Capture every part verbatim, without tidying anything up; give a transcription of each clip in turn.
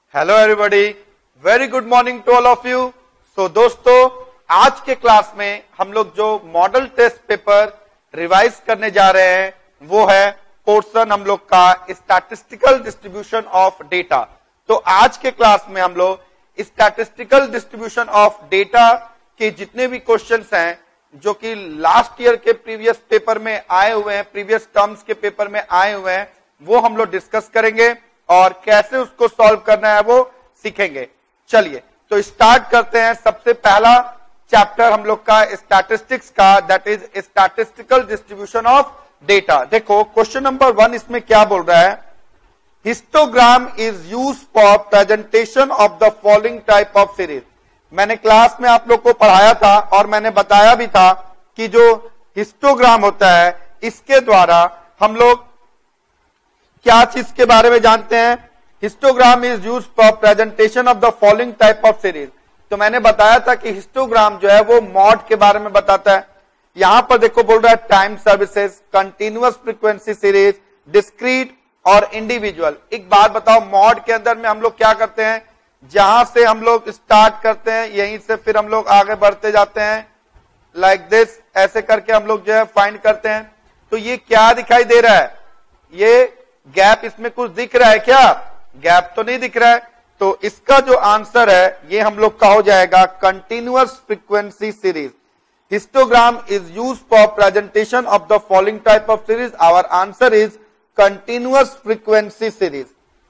Hello everybody, very good morning to all of you. So दोस्तों, आज के class में हम लोग जो मॉडल टेस्ट पेपर रिवाइज करने जा रहे हैं वो है पोर्शन हम लोग का स्टैटिस्टिकल डिस्ट्रीब्यूशन ऑफ डेटा। तो आज के क्लास में हम लोग स्टैटिस्टिकल डिस्ट्रीब्यूशन ऑफ डेटा के जितने भी क्वेश्चंस हैं जो कि लास्ट ईयर के प्रीवियस पेपर में आए हुए हैं, प्रीवियस टर्म्स के पेपर में आए हुए हैं, वो हम लोग डिस्कस करेंगे और कैसे उसको सॉल्व करना है वो सीखेंगे। चलिए तो स्टार्ट करते हैं। सबसे पहला चैप्टर हम लोग का स्टैटिस्टिक्स का, that is statistical distribution of data. देखो क्वेश्चन नंबर वन इसमें क्या बोल रहा है, histogram is use for presentation of the following type of series. मैंने क्लास में आप लोग को पढ़ाया था और मैंने बताया भी था कि जो हिस्टोग्राम होता है इसके द्वारा हम लोग क्या चीज के बारे में जानते हैं। Histogram is use for presentation of the following type of series. तो मैंने बताया था कि हिस्टोग्राम जो है वो मॉड के बारे में बताता है। यहां पर देखो बोल रहा है time services, continuous frequency series, discrete और इंडिविजुअल। एक बात बताओ, मॉड के अंदर में हम लोग क्या करते हैं, जहां से हम लोग स्टार्ट करते हैं यहीं से फिर हम लोग आगे बढ़ते जाते हैं, लाइक like दिस, ऐसे करके हम लोग जो है फाइंड करते हैं। तो ये क्या दिखाई दे रहा है, ये गैप इसमें कुछ दिख रहा है क्या? गैप तो नहीं दिख रहा है। तो इसका जो आंसर है ये हम लोग का हो जाएगा continuous frequency series. Histogram is use for presentation of the following type of series. Our answer is continuous frequency series.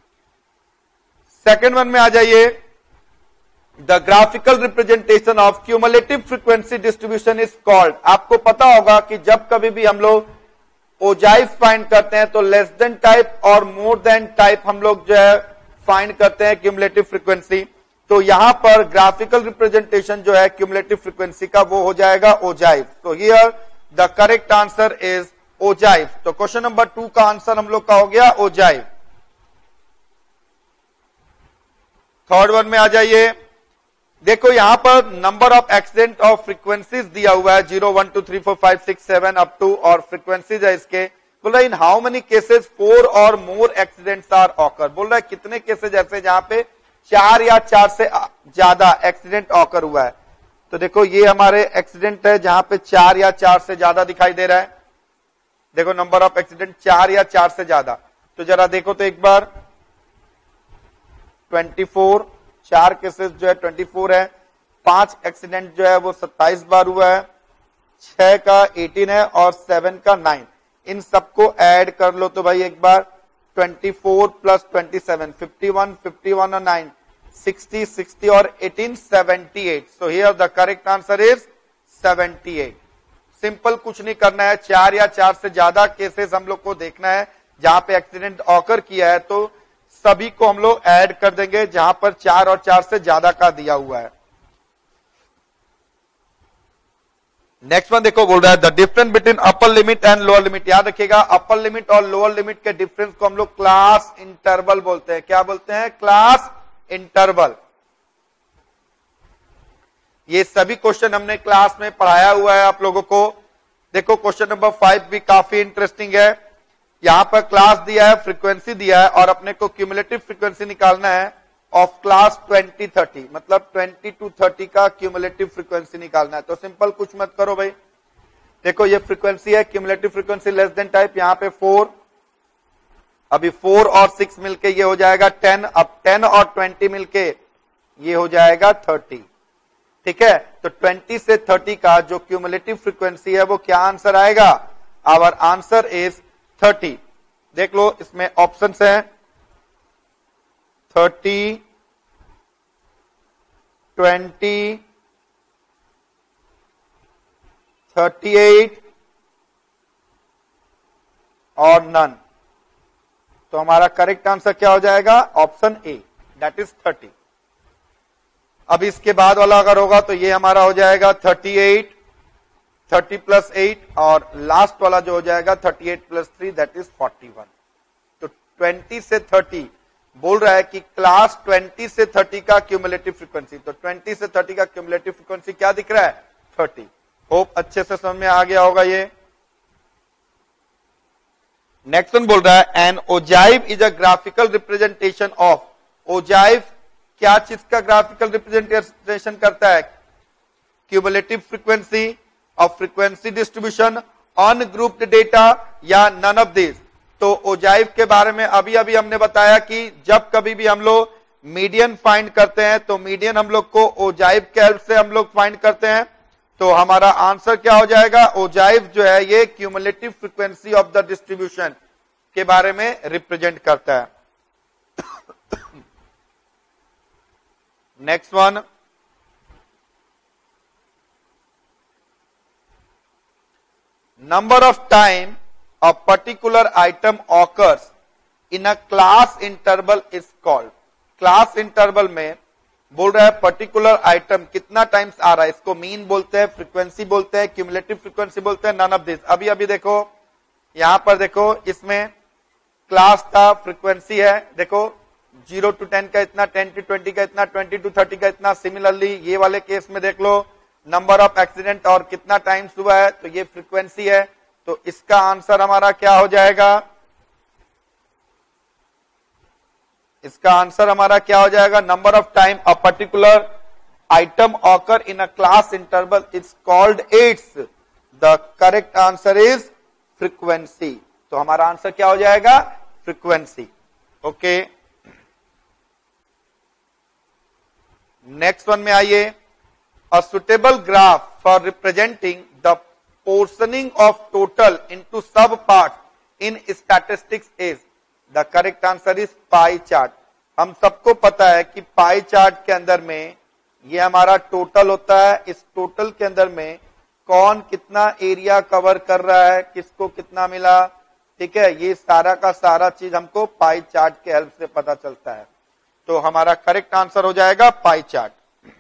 Second one में आ जाइए, the graphical representation of cumulative frequency distribution is called. आपको पता होगा कि जब कभी भी हम लोग ओजाइव फाइंड करते हैं तो लेस देन टाइप और मोर देन टाइप हम लोग जो है फाइंड करते हैं क्यूमुलेटिव फ्रीक्वेंसी। तो यहां पर ग्राफिकल रिप्रेजेंटेशन जो है क्यूमुलेटिव फ्रीक्वेंसी का वो हो जाएगा ओजाइव। तो here the correct answer is ogive. तो क्वेश्चन नंबर टू का आंसर हम लोग का हो गया ओजाइव। थर्ड वन में आ जाइए, देखो यहां पर number of accident of frequencies दिया हुआ है zero one two three four five six seven up to, और फ्रीक्वेंसीज है इसके। बोल रहा है in how many cases four और मोर एक्सीडेंट्स आर ऑकर। बोल रहा है कितने केसेस ऐसे जहां पे चार या चार से ज्यादा एक्सीडेंट ऑकर हुआ है। तो देखो ये हमारे एक्सीडेंट है जहां पे चार या चार से ज्यादा दिखाई दे रहा है। देखो नंबर ऑफ एक्सीडेंट चार या चार से ज्यादा। तो जरा देखो तो एक बार चौबीस, चार केसेस जो है चौबीस है, पांच एक्सीडेंट जो है वो सत्ताईस बार हुआ है, छह का अठारह है और सेवन का नौ। इन सबको ऐड कर लो तो भाई एक बार चौबीस प्लस सत्ताईस, इक्यावन, इक्यावन और नौ, साठ, साठ और अठारह, अठहत्तर। So here the correct answer is अठहत्तर। सिंपल कुछ नहीं करना है, चार या चार से ज्यादा केसेस हम लोग को देखना है जहां पे एक्सीडेंट ऑकर किया है तो सभी को हम लोग ऐड कर देंगे जहां पर चार और चार से ज्यादा का दिया हुआ है। नेक्स्ट वन देखो बोल रहा है the difference between upper limit and lower limit. याद रखिएगा अपर लिमिट और लोअर लिमिट के डिफरेंस को हम लोग क्लास इंटरवल बोलते हैं। क्या बोलते हैं? Class interval. ये सभी क्वेश्चन हमने क्लास में पढ़ाया हुआ है आप लोगों को। देखो क्वेश्चन नंबर फाइव भी काफी इंटरेस्टिंग है। यहां पर क्लास दिया है, फ्रीक्वेंसी दिया है और अपने को क्यूमुलेटिव फ्रीक्वेंसी निकालना है ऑफ क्लास ट्वेंटी थर्टी, मतलब ट्वेंटी टू थर्टी का क्यूमुलेटिव फ्रीक्वेंसी निकालना है। तो सिंपल कुछ मत करो भाई, देखो ये फ्रीक्वेंसी है, cumulative frequency less than type, यहां पे फोर, अभी फोर और सिक्स मिलके ये हो जाएगा टेन, अब टेन और ट्वेंटी मिलके ये हो जाएगा थर्टी। ठीक है, तो ट्वेंटी से थर्टी का जो क्यूमुलेटिव फ्रीक्वेंसी है वो क्या आंसर आएगा? Our answer is thirty. देख लो इसमें ऑप्शन है थर्टी, ट्वेंटी, थर्टी एट और नन। तो हमारा करेक्ट आंसर क्या हो जाएगा? Option A, that is thirty. अब इसके बाद वाला अगर होगा तो ये हमारा हो जाएगा thirty eight, thirty plus eight और लास्ट वाला जो हो जाएगा thirty eight plus three, that is forty one. तो ट्वेंटी से थर्टी बोल रहा है कि क्लास ट्वेंटी से थर्टी का क्यूमुलेटिव फ्रीक्वेंसी। तो ट्वेंटी से थर्टी का क्यूमुलेटिव फ्रीक्वेंसी क्या दिख रहा है? थर्टी। होप अच्छे से समझ में आ गया होगा ये। नेक्स्ट वन बोल रहा है N ogive is a graphical representation of ogive क्या चीज का ग्राफिकल रिप्रेजेंटेशन करता है? Cumulative frequency of frequency distribution, ungrouped data या नन ऑफ दिस। तो ओजाइव के बारे में अभी अभी हमने बताया कि जब कभी भी हम लोग मीडियन फाइंड करते हैं तो मीडियन हम लोग को ओजाइव के हेल्प से हम लोग फाइंड करते हैं। तो हमारा आंसर क्या हो जाएगा? ओजाइव जो है ये cumulative frequency of the distribution के बारे में रिप्रेजेंट करता है। Next one, number of time a particular item occurs in a class interval is called। Class interval में बोल रहा है पर्टिकुलर आइटम कितना टाइम्स आ रहा है, इसको मीन बोलते हैं, फ्रीक्वेंसी बोलते हैं, क्यूमुलेटिव फ्रीक्वेंसी बोलते हैं, नन ऑफ दिस। अभी अभी देखो यहां पर देखो इसमें क्लास का फ्रीक्वेंसी है, देखो जीरो टू टेन का इतना, टेन टू ट्वेंटी का इतना, ट्वेंटी टू थर्टी का इतना। सिमिलरली ये वाले केस में देख लो नंबर ऑफ एक्सीडेंट और कितना टाइम्स हुआ है, तो ये फ्रीक्वेंसी है। तो इसका आंसर हमारा क्या हो जाएगा? इसका आंसर हमारा क्या हो जाएगा? Number of time a particular item occur in a class interval is called its. The correct answer is frequency. तो हमारा आंसर क्या हो जाएगा? फ्रीक्वेंसी। ओके, नेक्स्ट वन में आइए। A suitable graph for representing the portioning of total into sub parts in statistics is। The correct answer is pie chart। हम सबको पता है कि पाई चार्ट के अंदर में ये हमारा टोटल होता है, इस टोटल के अंदर में कौन कितना एरिया कवर कर रहा है, किसको कितना मिला, ठीक है, ये सारा का सारा चीज हमको पाई चार्ट के हेल्प से पता चलता है। तो हमारा करेक्ट आंसर हो जाएगा पाई चार्ट।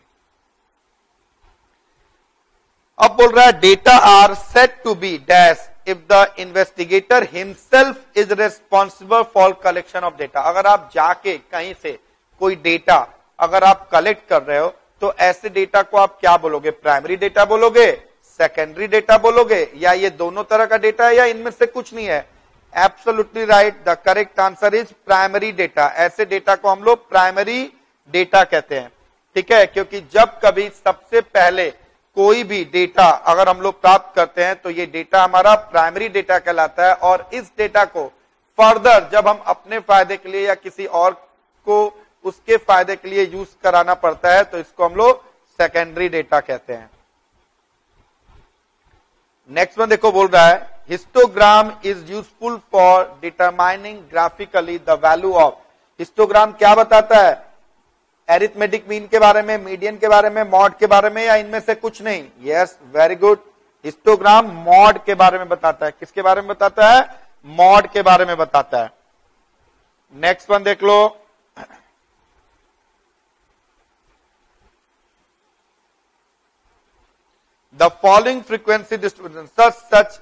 अब बोल रहा है data are set to be dash if the investigator himself is responsible for collection of data. अगर आप जाके कहीं से कोई डेटा अगर आप कलेक्ट कर रहे हो तो ऐसे डेटा को आप क्या बोलोगे? प्राइमरी डेटा बोलोगे, सेकेंडरी डेटा बोलोगे, या ये दोनों तरह का डेटा है, या इनमें से कुछ नहीं है? Absolutely right, the correct answer is primary data. ऐसे डेटा को हम लोग प्राइमरी डेटा कहते हैं, ठीक है, क्योंकि जब कभी सबसे पहले कोई भी डेटा अगर हम लोग प्राप्त करते हैं तो ये डेटा हमारा प्राइमरी डेटा कहलाता है, और इस डेटा को फर्दर जब हम अपने फायदे के लिए या किसी और को उसके फायदे के लिए यूज कराना पड़ता है तो इसको हम लोग सेकेंडरी डेटा कहते हैं। नेक्स्ट वन देखो, बोल रहा है histogram is useful for determining graphically the value of. Histogram क्या बताता है? एरिथमेटिक मीन के बारे में, मीडियन के बारे में, मॉड के बारे में, या इनमें से कुछ नहीं? Yes, very good, histogram mode के बारे में बताता है। किसके बारे में बताता है? मॉड के बारे में बताता है। नेक्स्ट वन देख लो, the following frequency distribution such such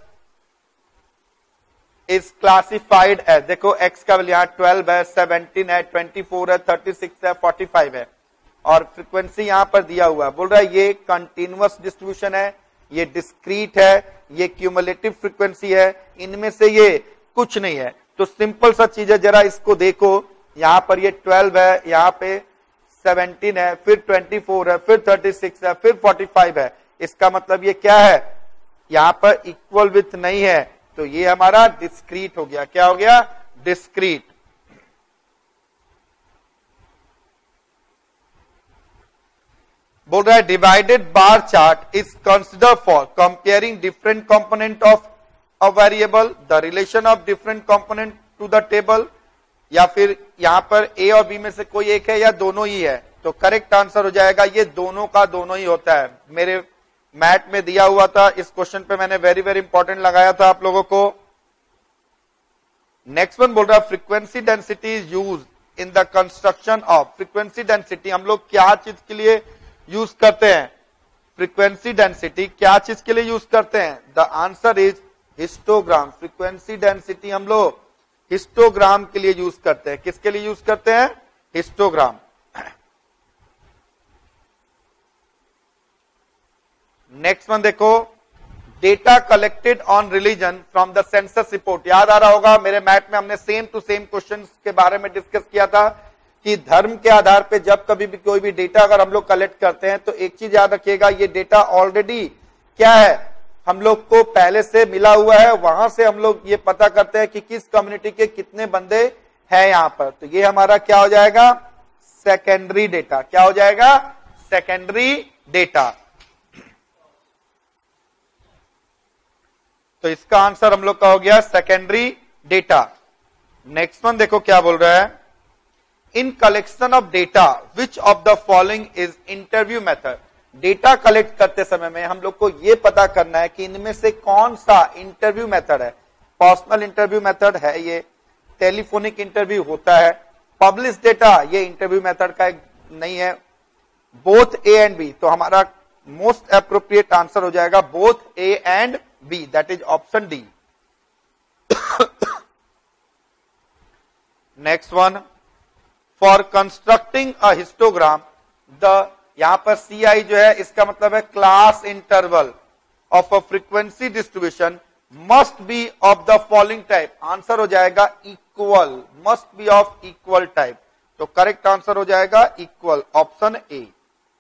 is classified as. देखो एक्स का वैल्यू यहाँ ट्वेल्व है, सेवनटीन है, ट्वेंटी फोर है, थर्टी सिक्स है, फोर्टी फाइव है, और फ्रीक्वेंसी यहां पर दिया हुआ है। बोल रहा है ये कंटिन्यूअस डिस्ट्रीब्यूशन है, ये डिस्क्रीट है, ये क्यूमुलेटिव फ्रीक्वेंसी है, इनमें से ये कुछ नहीं है। तो सिंपल सा चीज है, जरा इसको देखो, यहां पर ये ट्वेल्व है, यहाँ पे सेवनटीन है, फिर ट्वेंटी फोर है, फिर थर्टी सिक्स है, फिर फोर्टी फाइव है। इसका मतलब ये क्या है? यहां पर इक्वल विथ नहीं है, तो ये हमारा डिस्क्रीट हो गया। क्या हो गया? डिस्क्रीट। बोल रहा है divided bar chart is consider for comparing different component of a variable, the relation of different component to the table, या फिर यहां पर ए और बी में से कोई एक है या दोनों ही है? तो करेक्ट आंसर हो जाएगा ये दोनों का दोनों ही होता है। मेरे मैथ में दिया हुआ था, इस क्वेश्चन पे मैंने वेरी वेरी इंपॉर्टेंट लगाया था आप लोगों को। नेक्स्ट वन बोल रहा है frequency density is use in the construction of. Frequency density हम लोग क्या चीज के लिए यूज करते हैं? फ्रीक्वेंसी डेंसिटी क्या चीज के लिए यूज करते हैं? The answer is histogram. Frequency density हम लोग हिस्टोग्राम के लिए यूज करते हैं। किसके लिए यूज करते हैं? हिस्टोग्राम। नेक्स्ट वन देखो, data collected on religion from the census report. याद आ रहा होगा मेरे मैथ में हमने सेम टू सेम क्वेश्चन के बारे में डिस्कस किया था। कि धर्म के आधार पे जब कभी भी कोई भी डेटा अगर हम लोग कलेक्ट करते हैं तो एक चीज याद रखिएगा, ये डेटा ऑलरेडी क्या है, हम लोग को पहले से मिला हुआ है, वहां से हम लोग ये पता करते हैं कि किस कम्युनिटी के कितने बंदे हैं यहां पर। तो ये हमारा क्या हो जाएगा, सेकेंडरी डेटा। क्या हो जाएगा, सेकेंडरी डेटा। तो इसका आंसर हम लोग का हो गया सेकेंडरी डेटा। नेक्स्ट वन देखो क्या बोल रहा है, in collection of data which of the following is interview method. Data collect करते समय में हम लोग को यह पता करना है कि इनमें से कौन सा इंटरव्यू मेथड है। पर्सनल इंटरव्यू मेथड है ये, टेलीफोनिक इंटरव्यू होता है, पब्लिश डेटा ये इंटरव्यू मेथड का एक नहीं है, बोथ ए एंड बी। तो हमारा मोस्ट अप्रोप्रिएट आंसर हो जाएगा both A and B, that is option D. Next one, for constructing a histogram the, यहां पर सी आई जो है इसका मतलब है class interval of a frequency distribution must be of the following type. Answer हो जाएगा equal, must be of equal type. तो करेक्ट आंसर हो जाएगा equal, option A.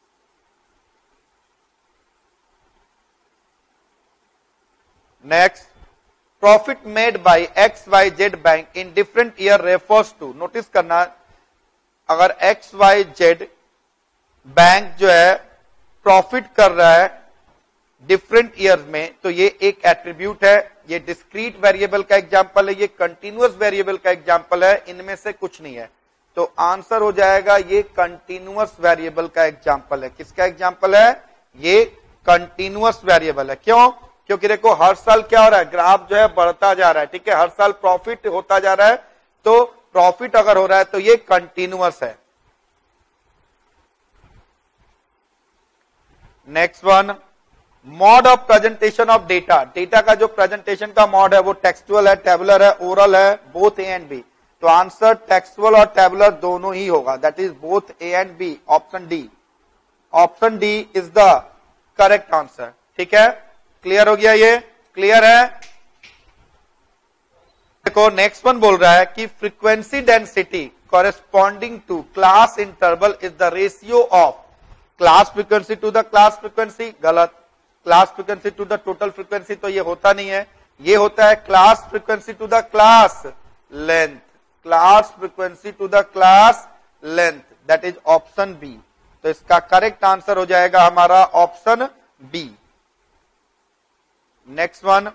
Next, profit made by X Y Z bank in different year refers to. Notice करना, अगर x Y Z bank जो है profit कर रहा है डिफरेंट ईयर में, तो ये एक एट्रीब्यूट है, ये डिस्क्रीट वेरिएबल का एग्जांपल है, ये कंटिन्यूअस वेरिएबल का एग्जांपल है, इनमें से कुछ नहीं है। तो आंसर हो जाएगा ये कंटिन्यूअस वेरिएबल का एग्जांपल है। किसका एग्जांपल है, ये कंटिन्यूअस वेरिएबल है। क्यों, क्योंकि देखो हर साल क्या हो रहा है, ग्राफ जो है बढ़ता जा रहा है, ठीक है, हर साल प्रॉफिट होता जा रहा है। तो प्रॉफिट अगर हो रहा है तो ये कंटिन्यूअस है। Next one, mode of presentation of data. Data का जो प्रेजेंटेशन का मॉड है वो टेक्सचुअल है, टेबुलर है, ओरल है, बोथ ए एंड बी। तो आंसर टेक्सचुअल और टेबुलर दोनों ही होगा, that is both A and B, option D. Option D is the correct answer. ठीक है, क्लियर हो गया, ये क्लियर है। देखो नेक्स्ट वन बोल रहा है कि frequency density corresponding to class interval is the ratio of class frequency to the class frequency. गलत, class frequency to the total frequency तो ये होता नहीं है, ये होता है class frequency to the class length, class frequency to the class length, that is option B. तो इसका करेक्ट आंसर हो जाएगा हमारा option B. Next one,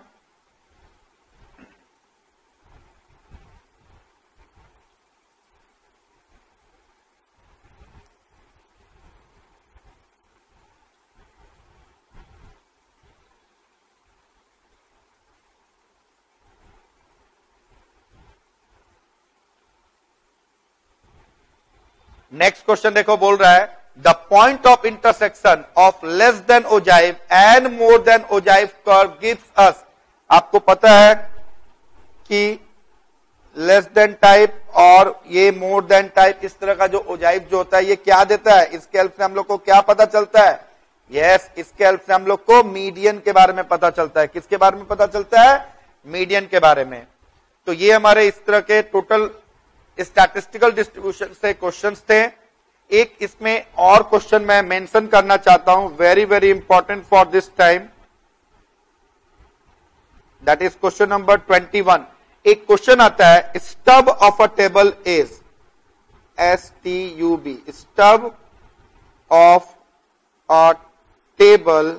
next question देखो बोल रहा है the point of intersection of less than ogive and more than ogive curve gives us. आपको पता है कि लेस देन टाइप और ये मोर देन टाइप, इस तरह का जो ओजाइव जो होता है ये क्या देता है, इसके हेल्प से हम लोग को क्या पता चलता है, यस yes, इसके हेल्प से हम लोग को मीडियन के बारे में पता चलता है। किसके बारे में पता चलता है, मीडियन के बारे में। तो ये हमारे इस तरह के टोटल स्टैटिस्टिकल डिस्ट्रीब्यूशन से क्वेश्चंस थे। एक इसमें और क्वेश्चन मैं मेंशन करना चाहता हूं, very very important for this time, that is question number twenty one. एक क्वेश्चन आता है stub of a table is, S T U B, stub of a table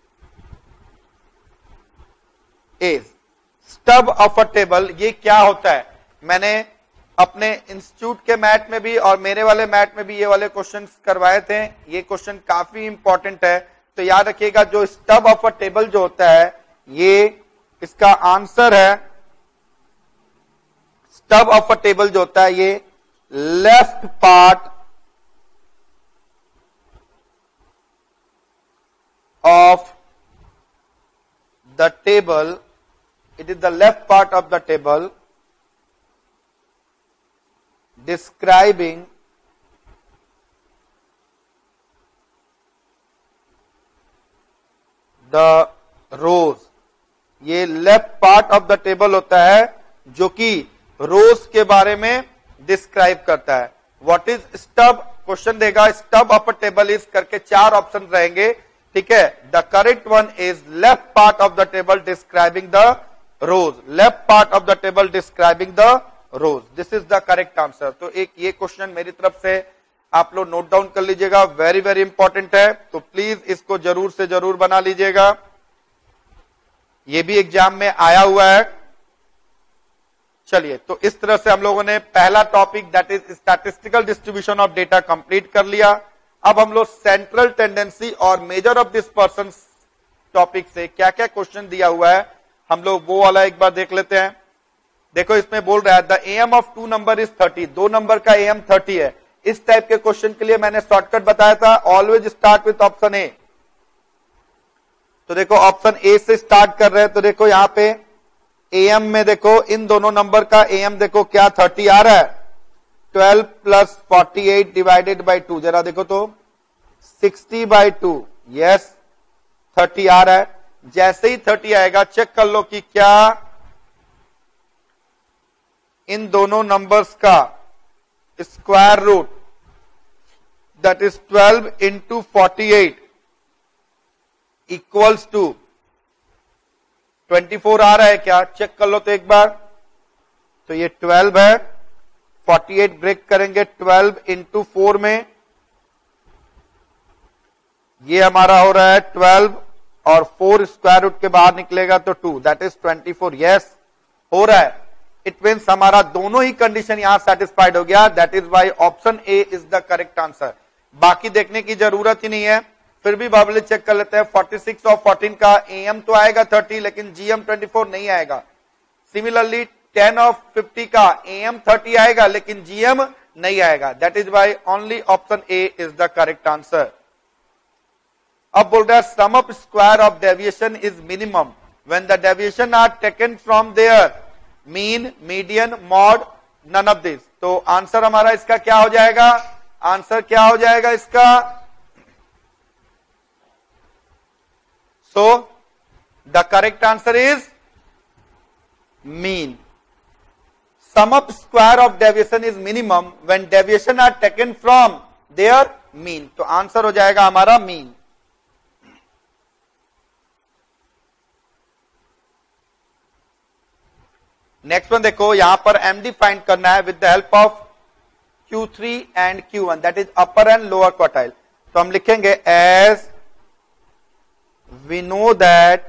is. Stub of a table ये क्या होता है, मैंने अपने institute के मैथ में भी और मेरे वाले मैथ में भी ये वाले क्वेश्चंस करवाए थे। ये क्वेश्चन काफी इंपॉर्टेंट है, तो याद रखिएगा जो स्टब ऑफ अ टेबल जो होता है ये इसका आंसर है, स्टब ऑफ अ टेबल जो होता है ये left part of the table, it is the left part of the table describing the rows। ये left part of the table होता है जो कि रोज के बारे में डिस्क्राइब करता है। व्हाट इज स्टब, क्वेश्चन देगा stub of a table is करके चार ऑप्शन रहेंगे, ठीक है। The correct one is left part of the table describing the rows, left part of the table describing the rows, this is the correct answer. तो एक ये question मेरी तरफ से आप लोग नोट डाउन कर लीजिएगा, वेरी वेरी इंपॉर्टेंट है, तो प्लीज इसको जरूर से जरूर बना लीजिएगा, ये भी एग्जाम में आया हुआ है। चलिए, तो इस तरह से हम लोगों ने पहला topic that is statistical distribution of data complete कर लिया। अब हम लोग सेंट्रल टेंडेंसी और मेजर ऑफ डिस्पर्सन टॉपिक से क्या क्या क्वेश्चन दिया हुआ है हम लोग वो वाला एक बार देख लेते हैं। देखो इसमें बोल रहा है the AM of two number is thirty, दो नंबर का एम थर्टी है। इस टाइप के क्वेश्चन के लिए मैंने शॉर्टकट बताया था, always start with option A. तो देखो ऑप्शन ए से स्टार्ट कर रहे हैं, तो देखो यहां पे एम में देखो इन दोनों नंबर का एम देखो क्या थर्टी आ रहा है, twelve plus forty eight divided by two, जरा देखो तो sixty by two, yes thirty आ रहा है। जैसे ही थर्टी आएगा चेक कर लो कि क्या इन दोनों नंबर्स का square root that is twelve into forty eight equals to twenty four आ रहा है क्या, चेक कर लो तो एक बार। तो ये ट्वेल्व है, फोर्टी एट ब्रेक करेंगे ट्वेल्व इंटू फोर में, ये हमारा हो रहा है ट्वेल्व और फोर स्क्वायर रूट के बाहर निकलेगा तो two, that is twenty four, yes हो रहा है। इट मीन्स हमारा दोनों ही कंडीशन यहां सेटिस्फाइड हो गया, that is why option A is the correct answer. बाकी देखने की जरूरत ही नहीं है, फिर भी बाबली चेक कर लेते हैं। फोर्टी सिक्स और फोर्टीन का एम तो आएगा थर्टी, लेकिन जीएम ट्वेंटी फोर नहीं आएगा। सिमिलरली टेन ऑफ फिफ्टी का एम थर्टी आएगा, लेकिन जीएम नहीं आएगा, that is why only option A is the correct answer. अब बोल रहा है sum of square of deviation is minimum when the deviation are taken from their mean, median, mode, none of this. तो answer हमारा इसका क्या हो जाएगा, आंसर क्या हो जाएगा इसका, so the correct answer is mean. Sum of square of deviation is minimum when deviation are taken from their mean. तो आंसर हो जाएगा हमारा mean. नेक्स्ट वन देखो, यहां पर एमडी फाइंड करना है with the help of Q three and Q one, that is upper and lower quartile. तो हम लिखेंगे as we know that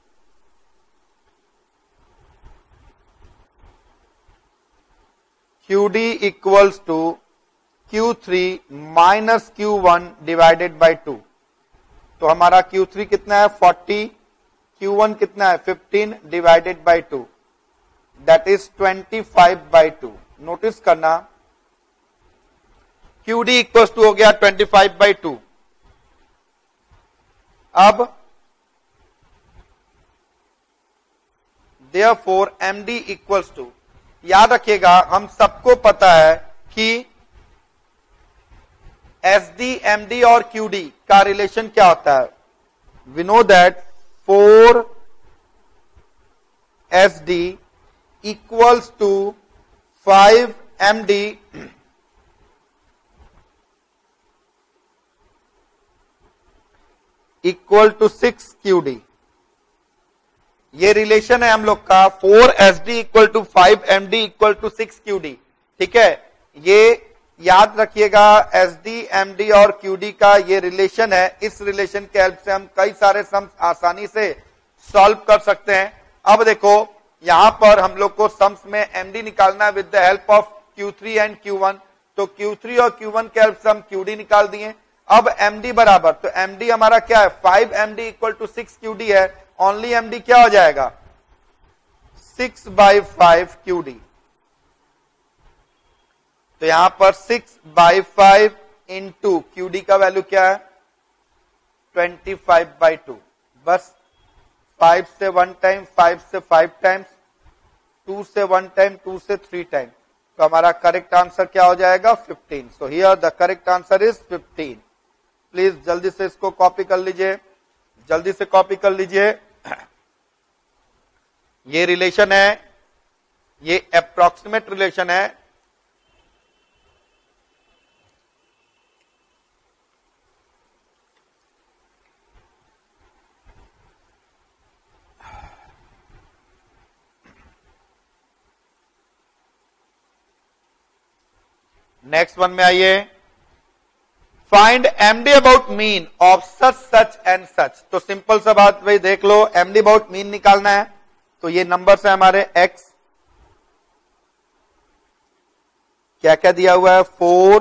Q D equals to Q three minus Q one divided by two। तो हमारा Q three कितना है forty, Q one कितना है fifteen divided by two, that is twenty five by two. Notice करना Q D equals to हो गया twenty five by two. अब Therefore M D equals to, याद रखिएगा हम सबको पता है कि S D, M D और Q D का रिलेशन क्या होता है। We know that four S D equals to five M D equal to six Q D। ये रिलेशन है हम लोग का, four S D equal to five M D equal to six Q D, ठीक है। ये याद रखिएगा, एस डी, एम डी और क्यू डी का ये रिलेशन है। इस रिलेशन के हेल्प से हम कई सारे सम्स आसानी से सॉल्व कर सकते हैं। अब देखो यहां पर हम लोग को सम्स में एमडी निकालना है with the help of Q three and Q one. तो क्यू थ्री और क्यू वन के हेल्प से हम क्यू डी निकाल दिए। अब एमडी बराबर, तो एमडी हमारा क्या है, five MD equal to six Q D है। ओनली एमडी क्या हो जाएगा, six by five Q D. तो यहां पर six by five into Q D का वैल्यू क्या है, ट्वेंटी फाइव बाई टू। बस फाइव से वन टाइम, फाइव से फाइव टाइम्स, टू से वन टाइम, टू से थ्री टाइम। तो हमारा करेक्ट आंसर क्या हो जाएगा, fifteen. So here the correct answer is fifteen. Please जल्दी से इसको कॉपी कर लीजिए, जल्दी से कॉपी कर लीजिए। ये रिलेशन है, ये अप्रोक्सीमेट रिलेशन है। नेक्स्ट वन में आइए, find MD about mean of such such and such. तो सिंपल सा बात भाई देख लो, एमडी अबाउट मीन निकालना है। तो ये नंबर्स है हमारे एक्स, क्या क्या दिया हुआ है, फोर,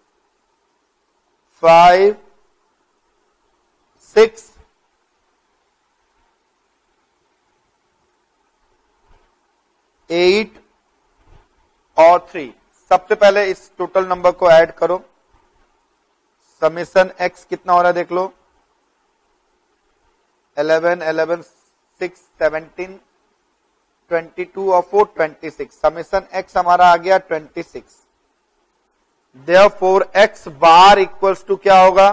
फाइव, सिक्स, एट और थ्री। सबसे पहले इस टोटल नंबर को ऐड करो। समेशन एक्स कितना हो रहा है देख लो, eleven, eleven, six, seventeen, twenty two और four, twenty six. Summation x हमारा आ गया twenty six. Therefore x bar equals to क्या होगा,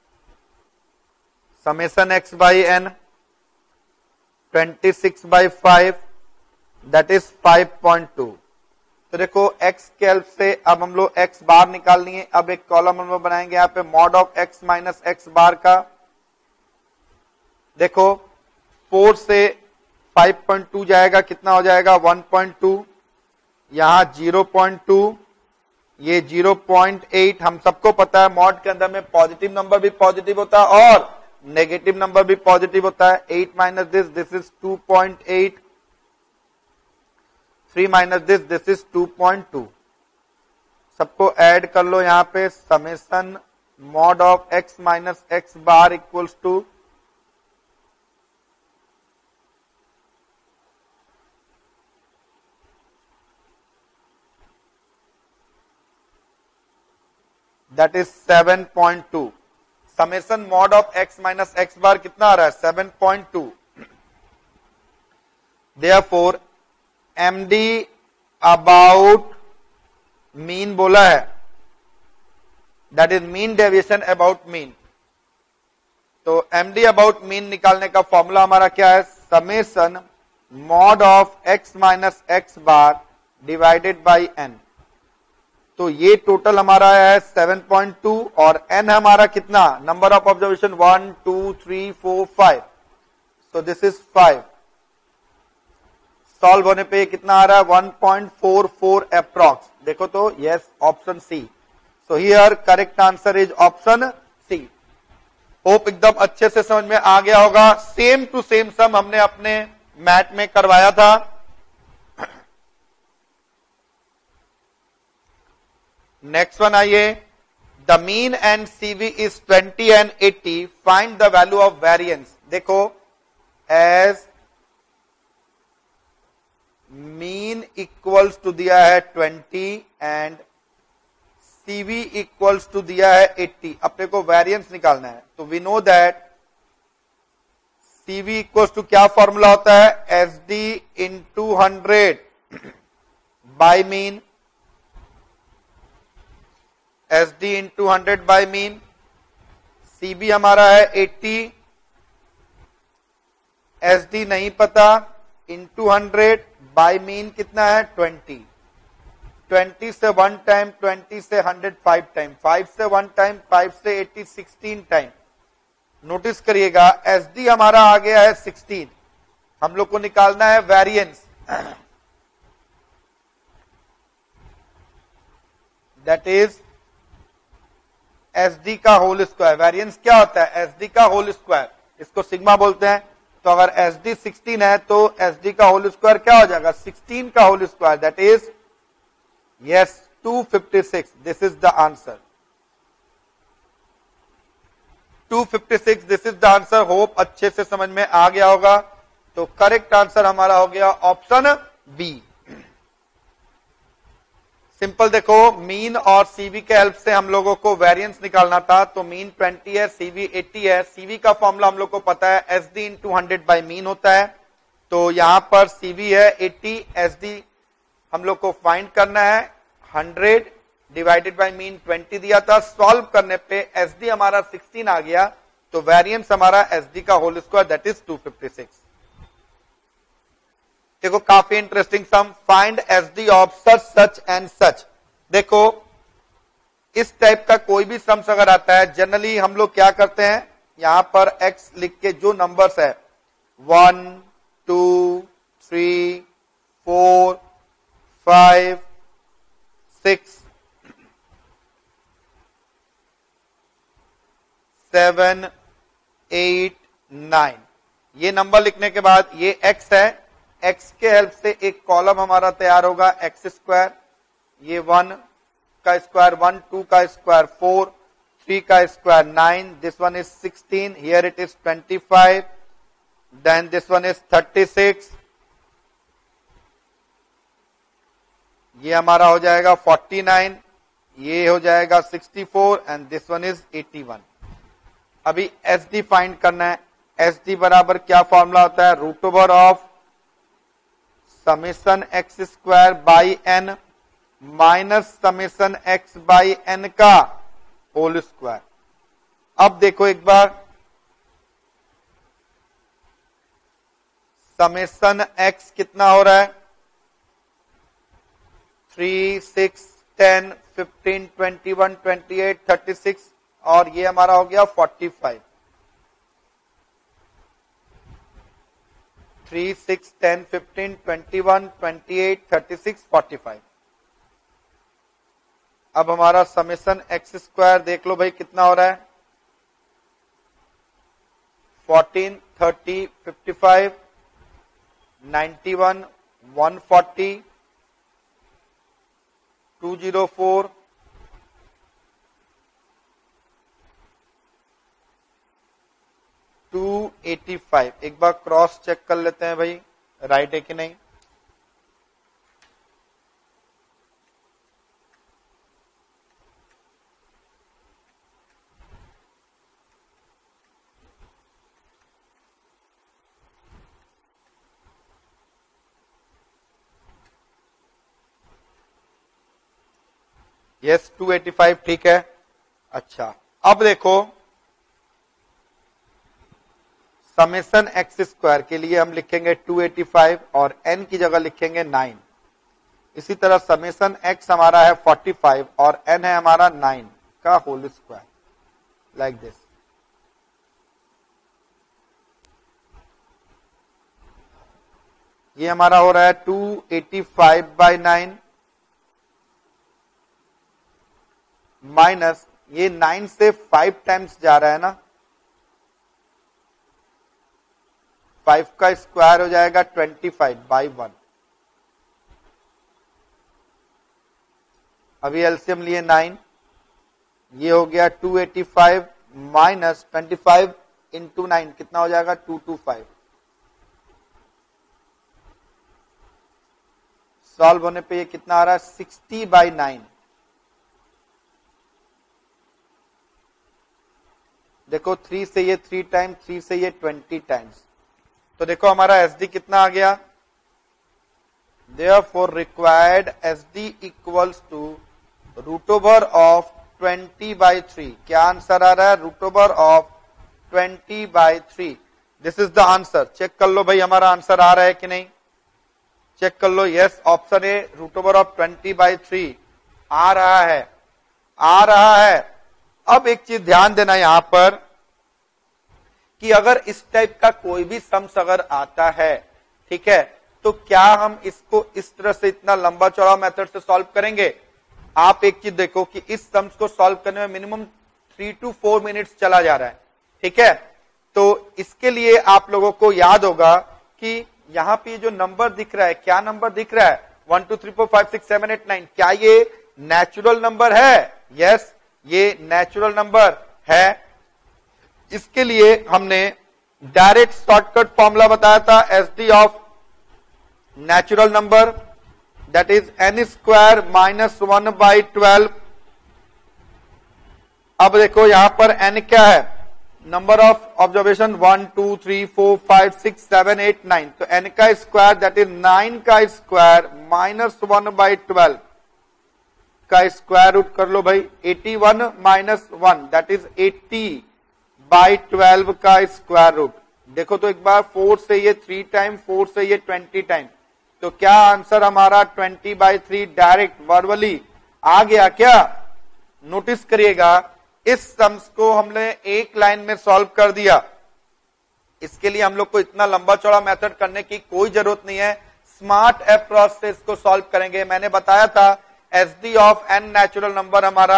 summation x by n, twenty six by five, that is five point two. तो देखो x के help से अब हम लोग x बार निकालनी है। अब एक कॉलम हम लोग बनाएंगे यहां पे mod of x minus x bar का। देखो फोर से फाइव पॉइंट टू जाएगा, कितना हो जाएगा, वन पॉइंट टू, यहां जीरो पॉइंट टू, ये जीरो पॉइंट एट। हम सबको पता है मॉड के अंदर में पॉजिटिव नंबर भी पॉजिटिव होता है और नेगेटिव नंबर भी पॉजिटिव होता है। Eight minus this, this is two point eight, three minus this, this is two point two. सबको ऐड कर लो यहां पे, summation mod of x minus x bar equals to that is seven point two. Summation mod of x minus x bar कितना आ रहा है, seven point two. Therefore MD about mean बोला है, that is mean deviation about mean. तो MD about mean निकालने का formula हमारा क्या है, summation mod of x minus x bar divided by n. तो ये टोटल हमारा है सेवन पॉइंट टू और एन हमारा कितना, number of observation one, two, three, four, five. So this is five. Solve होने पे कितना आ रहा है, one point four four approx. देखो तो yes, option C. So here correct answer is option C. Hope एकदम अच्छे से समझ में आ गया होगा। सेम टू सेम सम हमने अपने मैथ में करवाया था। नेक्स्ट वन आइए, the mean and CV is twenty and eighty, find the value of variance. देखो एज मीन इक्वल्स टू दिया है twenty and CV equals to दिया है एट्टी। अपने को वेरिएंस निकालना है। तो we know that CV equals to क्या फॉर्मूला होता है, S D into hundred by mean, S D into hundred by mean. CV हमारा है एट्टी, एस डी नहीं पता, इंटू हंड्रेड बाई मीन कितना है ट्वेंटी। ट्वेंटी से वन टाइम, ट्वेंटी से हंड्रेड फाइव टाइम, फाइव से one time, five से एट्टी सिक्सटीन टाइम। नोटिस करिएगा एस डी हमारा आ गया है सिक्सटीन। हम लोग को निकालना है variance, that is S D का होल स्क्वायर। वेरिएंस क्या होता है, एस डी का होल स्क्वायर, इसको सिग्मा बोलते हैं। तो अगर एस डी सिक्सटीन है तो एस डी का होल स्क्वायर क्या हो जाएगा, सिक्सटीन का whole square, that is yes two fifty six. This is the answer, two fifty six, this is the answer. Hope अच्छे से समझ में आ गया होगा। तो करेक्ट आंसर हमारा हो गया ऑप्शन बी। सिंपल देखो, मीन और सीवी के हेल्प से हम लोगों को वेरिएंस निकालना था। तो मीन ट्वेंटी है, सीवी एट्टी है। सीवी का फॉर्मूला हम लोग को पता है, S D into hundred by mean होता है। तो यहां पर सीवी है एट्टी, एस डी हम लोग को फाइंड करना है, hundred divided by mean twenty दिया था। सॉल्व करने पे एस डी हमारा सिक्सटीन आ गया। तो वेरिएंस हमारा एस डी का whole square, that is two fifty six. देखो काफी interesting sum, find SD of such such and such. देखो इस टाइप का कोई भी सम्स अगर आता है, जनरली हम लोग क्या करते हैं, यहां पर एक्स लिख के जो नंबर्स है one, two, three, four, five, six, seven eight nine. ये नंबर लिखने के बाद ये x है, x के हेल्प से एक कॉलम हमारा तैयार होगा एक्स स्क्वायर, ये वन का स्क्वायर वन, टू का स्क्वायर फोर, थ्री का square nine, this one is sixteen, here it is twenty five, then this one is thirty six, ये हमारा हो जाएगा फोर्टी नाइन, ये हो जाएगा sixty four and this one is eighty one. अभी एस डी फाइंड करना है। एस डी बराबर क्या फॉर्मूला होता है, root over of summation x square by n minus summation x by n का होल स्क्वायर। अब देखो एक बार, समेशन एक्स कितना हो रहा है, three six ten fifteen twenty one twenty eight thirty six और ये हमारा हो गया forty five. Three six ten fifteen twenty one twenty eight thirty six forty five. अब हमारा समेशन एक्स स्क्वायर देख लो भाई कितना हो रहा है, fourteen thirty fifty five ninety one one forty two zero four two eighty five. एक बार क्रॉस चेक कर लेते हैं भाई राइट है कि नहीं। यस टू एटी फाइव ठीक है। अच्छा अब देखो समेशन एक्स स्क्वायर के लिए हम लिखेंगे टू एटी फाइव और n की जगह लिखेंगे नाइन। इसी तरह समेशन x हमारा है फोर्टी फाइव और n है हमारा नाइन का होल स्क्वायर, लाइक दिस। ये हमारा हो रहा है two eighty five by nine minus ये नाइन से फाइव टाइम्स जा रहा है ना, फाइव का स्क्वायर हो जाएगा ट्वेंटी फाइव बाई वन। अभी एलसीएम लिए नाइन, ये हो गया two eighty five minus twenty five into nine कितना हो जाएगा टू टू फाइव। सॉल्व होने पे ये कितना आ रहा है सिक्सटी बाई नाइन। देखो थ्री से ये थ्री टाइम, थ्री से ये ट्वेंटी टाइम्स, तो देखो हमारा एस डी कितना आ गया, therefore required S D equals to root over of twenty by three. क्या आंसर आ रहा है, root over of twenty by three. This is the answer. Check कर लो भाई हमारा आंसर आ रहा है कि नहीं, चेक कर लो। Yes option A root over of twenty by three आ रहा है, आ रहा है। अब एक चीज ध्यान देना यहां पर कि अगर इस टाइप का कोई भी सम्स अगर आता है, ठीक है, तो क्या हम इसको इस तरह से इतना लंबा चौड़ा मेथड से सॉल्व करेंगे। आप एक चीज देखो कि इस सम्स को सॉल्व करने में minimum three two four minutes चला जा रहा है, ठीक है। तो इसके लिए आप लोगों को याद होगा कि यहां पे जो नंबर दिख रहा है, क्या नंबर दिख रहा है, one two three four five six seven eight nine, क्या ये नेचुरल नंबर है। यस ये नेचुरल नंबर है। इसके लिए हमने डायरेक्ट शॉर्टकट फॉर्मूला बताया था, S D of natural number that is n square minus one by twelve. अब देखो यहां पर एन क्या है, number of observation one two three four five six seven eight nine, तो एन का स्क्वायर दैट इज नाइन का square minus one by twelve का स्क्वायर रूट कर लो भाई। Eighty one minus one that is eighty by twelve का square root. देखो तो एक बार फोर से ये थ्री टाइम, फोर से ये ट्वेंटी टाइम, तो क्या आंसर हमारा twenty by three direct verbally आ गया क्या। नोटिस करिएगा इस सम्स को हमने एक लाइन में सॉल्व कर दिया। इसके लिए हम लोग को इतना लंबा चौड़ा मेथड करने की कोई जरूरत नहीं है, स्मार्ट अप्रोच से इसको सॉल्व करेंगे। मैंने बताया था S D of n natural number हमारा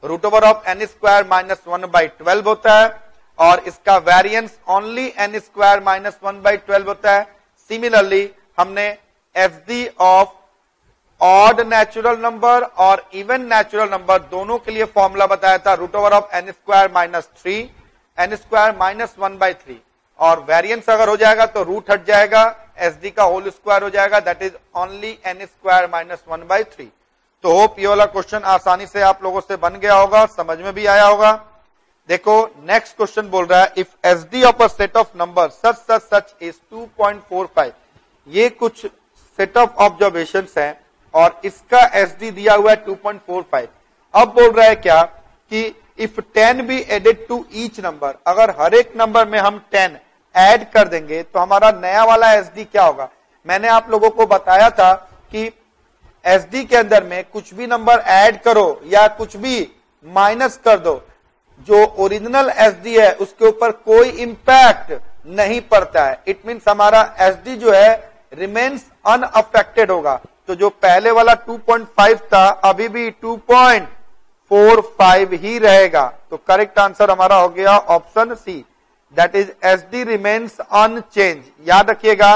root over of n square minus one by twelve होता है, और इसका variance only n square minus one by twelve होता है। सिमिलरली हमने F D of odd natural number और इवन नेचुरल नंबर दोनों के लिए फॉर्मूला बताया था, root over of n square minus three n square minus one by three, और वेरिएंस अगर हो जाएगा तो रूट हट जाएगा, एस डी का होल स्क्वायर हो जाएगा, that is only n square minus one by three. तो होप ये वाला क्वेश्चन आसानी से आप लोगों से बन गया होगा, समझ में भी आया होगा। देखो नेक्स्ट क्वेश्चन बोल रहा है, if S D of a set of number such such such is two point four five. ये कुछ सेट ऑफ ऑब्जर्वेशंस हैं और इसका एस डी दिया हुआ है टू पॉइंट फोर फाइव। अब बोल रहा है क्या कि if ten be added to each number, अगर हर एक नंबर में हम टेन ऐड कर देंगे तो हमारा नया वाला एस डी क्या होगा। मैंने आप लोगों को बताया था कि एस डी के अंदर में कुछ भी नंबर ऐड करो या कुछ भी माइनस कर दो, जो ओरिजिनल एस डी है उसके ऊपर कोई इंपैक्ट नहीं पड़ता है। इट मीन्स हमारा एस डी जो है रिमेन्स अनअफेक्टेड होगा। तो जो पहले वाला टू पॉइंट फाइव था अभी भी टू पॉइंट फोर फाइव ही रहेगा। तो करेक्ट आंसर हमारा हो गया option C, that is S D remains unchange. याद रखिएगा,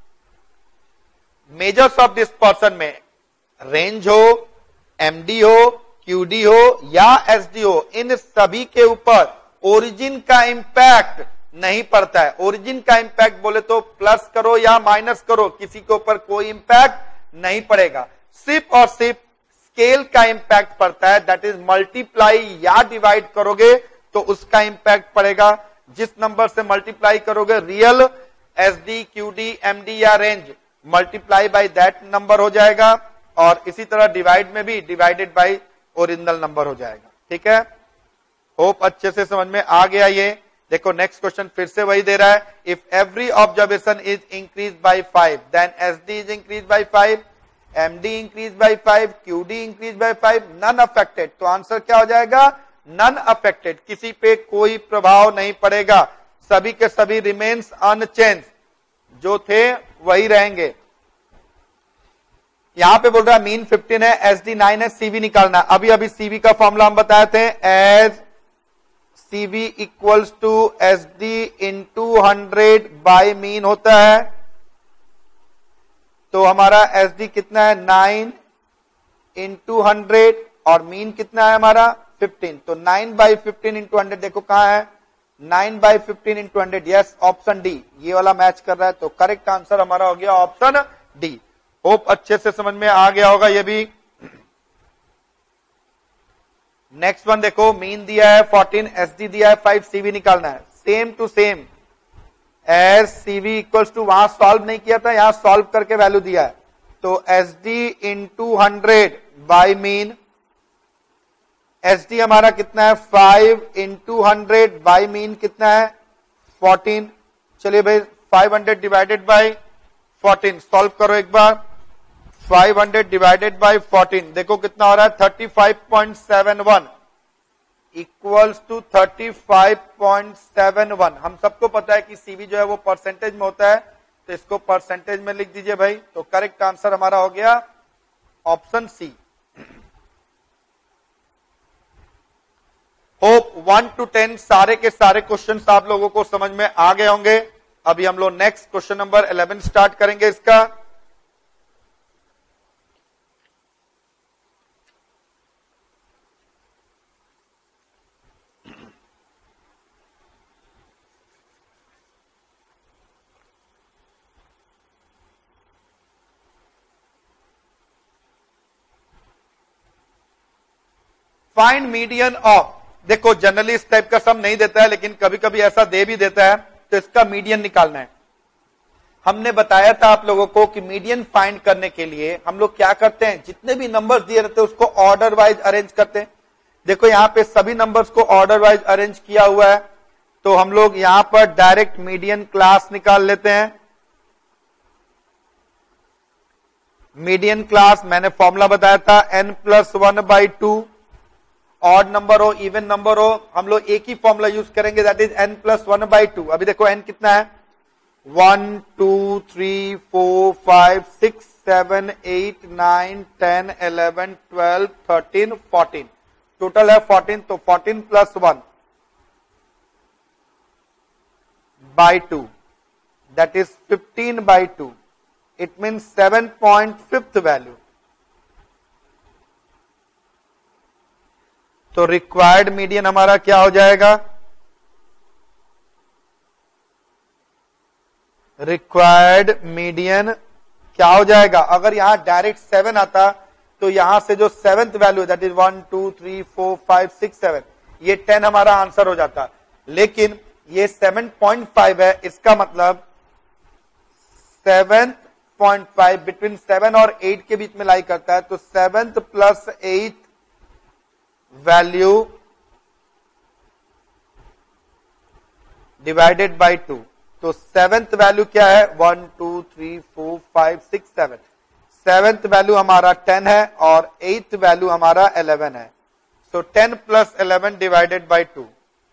मेजर्स ऑफ दिस पर्सन में रेंज हो, एमडी हो, क्यूडी हो या एसडी हो, इन सभी के ऊपर ओरिजिन का इंपैक्ट नहीं पड़ता है। ओरिजिन का इंपैक्ट बोले तो प्लस करो या माइनस करो, किसी के ऊपर कोई इंपैक्ट नहीं पड़ेगा। सिर्फ और सिर्फ स्केल का इंपैक्ट पड़ता है, दैट इज मल्टीप्लाई या डिवाइड करोगे तो उसका इंपैक्ट पड़ेगा। जिस नंबर से मल्टीप्लाई करोगे रियल एसडी, क्यूडी, एमडी या range multiply by that number हो जाएगा, और इसी तरह डिवाइड में भी डिवाइडेड बाय ओरिजिनल नंबर हो जाएगा। ठीक है, होप अच्छे से समझ में आ गया ये। देखो नेक्स्ट क्वेश्चन फिर से वही दे रहा है, if every observation is increase by five then SD is increase by five, MD increase by five, QD increase by five, none affected. तो आंसर क्या हो जाएगा, नन अफेक्टेड, किसी पे कोई प्रभाव नहीं पड़ेगा, सभी के सभी रिमेन्स अनचेंज, जो थे वही रहेंगे। यहां पे बोल रहा है मीन फिफ्टीन है, एसडी नाइन है, सीवी निकालना है। अभी अभी सीवी का फॉर्मूला हम बताए थे, as CV equals to S D into hundred by mean होता है। तो हमारा एस डी कितना है, नाइन इंटू हंड्रेड, और मीन कितना है हमारा फिफ्टीन। तो nine by fifteen into hundred, देखो कहां है, nine by fifteen into hundred, yes option D, ये वाला मैच कर रहा है। तो करेक्ट आंसर हमारा हो गया ऑप्शन डी। होप अच्छे से समझ में आ गया होगा ये भी। नेक्स्ट वन देखो, मीन दिया है फोर्टीन, एसडी दिया है फाइव, सीवी निकालना है। Same to same S CV equals to, वहां सॉल्व नहीं किया था, यहां सॉल्व करके वैल्यू दिया है। तो SD into hundred by mean, SD हमारा कितना है five into hundred by mean कितना है फोर्टीन। चलिए भाई five hundred divided by fourteen solve करो एक बार। Five hundred divided by fourteen, देखो कितना हो रहा है, thirty five point seven one equals to thirty five point seven one. हम सबको पता है कि सीवी जो है वो परसेंटेज में होता है, तो इसको परसेंटेज में लिख दीजिए भाई। तो करेक्ट आंसर हमारा हो गया option C. Hope one to ten सारे के सारे क्वेश्चंस आप लोगों को समझ में आ गए होंगे। अभी हम लोग next question number eleven start करेंगे इसका। फाइंड मीडियन ऑफ, देखो जनरली इस टाइप का सम नहीं देता है, लेकिन कभी कभी ऐसा दे भी देता है, तो इसका मीडियन निकालना है। हमने बताया था आप लोगों को कि मीडियन फाइंड करने के लिए हम लोग क्या करते हैं, जितने भी नंबर्स दिए रहते हैं उसको ऑर्डर वाइज अरेंज करते हैं। देखो यहां पे सभी नंबर्स को ऑर्डर वाइज अरेंज किया हुआ है, तो हम लोग यहां पर डायरेक्ट मीडियन क्लास निकाल लेते हैं। मीडियन क्लास मैंने फॉर्मूला बताया था, N plus one by two, odd number हो इवन नंबर हो हम लोग एक ही फॉर्मूला यूज करेंगे, that is N plus one by two. अभी देखो एन कितना है, one two three four five six seven eight nine ten eleven twelve thirteen fourteen. Total है फोर्टीन, तो fourteen plus one by two, that is fifteen by two, it means seven point fifth value. तो required median हमारा क्या हो जाएगा? Required median क्या हो जाएगा? अगर यहां डायरेक्ट सेवन आता तो यहां से जो seventh value that is one two three four five six seven, ये टेन हमारा आंसर हो जाता, लेकिन ये सेवन पॉइंट फाइव है, इसका मतलब seven point five between seven और एट के बीच में लाई करता है, तो seventh plus eight value divided by two, तो सेवेंथ वैल्यू क्या है? One two three four five six seven, seventh value हमारा टेन है और एट्थ वैल्यू हमारा इलेवन है, so ten plus eleven divided by two,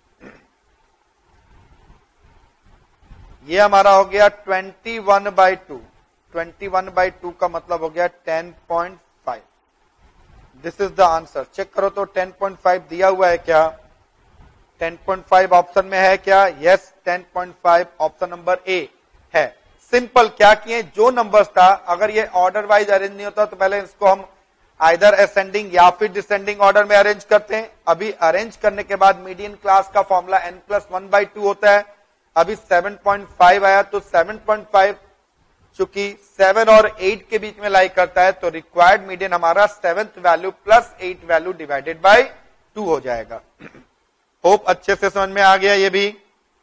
ये हमारा हो गया twenty one by two, twenty one by two का मतलब हो गया ten point five. This is the answer. Check करो तो टेन पॉइंट फाइव दिया हुआ है क्या? टेन पॉइंट फाइव ऑप्शन में है क्या? Yes, ten point five option number A है। सिंपल क्या किए, जो नंबर्स था अगर ये ऑर्डर वाइज अरेंज नहीं होता तो पहले इसको हम आइदर असेंडिंग या फिर डिसेंडिंग ऑर्डर में अरेंज करते हैं। अभी अरेंज करने के बाद मीडियन क्लास का formula N plus one by two होता है। अभी सेवन पॉइंट फाइव आया तो सेवन पॉइंट फाइव चूंकि सेवन और एट के बीच में लाई करता है, तो रिक्वायर्ड मीडियन हमारा seventh value plus eight value divided by two हो जाएगा। होप अच्छे से समझ में आ गया ये भी।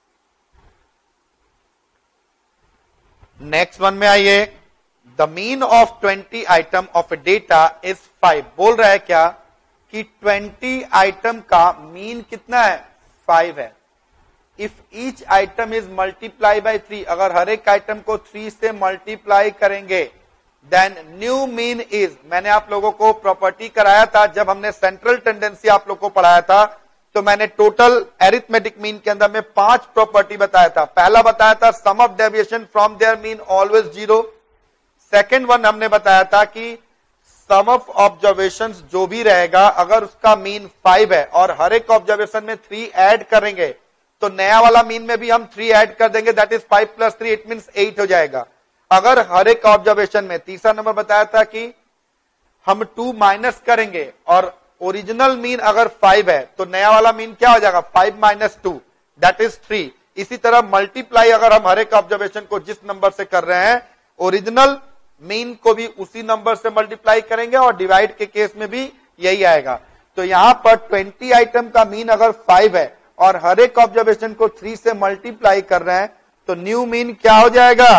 नेक्स्ट वन में आइए। The mean of twenty item of data is five. बोल रहा है क्या कि ट्वेंटी आइटम का मीन कितना है? फाइव है। If each item is multiply by three, अगर हर एक आइटम को थ्री से मल्टीप्लाई करेंगे, देन न्यू मीन इज, मैंने आप लोगों को प्रॉपर्टी कराया था जब हमने सेंट्रल टेंडेंसी आप लोगों को पढ़ाया था, तो मैंने टोटल एरिथमेटिक मीन के अंदर में पांच प्रॉपर्टी बताया था। पहला बताया था sum of deviation from their mean always zero. Second one हमने बताया था कि सम ऑफ ऑब्जर्वेशंस जो भी रहेगा अगर उसका मीन फाइव है और हर एक ऑब्जर्वेशन में थ्री ऐड करेंगे तो नया वाला मीन में भी हम थ्री ऐड कर देंगे, that is five plus three, it means eight हो जाएगा। अगर हर एक ऑब्जर्वेशन में, तीसरा नंबर बताया था कि हम टू माइनस करेंगे और ओरिजिनल मीन अगर फाइव है तो नया वाला मीन क्या हो जाएगा? Five minus two, that is three. इसी तरह मल्टीप्लाई अगर हम हर एक ऑब्जर्वेशन को जिस नंबर से कर रहे हैं, ओरिजिनल मीन को भी उसी नंबर से मल्टीप्लाई करेंगे और डिवाइड के केस में भी यही आएगा। तो यहां पर ट्वेंटी आइटम का मीन अगर फाइव है और हर एक ऑब्जर्वेशन को थ्री से मल्टीप्लाई कर रहे हैं तो न्यू मीन क्या हो जाएगा?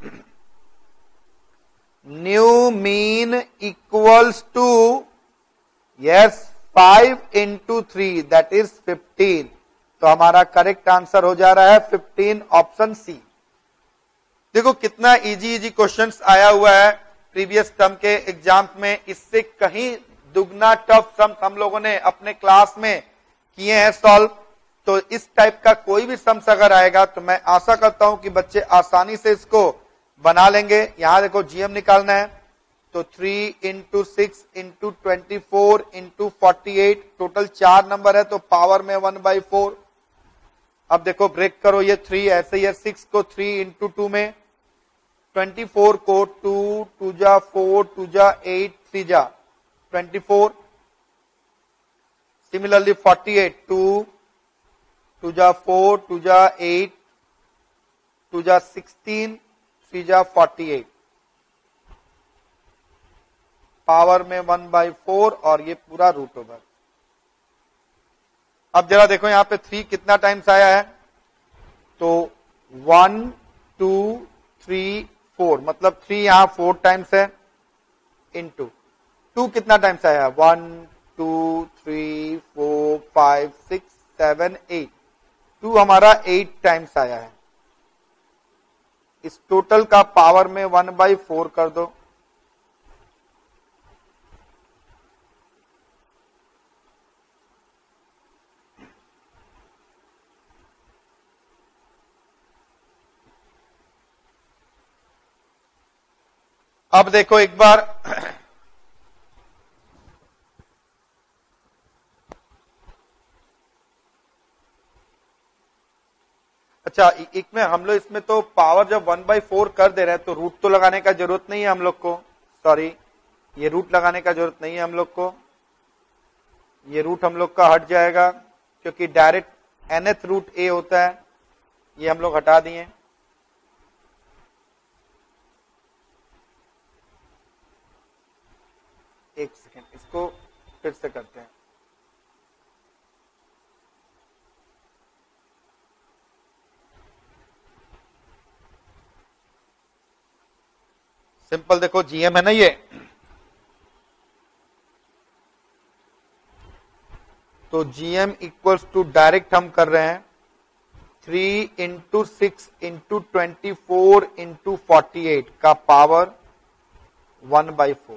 New mean equals to, yes, five into three, that is fifteen. तो हमारा करेक्ट आंसर हो जा रहा है फिफ्टीन, ऑप्शन सी। देखो कितना इजी इजी क्वेश्चंस आया हुआ है प्रीवियस टर्म के एग्जाम्स में। इससे कहीं दुगना टफ सम हम लोगों ने अपने क्लास में किए हैं सॉल्व। तो इस टाइप का कोई भी सम्स अगर आएगा तो मैं आशा करता हूं कि बच्चे आसानी से इसको बना लेंगे। यहां देखो जीएम निकालना है तो three into six into twenty four into forty eight, total चार नंबर है तो पावर में वन बाई फोर। अब देखो ब्रेक करो, ये थ्री ऐसे ही है, सिक्स को थ्री इंटू टू में, ट्वेंटी फोर को टू, टू जा फोर, टू जा एट, थ्री जा twenty four. Similarly forty eight, two, two जा फोर, टू जा एट, टू जा सिक्सटीन, थ्री जा फोर्टी एट, पावर में वन बाई फोर और ये पूरा रूट ओवर। अब जरा देखो यहां पे थ्री कितना टाइम्स आया है, तो वन, टू, थ्री, फोर, मतलब थ्री यहां फोर टाइम्स है, इंटू टू कितना टाइम्स आया? One, two, three, four, five, six, seven, eight, two हमारा एट टाइम्स आया है। इस टोटल का पावर में वन बाई फोर कर दो, अब देखो एक बार अच्छा एक में हम लोग इसमें तो पावर जब वन बाई फोर कर दे रहे हैं तो रूट तो लगाने का जरूरत नहीं है हम लोग को, सॉरी ये रूट लगाने का जरूरत नहीं है हम लोग को, ये रूट हम लोग का हट जाएगा क्योंकि डायरेक्ट एनथ रूट ए होता है, ये हम लोग हटा दिए। एक सेकेंड इसको फिर से करते हैं। सिंपल देखो जीएम है ना ये, तो जीएम इक्वल्स टू डायरेक्ट हम कर रहे हैं three into six into twenty four into forty eight का power one by four.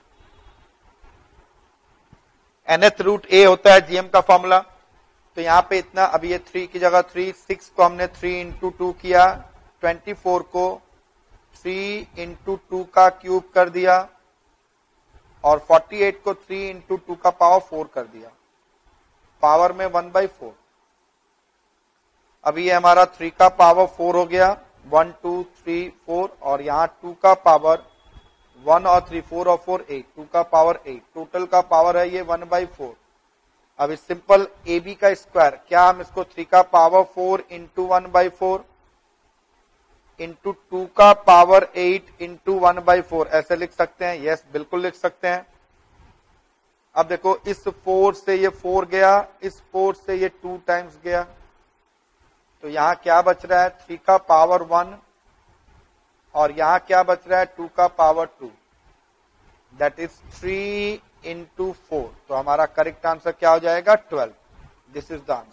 Nth root A होता है जीएम का फॉर्मूला, तो यहां पे इतना, अभी ये थ्री की जगह थ्री, सिक्स को हमने थ्री इंटू टू किया, ट्वेंटी फोर को थ्री इंटू टू का क्यूब कर दिया और फोर्टी एट को थ्री इंटू टू का पावर फोर कर दिया, पावर में वन बाई फोर। अभी ये हमारा थ्री का पावर फोर हो गया, वन टू थ्री फोर, और यहां टू का पावर वन और थ्री, फोर और फोर एट, टू का पावर एट, टोटल का पावर है ये वन बाई फोर। अब इस सिंपल ए बी का स्क्वायर, क्या हम इसको थ्री का power four into one by four into two का power eight into one by four ऐसे लिख सकते हैं? यस बिल्कुल लिख सकते हैं। अब देखो इस फोर से ये फोर गया, इस फोर से ये टू टाइम्स गया, तो यहां क्या बच रहा है? थ्री का पावर वन, और यहां क्या बच रहा है? टू का power two, that is three into four. तो हमारा करेक्ट आंसर क्या हो जाएगा? Twelve. This is the answer.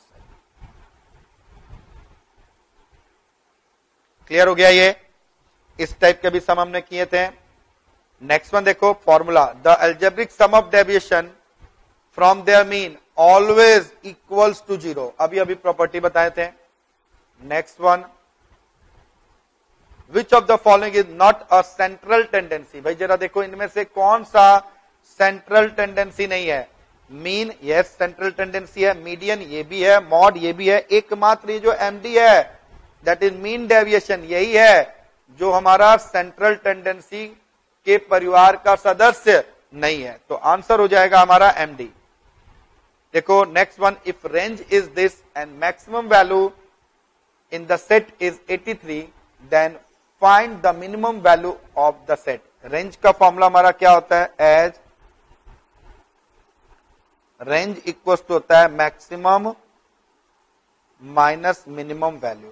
Clear हो गया? ये इस टाइप के भी सम हमने किए थे। नेक्स्ट वन देखो, formula the algebraic sum of deviation from their mean always equals to zero. अभी अभी प्रॉपर्टी बताए थे। Next one, which of the following is not a central tendency. भाई जरा देखो इनमें से कौन सा सेंट्रल टेंडेंसी नहीं है? मीन यस सेंट्रल टेंडेंसी है, मीडियन ये भी है, मॉड ये भी है, एकमात्र ये जो एमडी है दैट इज मीन डेविएशन, यही है जो हमारा सेंट्रल टेंडेंसी के परिवार का सदस्य नहीं है। तो आंसर हो जाएगा हमारा एमडी। देखो next one, if range is this and maximum value in the set is eighty three then find the minimum value of the set. Range का फॉर्मूला हमारा क्या होता है? एज रेंज इक्वल्स टू होता है maximum minus minimum value.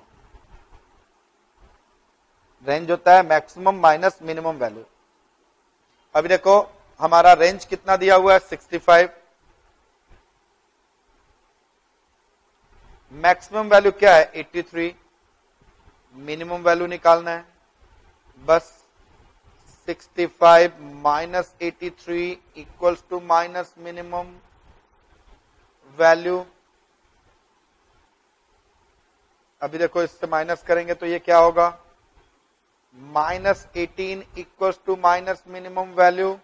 Range होता है maximum minus minimum value. अभी देखो हमारा रेंज कितना दिया हुआ है? Sixty five. मैक्सिमम वैल्यू क्या है? Eighty three. मिनिमम वैल्यू निकालना है, बस sixty five minus eighty three equals to minus minimum value. अभी देखो इससे माइनस करेंगे तो ये क्या होगा? Minus eighteen equals to minus minimum value.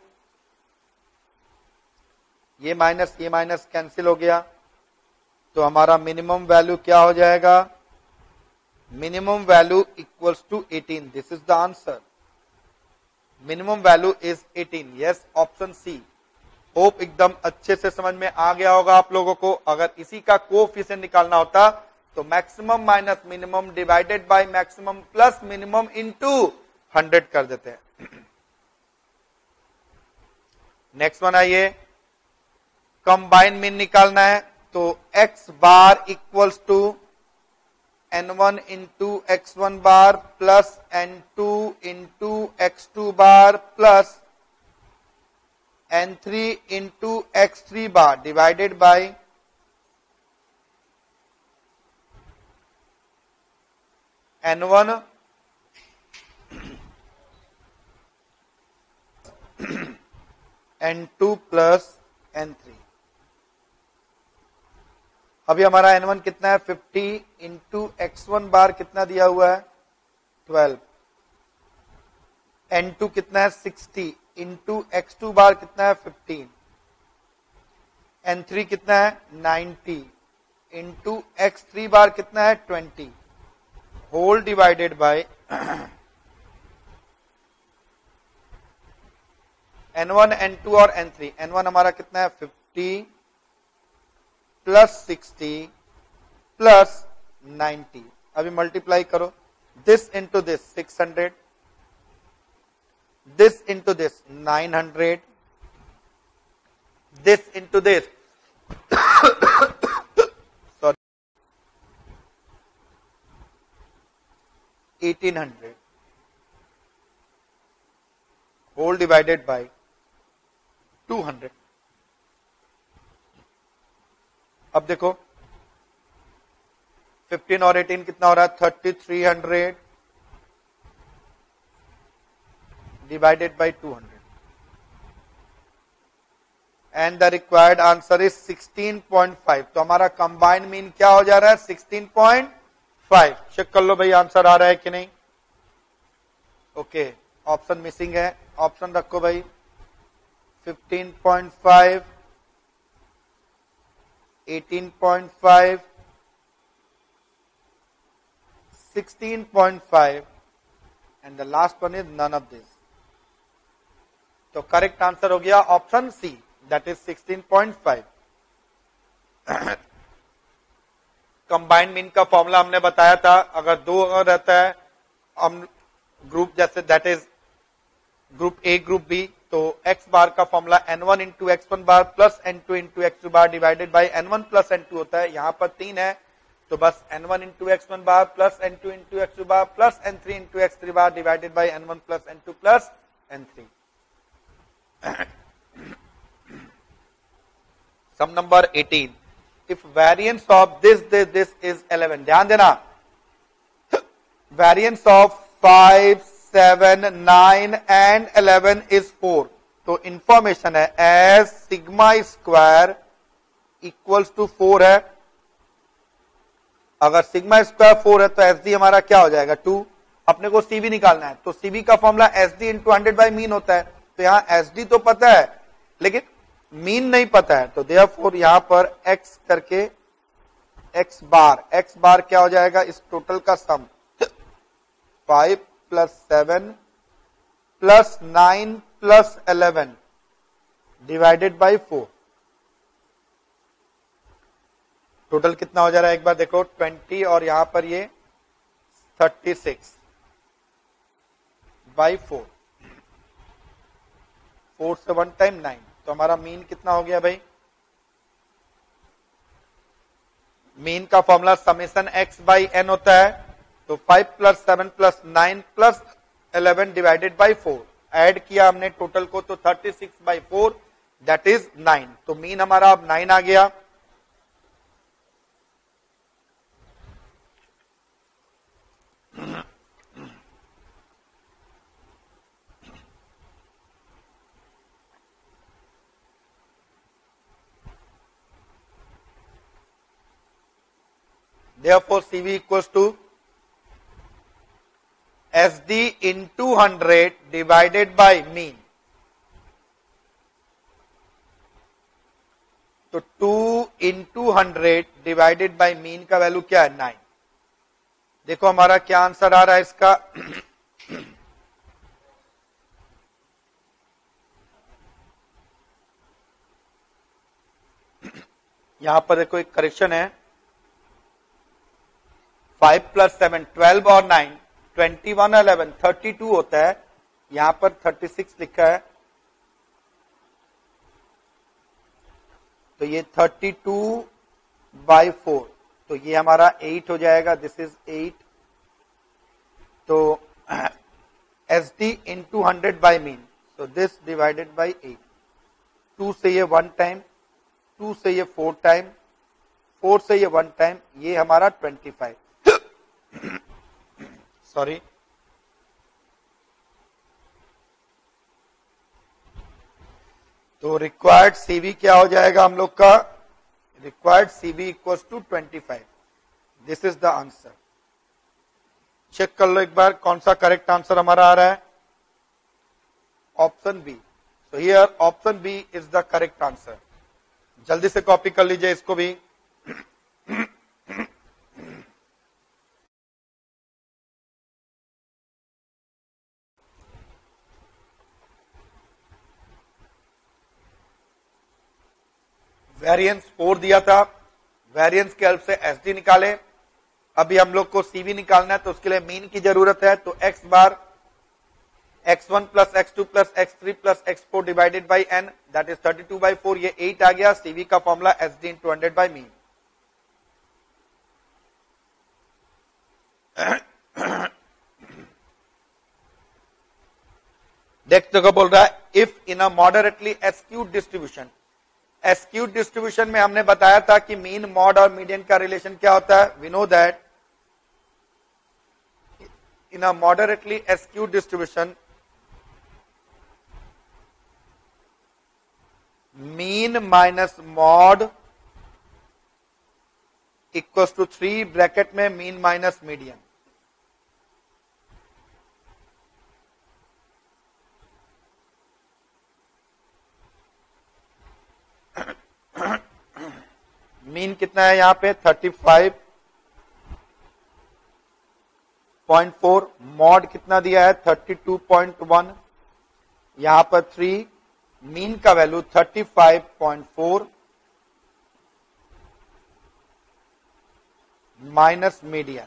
ये माइनस ये माइनस कैंसिल हो गया, तो हमारा मिनिमम वैल्यू क्या हो जाएगा? Minimum value equals to eighteen. This is the answer. Minimum value is eighteen. Yes option C. Hope एकदम अच्छे से समझ में आ गया होगा आप लोगों को। अगर इसी का कोएफिशिएंट निकालना होता तो maximum minus minimum divided by maximum plus minimum into hundred कर देते हैं। नेक्स्ट वन आइए, कंबाइन मीन निकालना है, तो x bar equals to N one into X one bar plus N two into X two bar plus N three into X three bar divided by N one N two plus N three. अभी हमारा N one कितना है? Fifty into X one bar कितना दिया हुआ है? Twelve. N two कितना है? Sixty into X two bar कितना है? फिफ्टीन। एन थ्री कितना है? Ninety into X three bar कितना है? Twenty. Whole divided by N one N two और एन थ्री। एन वन हमारा कितना है fifty plus sixty plus ninety. अभी मल्टीप्लाई करो, this into this six hundred, this into this nine hundred, this into this sorry eighteen hundred, whole divided by two hundred. अब देखो fifteen और eighteen कितना हो रहा है thirty three hundred divided by two hundred, and the required answer is sixteen point five. तो हमारा combined mean क्या हो जा रहा है सिक्सटीन पॉइंट फाइव। चेक कर लो भाई आंसर आ रहा है कि नहीं। ओके, ऑप्शन मिसिंग है, ऑप्शन रखो भाई। Fifteen point five, eighteen point five, sixteen point five and the last one is none of this. तो करेक्ट आंसर हो गया option C, that is sixteen point five. Combined mean का formula हमने बताया था, अगर दो अगर रहता है हम ग्रुप जैसे that is group A group B, तो एक्स बार का formula N one into X one bar plus N two into X two bar divided by N one plus N two होता है। यहां पर तीन है तो बस N one into X one bar plus N two into X two bar plus N three into X three bar divided by N one plus N two plus N three. Sum number eighteen, if variance of this this this is eleven. ध्यान देना, variance of five seven nine and eleven is four. तो information है as sigma square equals to four है। अगर sigma square four है तो S D हमारा क्या हो जाएगा टू। अपने को सीबी निकालना है तो सीबी का formula S D into hundred by mean होता है। तो यहां एस डी तो पता है लेकिन मीन नहीं पता है, तो देयरफॉर यहां पर x करके x बार, x बार क्या हो जाएगा इस टोटल का sum five plus seven plus nine plus eleven divided by four. Total कितना हो जा रहा है एक बार देखो, ट्वेंटी और यहां पर ये thirty six by four, four से वन टाइम नाइन। तो हमारा मीन कितना हो गया भाई, मीन का formula summation x by n होता है। तो five plus seven plus nine plus eleven divided by four, add किया हमने टोटल को तो thirty six by four that is nine. तो मीन हमारा अब नाइन आ गया। Therefore, C V equals to S D into one hundred divided by mean. तो two into hundred divided by mean का वैल्यू क्या है नाइन। देखो हमारा क्या आंसर आ रहा है इसका। यहां पर देखो एक करेक्शन है, फाइव प्लस सेवन ट्वेल्व और nine, twenty one eleven thirty two होता है, यहां पर थर्टी सिक्स लिखा है। तो ये थर्टी टू बाई फोर, तो ये हमारा एट हो जाएगा, दिस इज एट। तो S D into hundred by mean, so this divided by eight. Two से ये वन टाइम, टू से ये फोर टाइम, फोर से ये वन टाइम, ये हमारा ट्वेंटी फाइव। सॉरी, तो रिक्वायर्ड सीबी क्या हो जाएगा हम लोग का, required CB equals to twenty five. This is the answer. Check कर लो एक बार कौन सा करेक्ट आंसर हमारा आ रहा है, option B. So here option B is the correct answer. जल्दी से कॉपी कर लीजिए इसको भी। वेरिएंस फोर दिया था, वेरिएंस के हेल्प से एसडी निकाले। अभी हम लोग को सीवी निकालना है तो उसके लिए मीन की जरूरत है, तो x bar x one plus x two plus x three plus x four divided by n, that is thirty two by four, ये एट आ गया। सीवी का formula SD into hundred by mean. Next जगह बोल रहा है if in a moderately skewed distribution. Skewed distribution में हमने बताया था कि मीन, मॉड और मीडियन का रिलेशन क्या होता है। We know that in a moderately skewed distribution mean minus mode equals to three, bracket में मीन माइनस मीडियन। मीन कितना है यहां पे thirty five point four, mode कितना दिया है थर्टी टू पॉइंट वन, यहां पर थ्री, मीन का value thirty five point four minus median.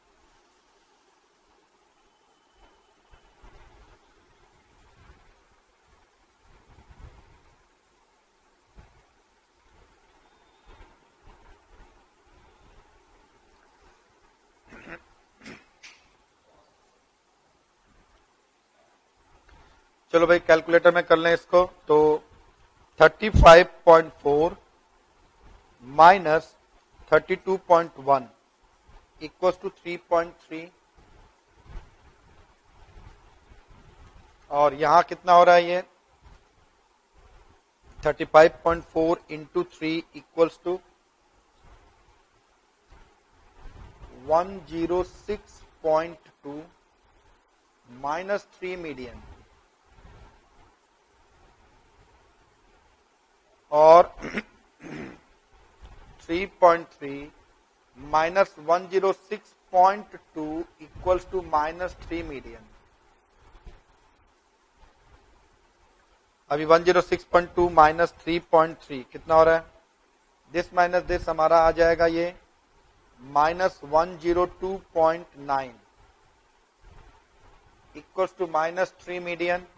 चलो भाई कैलकुलेटर में कर लें इसको, तो thirty five point four minus thirty two point one equals to three point three, और यहां कितना हो रहा है ये thirty five point four into three equals to one zero six point two minus three median, और three point three minus one zero six point two equals to minus three median. अभी one zero six point two minus three point three कितना हो रहा है, this minus this हमारा आ जाएगा ये minus one zero two point nine equals to minus three median.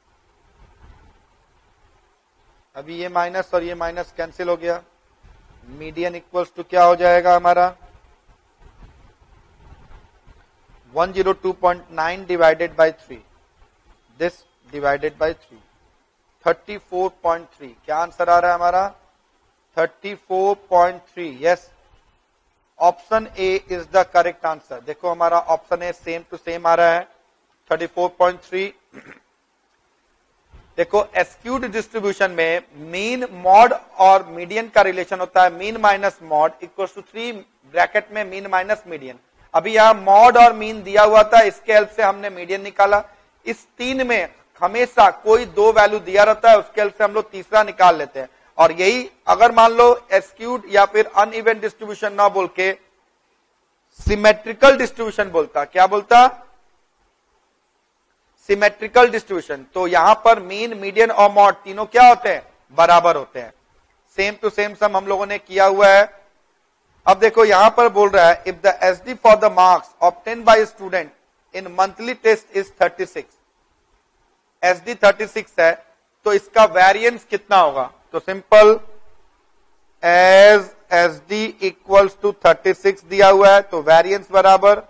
अभी ये माइनस और ये माइनस कैंसिल हो गया, मीडियन इक्वल्स टू क्या हो जाएगा हमारा one zero two point nine divided by three, this divided by three, thirty four point three. क्या आंसर आ रहा है हमारा thirty four point three. Yes, option A is the correct answer. देखो हमारा option A same to same आ रहा है थर्टी फोर पॉइंट थ्री। देखो एस्क्यूड डिस्ट्रीब्यूशन में मीन, मॉड और मीडियन का रिलेशन होता है mean minus mode equals to three, bracket में मीन माइनस मीडियन। अभी यहां मॉड और मीन दिया हुआ था, इसके हेल्प से हमने मीडियन निकाला। इस तीन में हमेशा कोई दो वैल्यू दिया रहता है, उसके हेल्प से हम लोग तीसरा निकाल लेते हैं। और यही अगर मान लो एस्क्यूड या फिर अनइवन डिस्ट्रीब्यूशन ना बोल के सिमेट्रिकल डिस्ट्रीब्यूशन बोलता, क्या बोलता सिमेट्रिकल डिस्ट्रीब्यूशन, तो यहां पर मीन, मीडियन और मॉड तीनों क्या होते हैं बराबर होते हैं। सेम टू सेम सम हम लोगों ने किया हुआ है। अब देखो यहां पर बोल रहा है if the SD for the marks obtain by student in monthly test is thirty six, SD thirty six है तो इसका वेरिएंस कितना होगा, तो simple as SD equals to thirty six दिया हुआ है तो वेरिएंस बराबर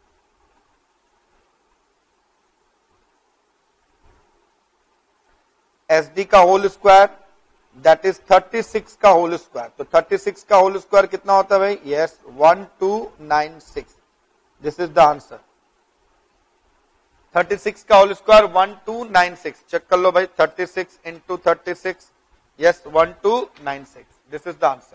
एसडी का whole square, that is thirty six का होल स्क्वायर। तो थर्टी सिक्स का होल स्क्वायर कितना होता है भाई, yes one two nine six, this is the answer. Thirty six का whole square one two nine six, check कर लो भाई, thirty six into thirty six, yes one two nine six, this is the answer.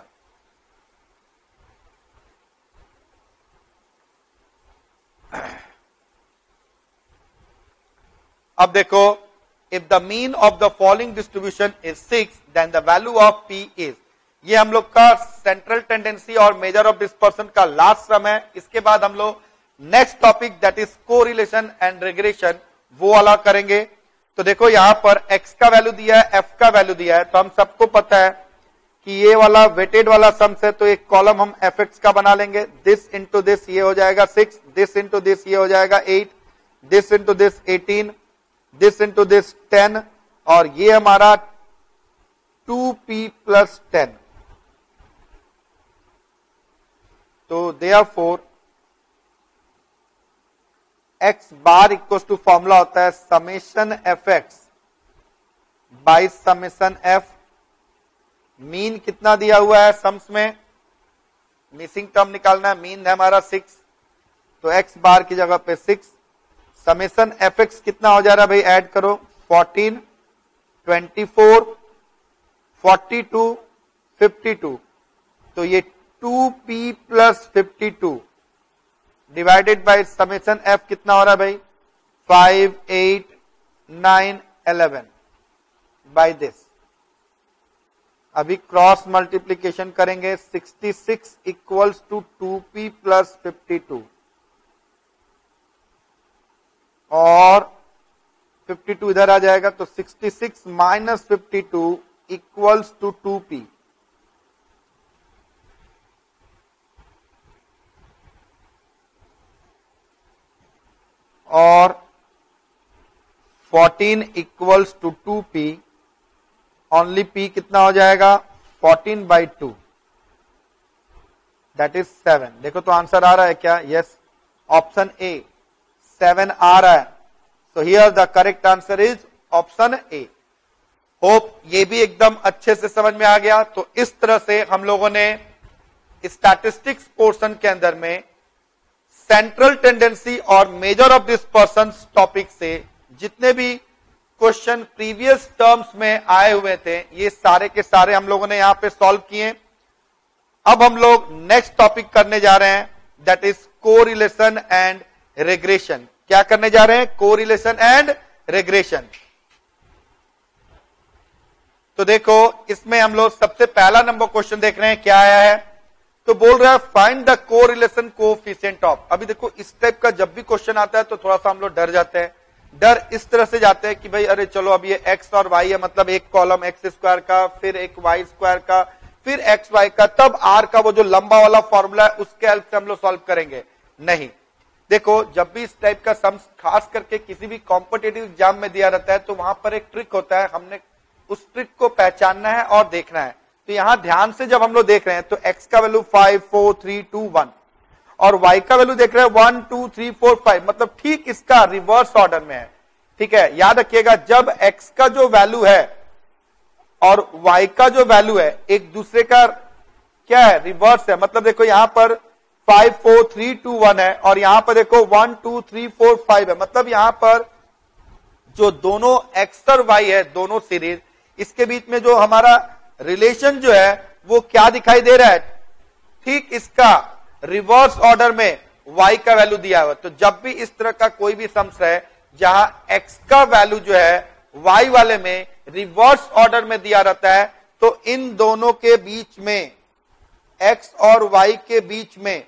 अब देखो if the mean of the following distribution is six then the value of p is, ये हम लोग का central tendency और measure of dispersion का last sum है। इसके बाद हम लोग next topic that is correlation and regression वो वाला करेंगे। तो देखो यहां पर x का वैल्यू दिया है, f का वैल्यू दिया है, तो हम सबको पता है कि ये वाला वेटेड वाला सम्स है तो एक कॉलम हम एफ एक्स का बना लेंगे, दिस इंटू दिस ये हो जाएगा सिक्स, दिस इंटू दिस ये हो जाएगा eight, this into this eighteen, this into this ten, और ये हमारा टू पी प्लस टेन। तो therefore x bar equal to formula होता है summation f x by summation f. Mean कितना दिया हुआ है सम्स में, मिसिंग टर्म निकालना है, मीन है हमारा सिक्स, तो एक्स बार की जगह पे सिक्स, समेशन एफ एक्स कितना हो जा रहा है भाई, ऐड करो, fourteen, twenty four, forty two, fifty two, तो ये two p plus fifty two divided by summation f कितना हो रहा है भाई, five, eight, nine, eleven by this. अभी क्रॉस मल्टीप्लीकेशन करेंगे, sixty six equals to two p plus fifty two और फिफ्टी टू इधर आ जाएगा, तो sixty six minus fifty two equals to two p. और fourteen equals to two p, only P कितना हो जाएगा, fourteen by two, that is seven. देखो तो आंसर आ रहा है क्या, यस, ऑप्शन ए सेवन आ रहा है। So here the correct answer is option A. Hope ये भी एकदम अच्छे से समझ में आ गया। तो इस तरह से हम लोगों ने स्टैटिस्टिक्स पोर्शन के अंदर में सेंट्रल टेंडेंसी और measure of dispersion topic से जितने भी क्वेश्चन प्रीवियस टर्म्स में आए हुए थे, ये सारे के सारे हम लोगों ने यहां पे सॉल्व किए। अब हम लोग नेक्स्ट टॉपिक करने जा रहे हैं, that is correlation and regression. क्या करने जा रहे हैं, कोरिलेशन एंड रिग्रेशन। तो देखो इसमें हम लोग सबसे पहला नंबर क्वेश्चन देख रहे हैं, क्या आया है, तो बोल रहा है find the correlation coefficient of. अभी देखो इस टाइप का जब भी क्वेश्चन आता है तो थोड़ा सा हम लोग डर जाते हैं। डर इस तरह से जाते हैं कि भाई अरे चलो अब ये x और y है, मतलब एक कॉलम एक्स स्क्वायर का, फिर एक y स्क्वायर का, फिर एक्स वाई का, तब r का वो जो लंबा वाला फॉर्मूला है उसके हेल्प से हम लोग सॉल्व करेंगे। नहीं, देखो जब भी इस टाइप का सम्स खास करके किसी भी कॉम्पिटिटिव एग्जाम में दिया रहता है तो वहां पर एक ट्रिक होता है, हमने उस ट्रिक को पहचानना है और देखना है। तो यहां ध्यान से जब हम लोग देख रहे हैं तो x का value five, four, three, two, one और y का वैल्यू देख रहे हैं one, two, three, four, five, मतलब ठीक इसका रिवर्स ऑर्डर में है। ठीक है, याद रखिएगा जब x का जो वैल्यू है और y का जो वैल्यू है एक दूसरे का क्या है, रिवर्स है। मतलब देखो यहां पर five, four, three, two, one है और यहां पर देखो one, two, three, four, five है। मतलब यहां पर जो दोनों x और y है, दोनों सीरीज, इसके बीच में जो हमारा रिलेशन जो है वो क्या दिखाई दे रहा है, ठीक इसका रिवर्स ऑर्डर में y का वैल्यू दिया हुआ। तो जब भी इस तरह का कोई भी सम्स है जहां x का वैल्यू जो है y वाले में रिवर्स ऑर्डर में दिया रहता है, तो इन दोनों के बीच में, x और y के बीच में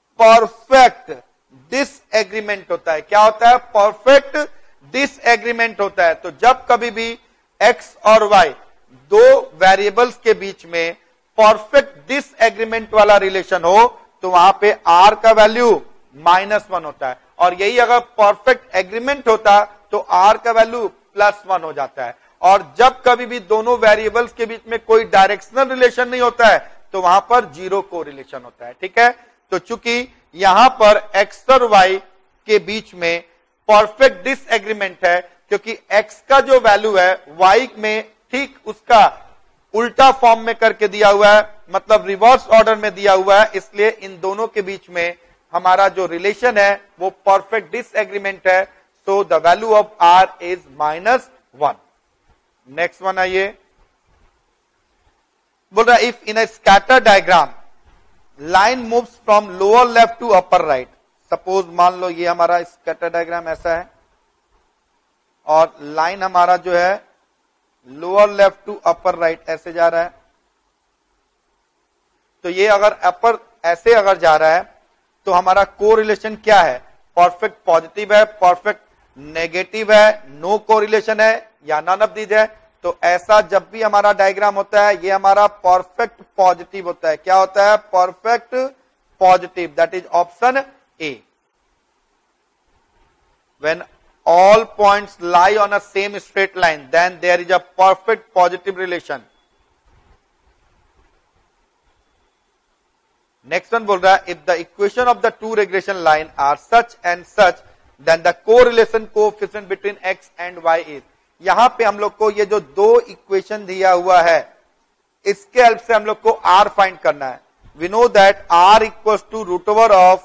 परफेक्ट डिसएग्रीमेंट होता है। क्या होता है, परफेक्ट डिसएग्रीमेंट होता है। तो जब कभी भी x और y दो वेरिएबल्स के बीच में परफेक्ट डिसएग्रीमेंट वाला रिलेशन हो तो वहां पे r का वैल्यू माइनस वन होता है, और यही अगर परफेक्ट एग्रीमेंट होता तो r का वैल्यू प्लस वन हो जाता है। और जब कभी भी दोनों वेरिएबल्स के बीच में कोई डायरेक्शनल रिलेशन नहीं होता है तो वहां पर जीरो कोरिलेशन होता है। ठीक है, तो चूंकि यहां पर x और y के बीच में परफेक्ट डिसएग्रीमेंट है, क्योंकि x का जो वैल्यू है y में ठीक उसका उल्टा फॉर्म में करके दिया हुआ है, मतलब रिवर्स ऑर्डर में दिया हुआ है, इसलिए इन दोनों के बीच में हमारा जो रिलेशन है वो परफेक्ट डिसएग्रीमेंट है। So the value of r is minus one. Next one आइए, बोल रहा है if in a scatter diagram line moves from lower left to upper right. Suppose मान लो ये हमारा स्कैटर डायग्राम ऐसा है और लाइन हमारा जो है lower left to upper right ऐसे जा रहा है। तो ये अगर अपर ऐसे अगर जा रहा है तो हमारा कोरिलेशन क्या है, परफेक्ट पॉजिटिव है, परफेक्ट नेगेटिव है, नो कोरिलेशन है या नन ऑफ दीज है। तो ऐसा जब भी हमारा डायग्राम होता है ये हमारा परफेक्ट पॉजिटिव होता है। क्या होता है? Perfect positive, that is option A. When all points lie on a same straight line, then there is a perfect positive relation. Next one बोल रहा है, if the equation of the two regression line are such and such, then the correlation coefficient between x and y is. यहां पे हम लोग को ये जो दो इक्वेशन दिया हुआ है इसके हेल्प से हम लोग को r फाइंड करना है। We know that r equals to root over of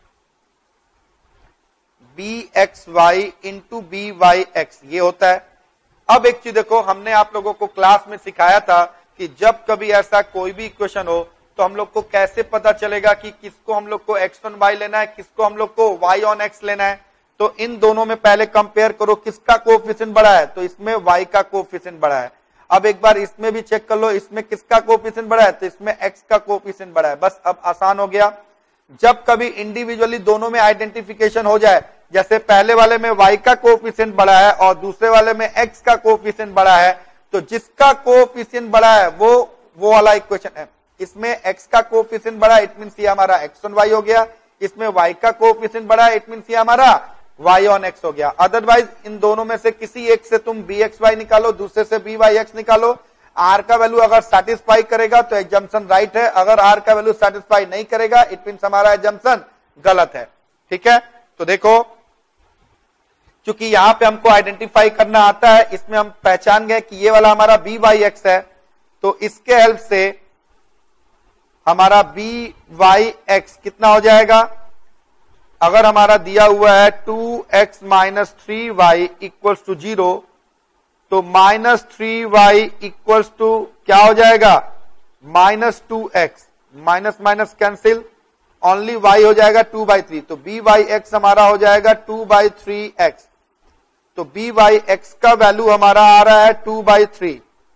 b x Y into B Y x, ये होता है। अब एक चीज देखो, हमने आप लोगों को क्लास में सिखाया था कि जब कभी ऐसा कोई भी इक्वेशन हो तो हम लोग को कैसे पता चलेगा कि किसको हम लोग को एक्स ऑन वाई लेना है, किसको हम लोग को वाई ऑन एक्स लेना है। तो इन दोनों में पहले कंपेयर करो किसका कोएफिशिएंट बड़ा है, तो इसमें वाई का कोएफिशिएंट बड़ा है। अब एक बार इसमें भी चेक कर लो, इसमें किसका कोएफिशिएंट बड़ा है, तो इसमें एक्स का कोएफिशिएंट बड़ा है। बस अब आसान हो गया। जब कभी इंडिविजुअली दोनों में आइडेंटिफिकेशन हो जाए, जैसे पहले वाले में y का कोएफिशिएंट बड़ा है और दूसरे वाले में x का कोएफिशिएंट बड़ा है, तो जिसका कोएफिशिएंट बड़ा है वो वो वाला इक्वेशन है। इसमें x का कोएफिशिएंट बड़ा है, इट मींस ये हमारा x ऑन y हो गया। इसमें y का कोएफिशिएंट बड़ा है, इट मींस ये हमारा y ऑन x हो गया। अदरवाइज इन दोनों में से किसी एक से तुम bxy निकालो, दूसरे से byx निकालो। r का वैल्यू अगर सेटिस्फाई करेगा तो एग्जम्पशन राइट है, अगर r का वैल्यू सेटिस्फाई नहीं करेगा इट मींस हमारा एग्जम्पशन गलत है। ठीक है, तो देखो क्योंकि यहां पे हमको आइडेंटिफाई करना आता है, इसमें हम पहचान गए कि ये वाला हमारा बी वाई एक्स है, तो इसके हेल्प से हमारा बी वाई एक्स कितना हो जाएगा। अगर हमारा दिया हुआ है two x minus three y equals to zero, तो minus three y equals to क्या हो जाएगा, minus two x. Minus minus cancel, only y हो जाएगा टू बाई थ्री, तो बी वाई एक्स हमारा हो जाएगा टू बाई थ्री एक्स। तो बी वाई एक्स का वैल्यू हमारा आ रहा है two by three.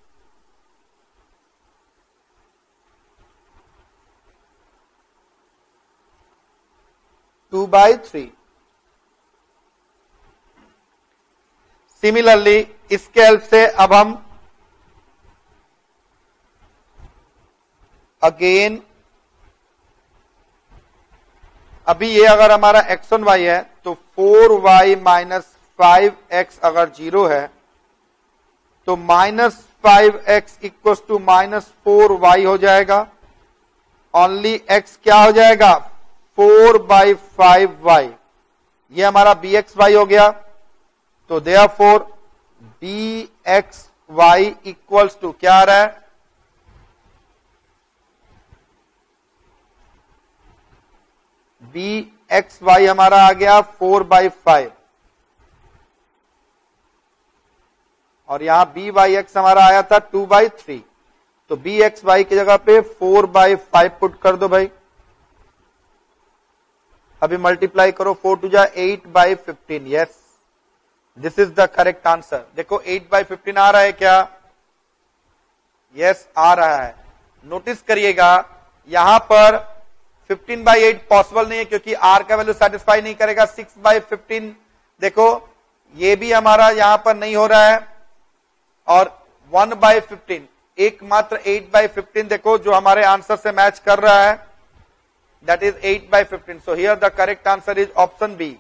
Two by three. Similarly इसके हेल्प से अब हम अगेन, अभी ये अगर हमारा एक्स ऑन वाई है तो four y minus five x अगर जीरो है तो minus five x equal to minus four y हो जाएगा। ओनली एक्स क्या हो जाएगा, फोर बाई फाइव वाई। ये हमारा बी एक्स वाई हो गया। तो therefore B x Y equals to क्या आ रहा है, बी एक्स वाई हमारा आ गया फोर बाई फाइव, और यहां बी वाई एक्स हमारा आया था टू बाई थ्री। तो बी एक्स वाई की जगह पे फोर बाई फाइव पुट कर दो भाई। अभी मल्टीप्लाई करो, फोर टू जा eight by fifteen. Yes, this is the correct answer. देखो एट बाई फिफ्टीन आ रहा है क्या, यस yes, आ रहा है। नोटिस करिएगा यहां पर फिफ्टीन बाई एट पॉसिबल नहीं है क्योंकि आर का वैल्यू सेटिस्फाई नहीं करेगा। सिक्स बाई फिफ्टीन देखो ये भी हमारा यहां पर नहीं हो रहा है, और वन बाई फिफ्टीन एकमात्र एट बाई फिफ्टीन देखो जो हमारे आंसर से मैच कर रहा है, that is eight by fifteen. So here the correct answer is option B.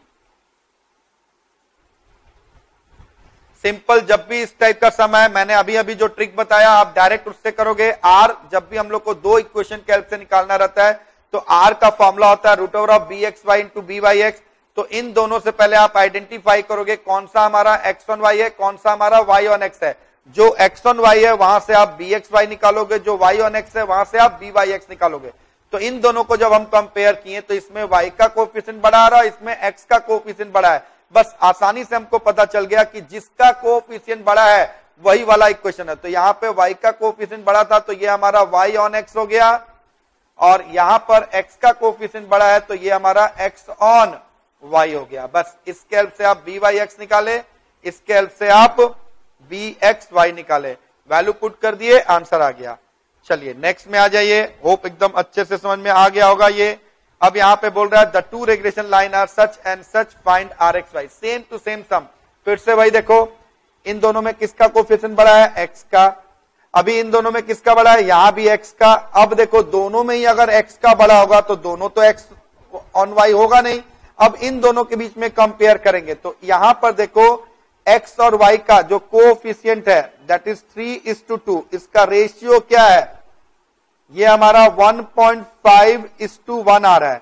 Simple, जब भी इस टाइप का समय, मैंने अभी अभी जो ट्रिक बताया आप डायरेक्ट उससे करोगे। आर जब भी हम लोग को दो इक्वेशन के हेल्प से निकालना रहता है तो आर का फॉर्मूला होता है root over of B x Y into B Y x. तो इन दोनों से पहले आप आइडेंटिफाई करोगे कौन सा हमारा एक्स ऑन वाई है, कौन सा हमारा वाई ऑन एक्स है। जो एक्स ऑन वाई है वहां से आप बी एक्स वाई निकालोगे, जो वाई ऑन एक्स है वहां से आप बी वाई एक्स निकालोगे। तो इन दोनों को जब हम कंपेयर किए तो इसमें y का कोएफिशिएंट बड़ा आ रहा है, इसमें x का कोएफिशिएंट बड़ा है। बस आसानी से हमको पता चल गया कि जिसका कोएफिशिएंट बड़ा है वही वाला इक्वेशन है। तो यहां पे y का कोएफिशिएंट बड़ा था तो ये हमारा y ऑन x हो गया, और यहां पर x का कोएफिशिएंट बड़ा है तो ये हमारा x ऑन y हो गया। बस इसके हेल्प से आप बी वाई एक्स निकाले, इसके हेल्प से आप बी एक्स वाई निकाले, वैल्यू पुट कर दिए, आंसर आ गया। चलिए नेक्स्ट में आ जाइए। होप एकदम अच्छे से समझ में आ गया होगा ये। अब यहां पे बोल रहा है the two regression line are such and such, find r x y. Same to same sum. फिर से भाई देखो इन दोनों में किसका कोफिशिएंट बड़ा है? एक्स का। अभी इन दोनों में किसका बड़ा है? यहां भी एक्स का। अब देखो दोनों में ही अगर एक्स का बड़ा होगा तो दोनों तो एक्स ऑन वाई होगा नहीं। अब इन दोनों के बीच में कंपेयर करेंगे तो यहां पर देखो एक्स और वाई का जो कोफिशिएंट है that is three is to two, इसका रेशियो क्या है? ये हमारा one point five is to one आ रहा है।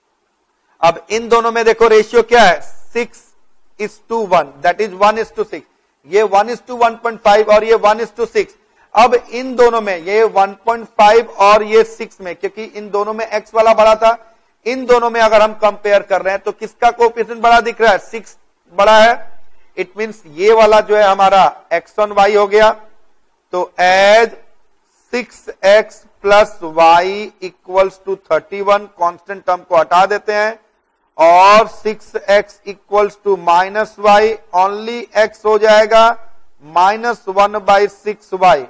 अब इन दोनों में देखो रेशियो क्या है? Six is to one, that is one is to six. ये one is to one point five और ये वन इज टू सिक्स। अब इन दोनों में ये वन पॉइंट फाइव और ये सिक्स में, क्योंकि इन दोनों में एक्स वाला बड़ा था, इन दोनों में अगर हम कंपेयर कर रहे हैं तो किसका कोएफिशिएंट बड़ा दिख रहा है? सिक्स बड़ा है। इट मींस ये वाला जो है हमारा एक्स ऑन वाई हो गया। तो as six x plus y equals to thirty one, constant term को हटा देते हैं, और six x equals to minus y, only x हो जाएगा minus one by six y,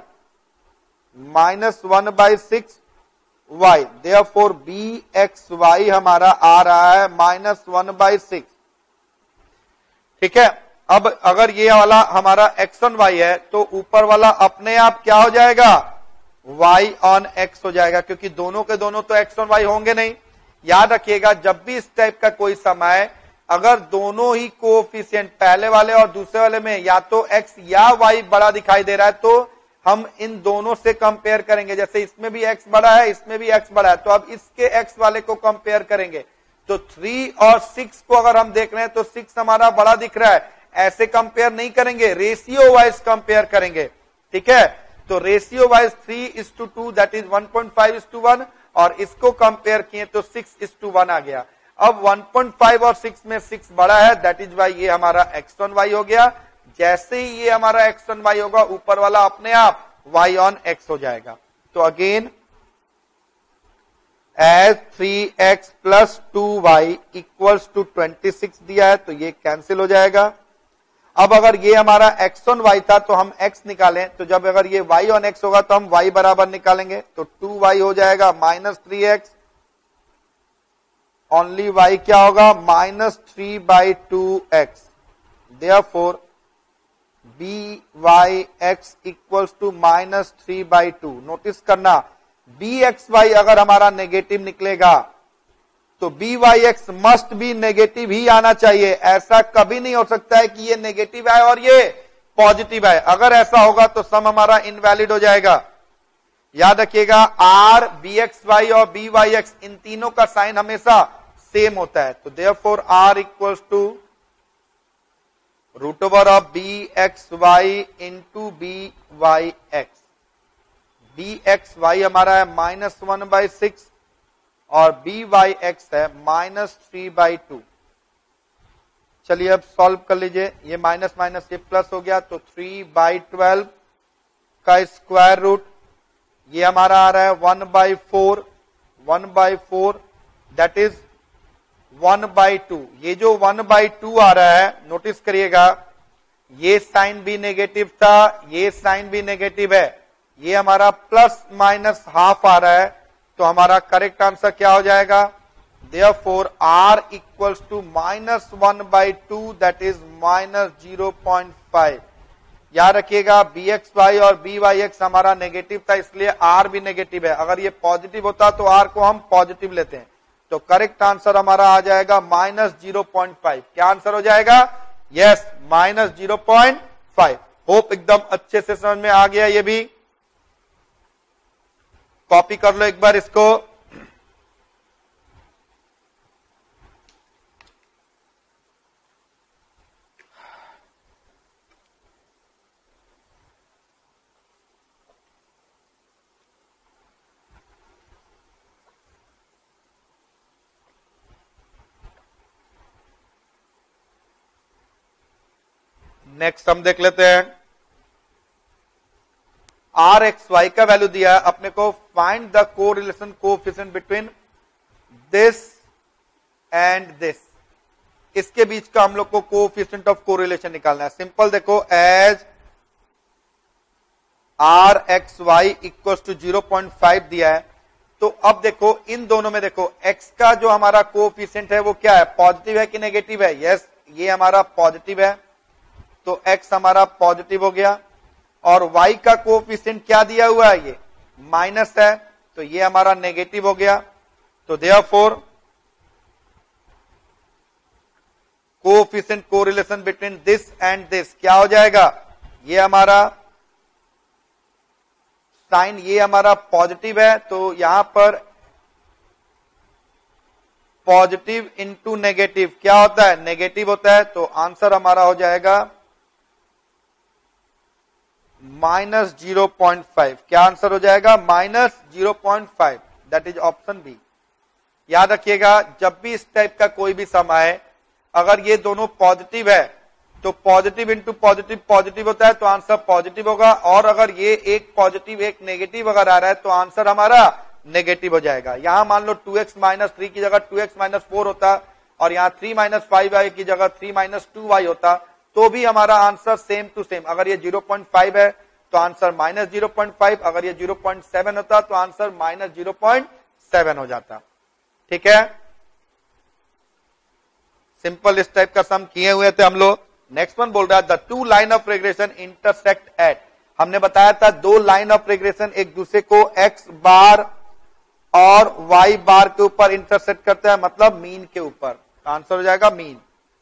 minus one by six y. Therefore B x y हमारा आ रहा है माइनस वन बाई सिक्स। ठीक है। अब अगर ये वाला हमारा एक्स ऑन वाई है तो ऊपर वाला अपने आप क्या हो जाएगा? वाई ऑन एक्स हो जाएगा, क्योंकि दोनों के दोनों तो एक्स ऑन वाई होंगे नहीं। याद रखिएगा जब भी इस टाइप का कोई समय अगर दोनों ही कोएफिशिएंट पहले वाले और दूसरे वाले में या तो एक्स या वाई बड़ा दिखाई दे रहा है तो हम इन दोनों से कंपेयर करेंगे। जैसे इसमें भी एक्स बड़ा है, इसमें भी एक्स बड़ा है, तो अब इसके एक्स वाले को कंपेयर करेंगे। तो थ्री और सिक्स को अगर हम देख रहे हैं तो सिक्स हमारा बड़ा दिख रहा है, ऐसे कंपेयर नहीं करेंगे, रेशियो वाइज कंपेयर करेंगे। ठीक है। तो ratio wise three is to two that is one point five is to one, और इसको कंपेयर किए तो सिक्स इज टू वन आ गया। अब वन पॉइंट फाइव और सिक्स में सिक्स बड़ा है, दैट इज वाई ये हमारा एक्स ऑन वाई हो गया। जैसे ही ये हमारा एक्स ऑन वाई होगा ऊपर वाला अपने आप वाई ऑन एक्स हो जाएगा। तो again as three x plus two Y equals to twenty six दिया है तो ये कैंसिल हो जाएगा। अब अगर ये हमारा x ऑन y था तो हम x निकालें, तो जब अगर ये y ऑन x होगा तो हम y बराबर निकालेंगे, तो टू वाई हो जाएगा minus three x, only y क्या होगा? Minus three by two x. Therefore b Y x equals to minus three by two. Notice करना बी एक्स वाई अगर हमारा नेगेटिव निकलेगा तो b Y x must be negative ही आना चाहिए। ऐसा कभी नहीं हो सकता है कि ये नेगेटिव आए और ये पॉजिटिव आए। अगर ऐसा होगा तो सम हमारा इनवैलिड हो जाएगा। याद रखिएगा आर बी एक्स वाई और बी वाई एक्स इन तीनों का साइन हमेशा सेम होता है। तो therefore r equals to root over of B x Y into B Y x. B x y हमारा है माइनस वन बाई सिक्स और बी वाई एक्स है माइनस थ्री बाई टू। चलिए अब सॉल्व कर लीजिए। ये माइनस माइनस ये प्लस हो गया तो थ्री बाई ट्वेल्व का स्क्वायर रूट, ये हमारा आ रहा है one by four, one by four that is one by two. ये जो वन बाई टू आ रहा है नोटिस करिएगा ये साइन भी नेगेटिव था, ये साइन भी नेगेटिव है, ये हमारा प्लस माइनस हाफ आ रहा है, तो हमारा करेक्ट आंसर क्या हो जाएगा? Therefore R equals to minus one by two that is minus zero point five. याद रखिएगा बी एक्स वाई और बी वाई एक्स हमारा नेगेटिव था इसलिए R भी नेगेटिव है। अगर ये पॉजिटिव होता तो R को हम पॉजिटिव लेते हैं। तो करेक्ट आंसर हमारा आ जाएगा माइनस जीरो पॉइंट फाइव। क्या आंसर हो जाएगा? Yes minus zero point five. Hope एकदम अच्छे से समझ में आ गया। ये भी कॉपी कर लो एक बार इसको। नेक्स्ट हम देख लेते हैं। आर एक्स वाई का वैल्यू दिया है अपने को, find the correlation coefficient between this and this. इसके बीच का हम लोग को कोएफिशिएंट ऑफ कोरिलेशन निकालना है। सिंपल देखो as r x y equal to zero point five दिया है, तो अब देखो इन दोनों में देखो x का जो हमारा कोएफिशिएंट है वो क्या है? पॉजिटिव है कि नेगेटिव है? यस ये हमारा पॉजिटिव है। तो x हमारा पॉजिटिव हो गया, और y का कोएफिशिएंट क्या दिया हुआ है, ये माइनस है, तो ये हमारा नेगेटिव हो गया। तो therefore coefficient correlation between this and this क्या हो जाएगा, ये हमारा साइन ये हमारा पॉजिटिव है, तो यहां पर पॉजिटिव इंटू नेगेटिव क्या होता है, नेगेटिव होता है। तो आंसर हमारा हो जाएगा माइनस जीरो पॉइंट फाइव। क्या आंसर हो जाएगा, minus zero point five, that is option b. याद रखिएगा जब भी इस टाइप का कोई भी सम आए, अगर ये दोनों पॉजिटिव है तो पॉजिटिव इंटू पॉजिटिव पॉजिटिव होता है, तो आंसर पॉजिटिव होगा, और अगर ये एक पॉजिटिव एक नेगेटिव अगर आ रहा है तो आंसर हमारा नेगेटिव हो जाएगा। यहां मान लो टू एक्स माइनस थ्री की जगह टू एक्स माइनस फोर होता, और यहाँ थ्री माइनस फाइव वाई की जगह थ्री माइनस टू वाई होता, तो भी हमारा आंसर सेम टू सेम। अगर ये जीरो पॉइंट फाइव है तो answer minus zero point five, अगर ये जीरो पॉइंट सेवन होता तो answer minus zero point seven हो जाता। ठीक है, सिंपल इस टाइप का सम किए हुए थे हम लोग। नेक्स्ट वन बोल रहा है the two line of regression intersect at. हमने बताया था दो लाइन ऑफ रिग्रेशन एक दूसरे को एक्स बार और वाई बार के ऊपर इंटरसेक्ट करते हैं, मतलब मीन के ऊपर। आंसर हो जाएगा mean.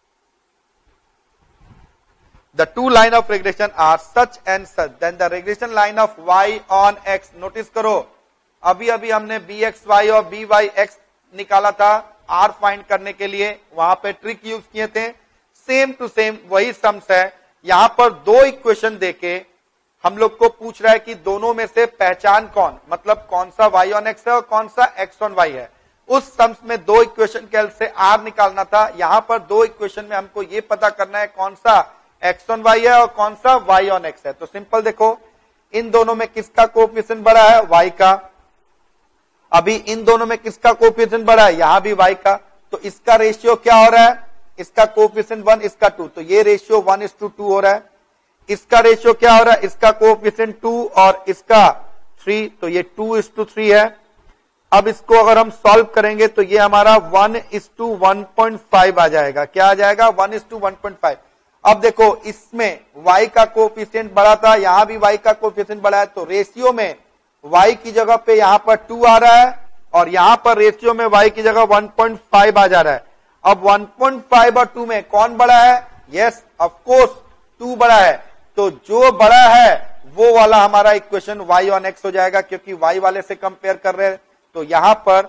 The two line of regression are such and such then the regression line of y on x. Notice करो अभी अभी हमने बी एक्स वाई और बी वाई एक्स निकाला था आर फाइंड करने के लिए, वहां पे ट्रिक यूज किए थे। सेम टू सेम वही सम्स है। यहां पर दो इक्वेशन देके हम लोग को पूछ रहा है कि दोनों में से पहचान कौन, मतलब कौन सा y ऑन x है और कौन सा x ऑन y है। उस सम्स में दो इक्वेशन के हेल्प से r निकालना था। यहां पर दो इक्वेशन में हमको ये पता करना है कौन सा x ऑन y है और कौन सा y ऑन x है। तो सिंपल देखो इन दोनों में किसका कोएफिशिएंट बड़ा है, y का। अभी इन दोनों में किसका कोएफिशिएंट बड़ा है, यहां भी y का। तो इसका रेशियो क्या हो रहा है, इसका कोएफिशिएंट वन, इसका टू, तो ये ratio one is to two हो रहा है। इसका रेशियो क्या हो रहा है, इसका कोएफिशिएंट टू और इसका थ्री, तो ये टू इज टू थ्री है। अब इसको अगर हम सॉल्व करेंगे तो ये हमारा one is to one point five आ जाएगा। क्या आ जाएगा, one is to one point five. अब देखो इसमें y का कोएफिशिएंट बड़ा था, यहां भी y का कोएफिशिएंट बड़ा है, तो रेशियो में y की जगह पे यहां पर टू आ रहा है और यहां पर रेशियो में y की जगह वन पॉइंट फाइव आ जा रहा है। अब वन पॉइंट फाइव और टू में कौन बड़ा है, यस ऑफ कोर्स टू बड़ा है। तो जो बड़ा है वो वाला हमारा इक्वेशन y ऑन x हो जाएगा, क्योंकि y वाले से कंपेयर कर रहे हैं। तो यहां पर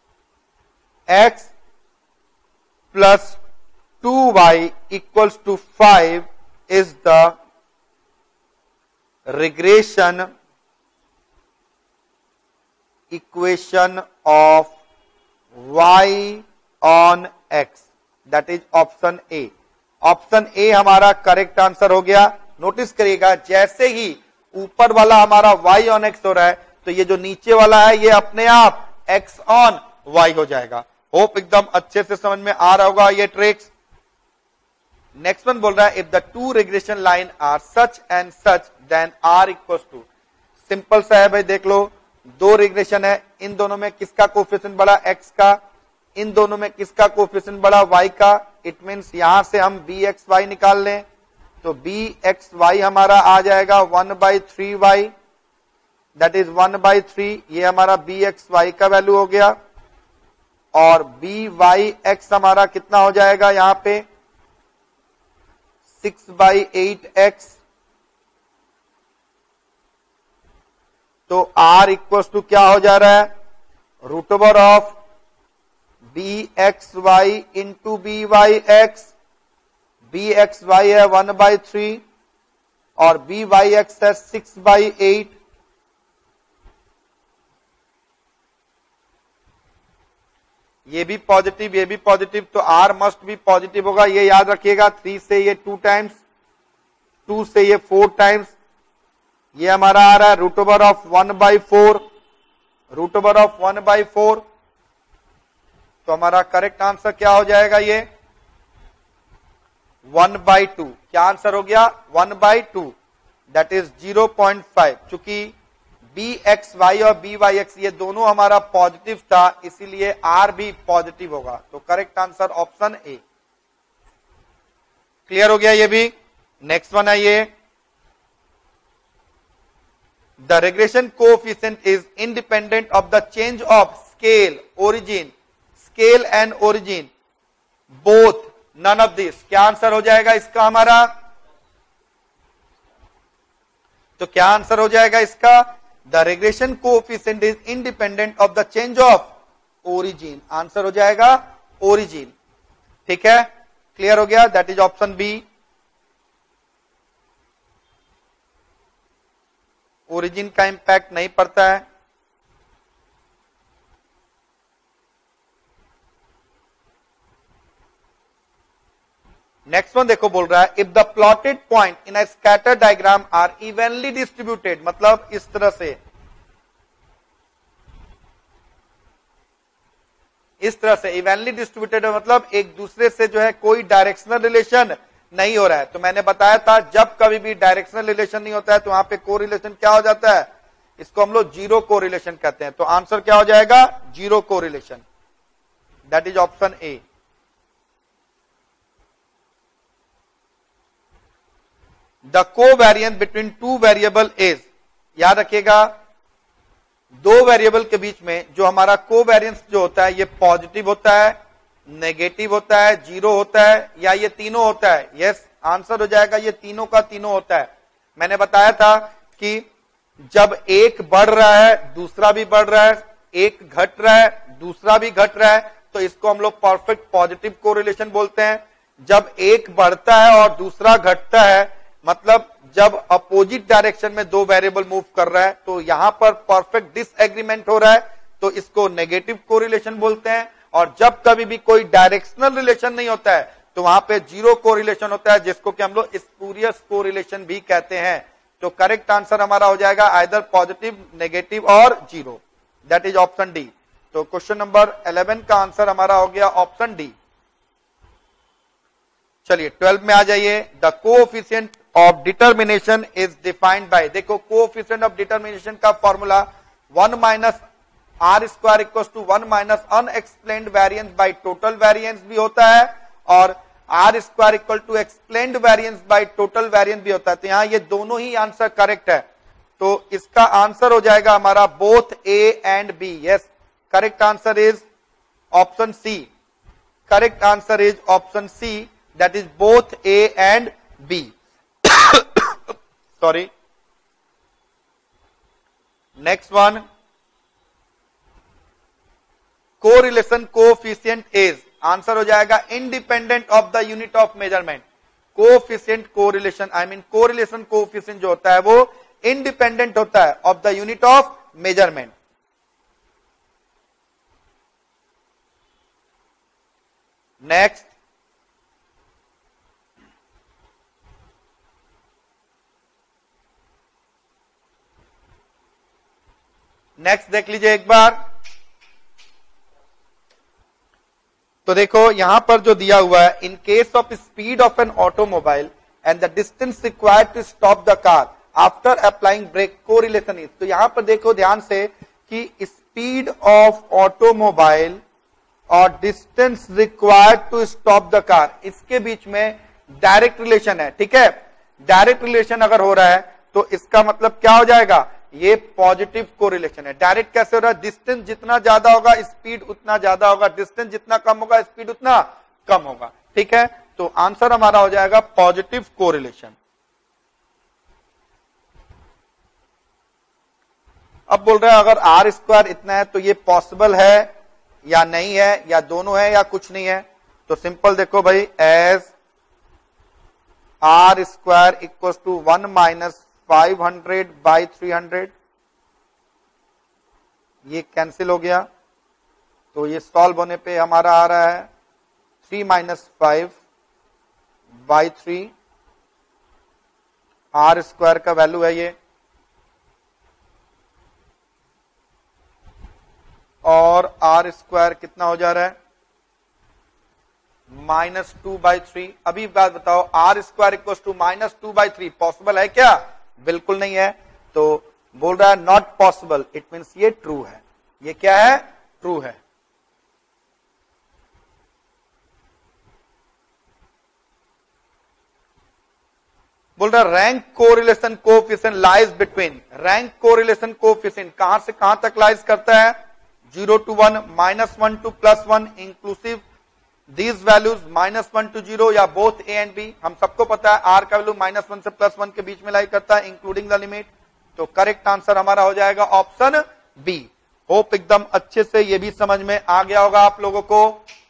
x plus two Y equals to five is the regression equation of y on x, that is option a. Option a हमारा करेक्ट आंसर हो गया। नोटिस करिएगा जैसे ही ऊपर वाला हमारा y ऑन x हो रहा है तो ये जो नीचे वाला है ये अपने आप x ऑन y हो जाएगा। होप एकदम अच्छे से समझ में आ रहा होगा ये ट्रिक्स। नेक्स्ट वन बोल रहा है if the two regression line are such and such then r equals to. Simple सा है भाई, देख लो दो रिग्रेशन है, इन दोनों में किसका कोएफिशिएंट बड़ा, x का, इन दोनों में किसका कोएफिशिएंट बड़ा, y का। इट मींस यहां से हम बी एक्स वाई निकाल लें तो बी एक्स वाई हमारा आ जाएगा one by three y, that is one by three. ये हमारा बी एक्स वाई का वैल्यू हो गया, और बी वाई एक्स हमारा कितना हो जाएगा यहां पे सिक्स बाई एट एक्स। तो r इक्वल टू क्या हो जा रहा है, root over of B x Y into B Y x. B x y है वन बाई थ्री और बी वाई एक्स है सिक्स बाई एट। ये भी पॉजिटिव ये भी पॉजिटिव, तो r मस्ट भी पॉजिटिव होगा, ये याद रखिएगा। थ्री से ये टू टाइम्स, टू से ये फोर टाइम्स, ये हमारा आ रहा है root over of one by four, root over of one by four. तो हमारा करेक्ट आंसर क्या हो जाएगा, ये वन बाई टू। क्या आंसर हो गया, one by two, that is zero point five. चूंकि बी एक्स वाई और बी वाई एक्स ये दोनों हमारा पॉजिटिव था, इसीलिए आर भी पॉजिटिव होगा। तो correct answer option a. Clear हो गया ये भी। नेक्स्ट वन है ये, the regression coefficient is independent of the change of scale origin, scale and origin both, none of this. क्या आंसर हो जाएगा इसका हमारा? तो क्या आंसर हो जाएगा इसका? The regression coefficient is independent of the change of origin. Answer हो जाएगा ओरिजिन। ठीक है, क्लियर हो गया? That is option b, origin का इंपैक्ट नहीं पड़ता है। नेक्स्ट वन देखो, बोल रहा है if the plotted point in a scatter diagram are evenly distributed, मतलब इस तरह से, इस तरह से इवनली डिस्ट्रीब्यूटेड मतलब एक दूसरे से जो है कोई डायरेक्शनल रिलेशन नहीं हो रहा है। तो मैंने बताया था जब कभी भी डायरेक्शनल रिलेशन नहीं होता है तो वहां पे कोरिलेशन क्या हो जाता है? इसको हम लोग जीरो कोरिलेशन कहते हैं। तो आंसर क्या हो जाएगा? Zero correlation. That is option a. The covariance between two variable is, याद रखिएगा दो वेरिएबल के बीच में जो हमारा कोवेरिएंस जो होता है ये पॉजिटिव होता है, नेगेटिव होता है, जीरो होता है, या ये तीनों होता है? यस, आंसर हो जाएगा ये तीनों का तीनों होता है। मैंने बताया था कि जब एक बढ़ रहा है दूसरा भी बढ़ रहा है, एक घट रहा है दूसरा भी घट रहा है, तो इसको हम लोग परफेक्ट पॉजिटिव कोरिलेशन बोलते हैं। जब एक बढ़ता है और दूसरा घटता है, मतलब जब अपोजिट डायरेक्शन में दो वेरिएबल मूव कर रहा है, तो यहां पर परफेक्ट डिसएग्रीमेंट हो रहा है, तो इसको नेगेटिव कोरिलेशन बोलते हैं। और जब कभी भी कोई डायरेक्शनल रिलेशन नहीं होता है तो वहां पे जीरो कोरिलेशन होता है, जिसको कि हम लोग स्पूरियस कोरिलेशन भी कहते हैं। तो करेक्ट आंसर हमारा हो जाएगा आइदर पॉजिटिव, नेगेटिव और zero. That is option D. तो क्वेश्चन नंबर इलेवन का आंसर हमारा हो गया ऑप्शन डी। चलिए ट्वेल्व में आ जाइए। The coefficient of determination is defined by, देखो कोएफिशिएंट ऑफ डिटर्मिनेशन का formula one minus r square equal to one minus unexplained variance by total variance भी होता है, और r square equal to explained variance by total variance भी होता है। तो यहां ये दोनों ही आंसर करेक्ट है। तो इसका आंसर हो जाएगा हमारा both A and b. Yes, correct answer is option c. Correct answer is option C, that is both A and b. Sorry. Next one, correlation coefficient is, answer हो जाएगा independent of the unit of measurement. Coefficient correlation, I mean correlation coefficient जो होता है वो independent होता है of the unit of measurement. Next, next देख लीजिए एक बार। तो देखो यहां पर जो दिया हुआ है, in case of speed of an automobile and the distance required to stop the car after applying brake, correlation is. तो यहां पर देखो ध्यान से कि स्पीड ऑफ ऑटोमोबाइल और distance required to stop the car, इसके बीच में डायरेक्ट रिलेशन है। ठीक है, डायरेक्ट रिलेशन अगर हो रहा है तो इसका मतलब क्या हो जाएगा? ये पॉजिटिव कोरिलेशन है। डायरेक्ट कैसे हो रहा है? डिस्टेंस जितना ज्यादा होगा स्पीड उतना ज्यादा होगा, डिस्टेंस जितना कम होगा स्पीड उतना कम होगा। ठीक है, तो आंसर हमारा हो जाएगा पॉजिटिव कोरिलेशन। अब बोल रहे हैं अगर आर स्क्वायर इतना है तो ये पॉसिबल है या नहीं है, या दोनों है या कुछ नहीं है। तो सिंपल देखो भाई, as r square equal to one minus five hundred by three hundred, ये कैंसिल हो गया। तो ये सॉल्व होने पे हमारा आ रहा है three minus five by three, r square का वैल्यू है ये, और आर स्क्वायर कितना हो जा रहा है? Minus two by three. अभी बात बताओ, r square equal to minus two by three possible है क्या? बिल्कुल नहीं है। तो बोल रहा है नॉट पॉसिबल, इट मीन्स ये ट्रू है। ये क्या है? ट्रू है। बोल रहा rank correlation coefficient lies between, rank correlation coefficient कहां से कहां तक लाइज करता है, zero to one, minus one to plus one, inclusive these values minus one to zero या बोथ ए एंड बी। हम सबको पता है आर का वैल्यू माइनस वन से प्लस वन के बीच में लाई करता है, इंक्लूडिंग द लिमिट। तो करेक्ट आंसर हमारा हो जाएगा ऑप्शन बी। होप एकदम अच्छे से ये भी समझ में आ गया होगा आप लोगों को।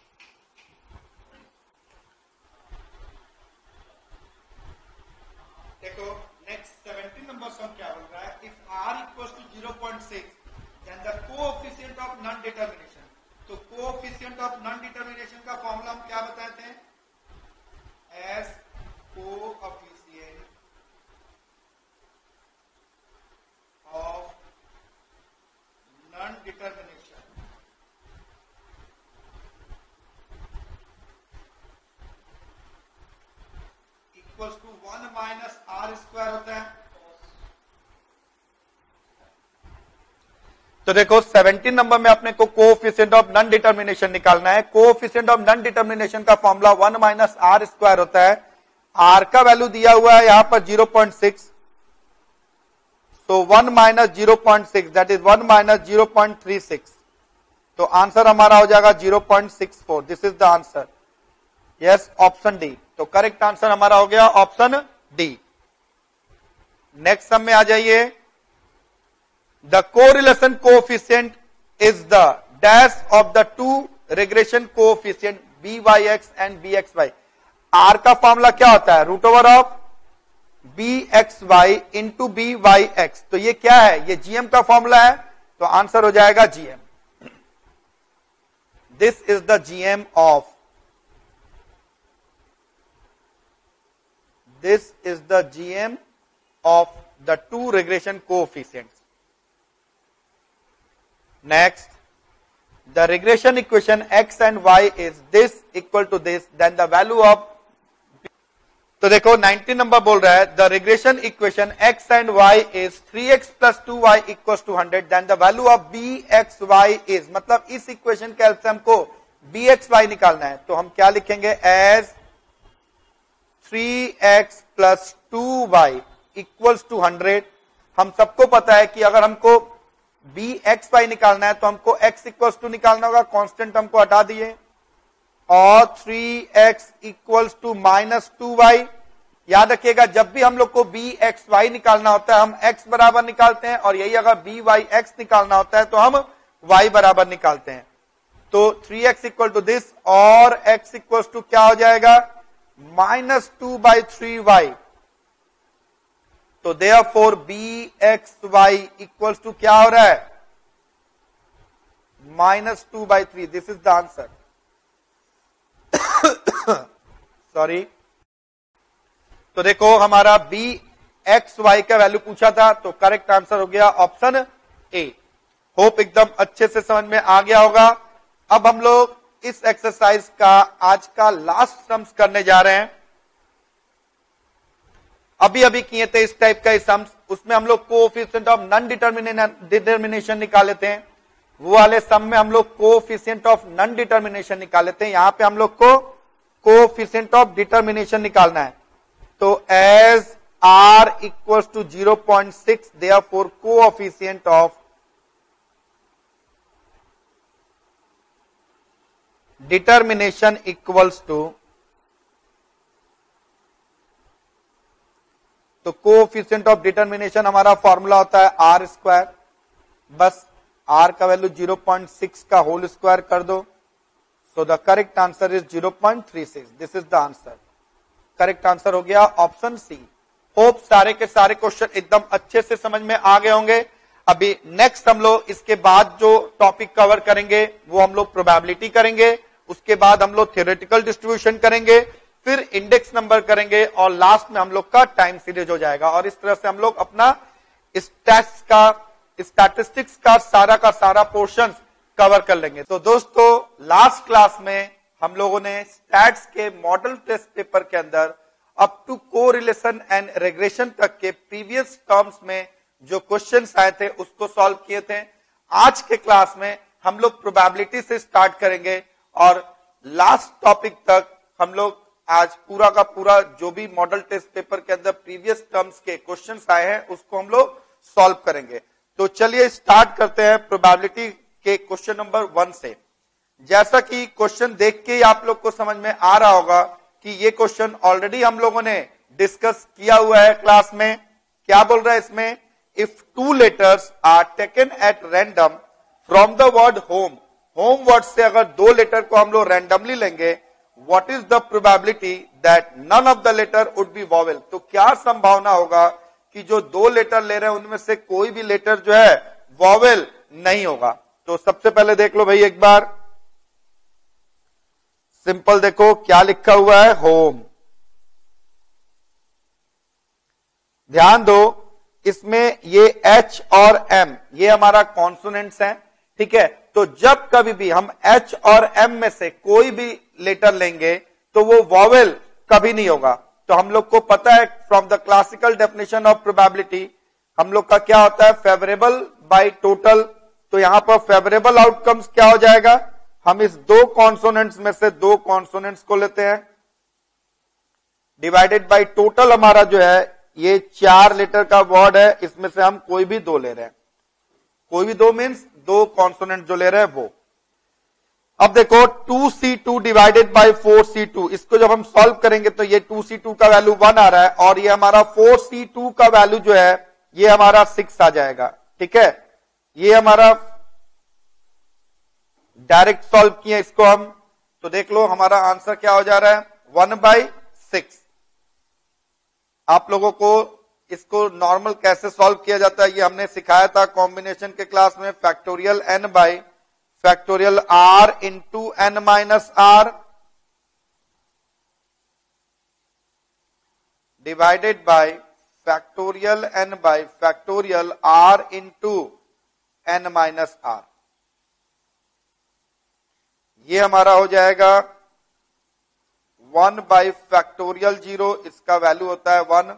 देखो नेक्स्ट सेवेंटीन नंबर सम क्या बोल रहा है, if r equal to zero point six then the coefficient of non determination. तो कोएफिशिएंट ऑफ नॉन डिटरमिनेशन का फॉर्मूला हम क्या बताते हैं, as coefficient of non determination equals to one minus r square होता है। तो देखो सेवेंटीन नंबर में अपने को कोएफिशिएंट ऑफ नॉन डिटरमिनेशन निकालना है। कोएफिशिएंट ऑफ नॉन डिटरमिनेशन का formula one minus r square होता है। आर का वैल्यू दिया हुआ है यहां पर जीरो पॉइंट सिक्स, तो one minus zero point six that is one minus zero point three six. तो आंसर हमारा हो जाएगा zero point six four. This is the answer, yes option D. तो करेक्ट आंसर हमारा हो गया ऑप्शन डी। नेक्स्ट सम में आ जाइए, the correlation coefficient is the dash of the two regression coefficient B Y X and B x Y. R का formula क्या होता है, root over of B x Y into B Y x. तो ये क्या है, ये जीएम का फॉर्मूला है, तो आंसर हो जाएगा GM. This is the GM of, this is the G M of the two regression coefficients. Next, the regression equation x and y is this equal to this, then the value of, तो देखो nineteen number बोल रहा है the regression equation x and y is three X plus two Y equals to hundred, then the value of bxy is, मतलब इस equation के help से हमको bxy निकालना है। तो हम क्या लिखेंगे, as three x plus two Y equals to hundred. हम सबको पता है कि अगर हमको बी एक्स वाई निकालना है तो हमको x इक्वल्स टू निकालना होगा, कांस्टेंट हमको हटा दिए, और three X equals to minus two Y. याद रखिएगा जब भी हम लोग को बी एक्स वाई निकालना होता है हम x बराबर निकालते हैं, और यही अगर बी वाई एक्स निकालना होता है तो हम y बराबर निकालते हैं। तो three X equal to this और x इक्वल्स टू क्या हो जाएगा, minus two by three Y. तो therefore B x Y equals to क्या हो रहा है, minus two by three. This is the answer. Sorry, तो देखो हमारा बी एक्स वाई का वैल्यू पूछा था, तो करेक्ट आंसर हो गया ऑप्शन ए। होप एकदम अच्छे से समझ में आ गया होगा। अब हम लोग इस एक्सरसाइज का आज का लास्ट सम्स करने जा रहे हैं। अभी अभी किए थे इस टाइप का सम्स, उसमें हम लोग कोएफिशिएंट ऑफ नॉन डिटरमिनेशन निकाले थे। वो वाले सम में हम लोग कोएफिशिएंट ऑफ नॉन डिटरमिनेशन निकाले थे। यहां पे हम लोग को कोएफिशिएंट ऑफ डिटरमिनेशन निकालना है। तो as R equals to zero point six therefore coefficient of determination equals to, तो कोएफिशिएंट ऑफ डिटरमिनेशन हमारा फॉर्मूला होता है आर स्क्वायर। बस आर का वैल्यू जीरो पॉइंट सिक्स का होल स्क्वायर कर दो। So the correct answer is zero point three six. This is the answer. Correct answer हो गया ऑप्शन सी। होप सारे के सारे क्वेश्चन एकदम अच्छे से समझ में आ गए होंगे। अभी नेक्स्ट हम लोग इसके बाद जो टॉपिक कवर करेंगे वो हम लोग प्रोबेबिलिटी करेंगे, उसके बाद हम लोग थ्योरेटिकल डिस्ट्रीब्यूशन करेंगे, फिर इंडेक्स नंबर करेंगे, और लास्ट में हम लोग का टाइम सीरीज हो जाएगा। और इस तरह से हम लोग अपना स्टैट्स का स्टैटिस्टिक्स का सारा का सारा पोर्शन कवर कर लेंगे। तो दोस्तों लास्ट क्लास में हम लोगों ने स्टैट्स के मॉडल टेस्ट पेपर के अंदर up to correlation and regression तक के प्रीवियस टर्म्स में जो क्वेश्चंस आए थे उसको सॉल्व किए थे। आज के क्लास में हम लोग प्रोबेबिलिटी से स्टार्ट करेंगे और लास्ट टॉपिक तक हम लोग आज पूरा का पूरा जो भी मॉडल टेस्ट पेपर के अंदर प्रीवियस टर्म्स के क्वेश्चंस आए हैं उसको हम लोग सॉल्व करेंगे। तो चलिए स्टार्ट करते हैं प्रोबेबिलिटी के क्वेश्चन नंबर वन से। जैसा कि क्वेश्चन देख के ही आप लोग को समझ में आ रहा होगा कि ये क्वेश्चन ऑलरेडी हम लोगों ने डिस्कस किया हुआ है क्लास में। क्या बोल रहा है इसमें, if two letters are taken at random from the word home, home word से अगर दो लेटर को हम लोग रैंडमली लेंगे, what is the probability that none of the letter would be vowel. तो क्या संभावना होगा कि जो दो लेटर ले रहे हैं उनमें से कोई भी लेटर जो है वॉवेल नहीं होगा। तो सबसे पहले देख लो भाई एक बार, सिंपल देखो क्या लिखा हुआ है, होम। ध्यान दो इसमें ये H और M ये हमारा कॉन्सोनेंट्स हैं, ठीक है। तो जब कभी भी हम H और M में से कोई भी लेटर लेंगे तो वो वॉवेल कभी नहीं होगा। तो हम लोग को पता है from the classical definition of probability हम लोग का क्या होता है, फेवरेबल बाय टोटल। तो यहां पर फेवरेबल आउटकम्स क्या हो जाएगा, हम इस दो कॉन्सोनेंट्स में से दो कॉन्सोनेंट्स को लेते हैं, डिवाइडेड बाय टोटल हमारा जो है ये चार लेटर का वर्ड है, इसमें से हम कोई भी दो ले रहे हैं, कोई भी दो मीन्स दो कॉन्सोनेंट जो ले रहे हैं वो। अब देखो two C two divided by four C two, इसको जब हम सॉल्व करेंगे तो ये टू सी टू का वैल्यू वन आ रहा है और ये हमारा फोर सी टू का वैल्यू जो है ये हमारा सिक्स आ जाएगा, ठीक है। ये हमारा डायरेक्ट सॉल्व किया इसको हम, तो देख लो हमारा आंसर क्या हो जा रहा है, वन बाई सिक्स। आप लोगों को इसको नॉर्मल कैसे सॉल्व किया जाता है ये हमने सिखाया था कॉम्बिनेशन के क्लास में, factorial N by factorial R into N minus R divided by factorial N by factorial R into N minus R. ये हमारा हो जाएगा वन बाई फैक्टोरियल जीरो, इसका वैल्यू होता है वन,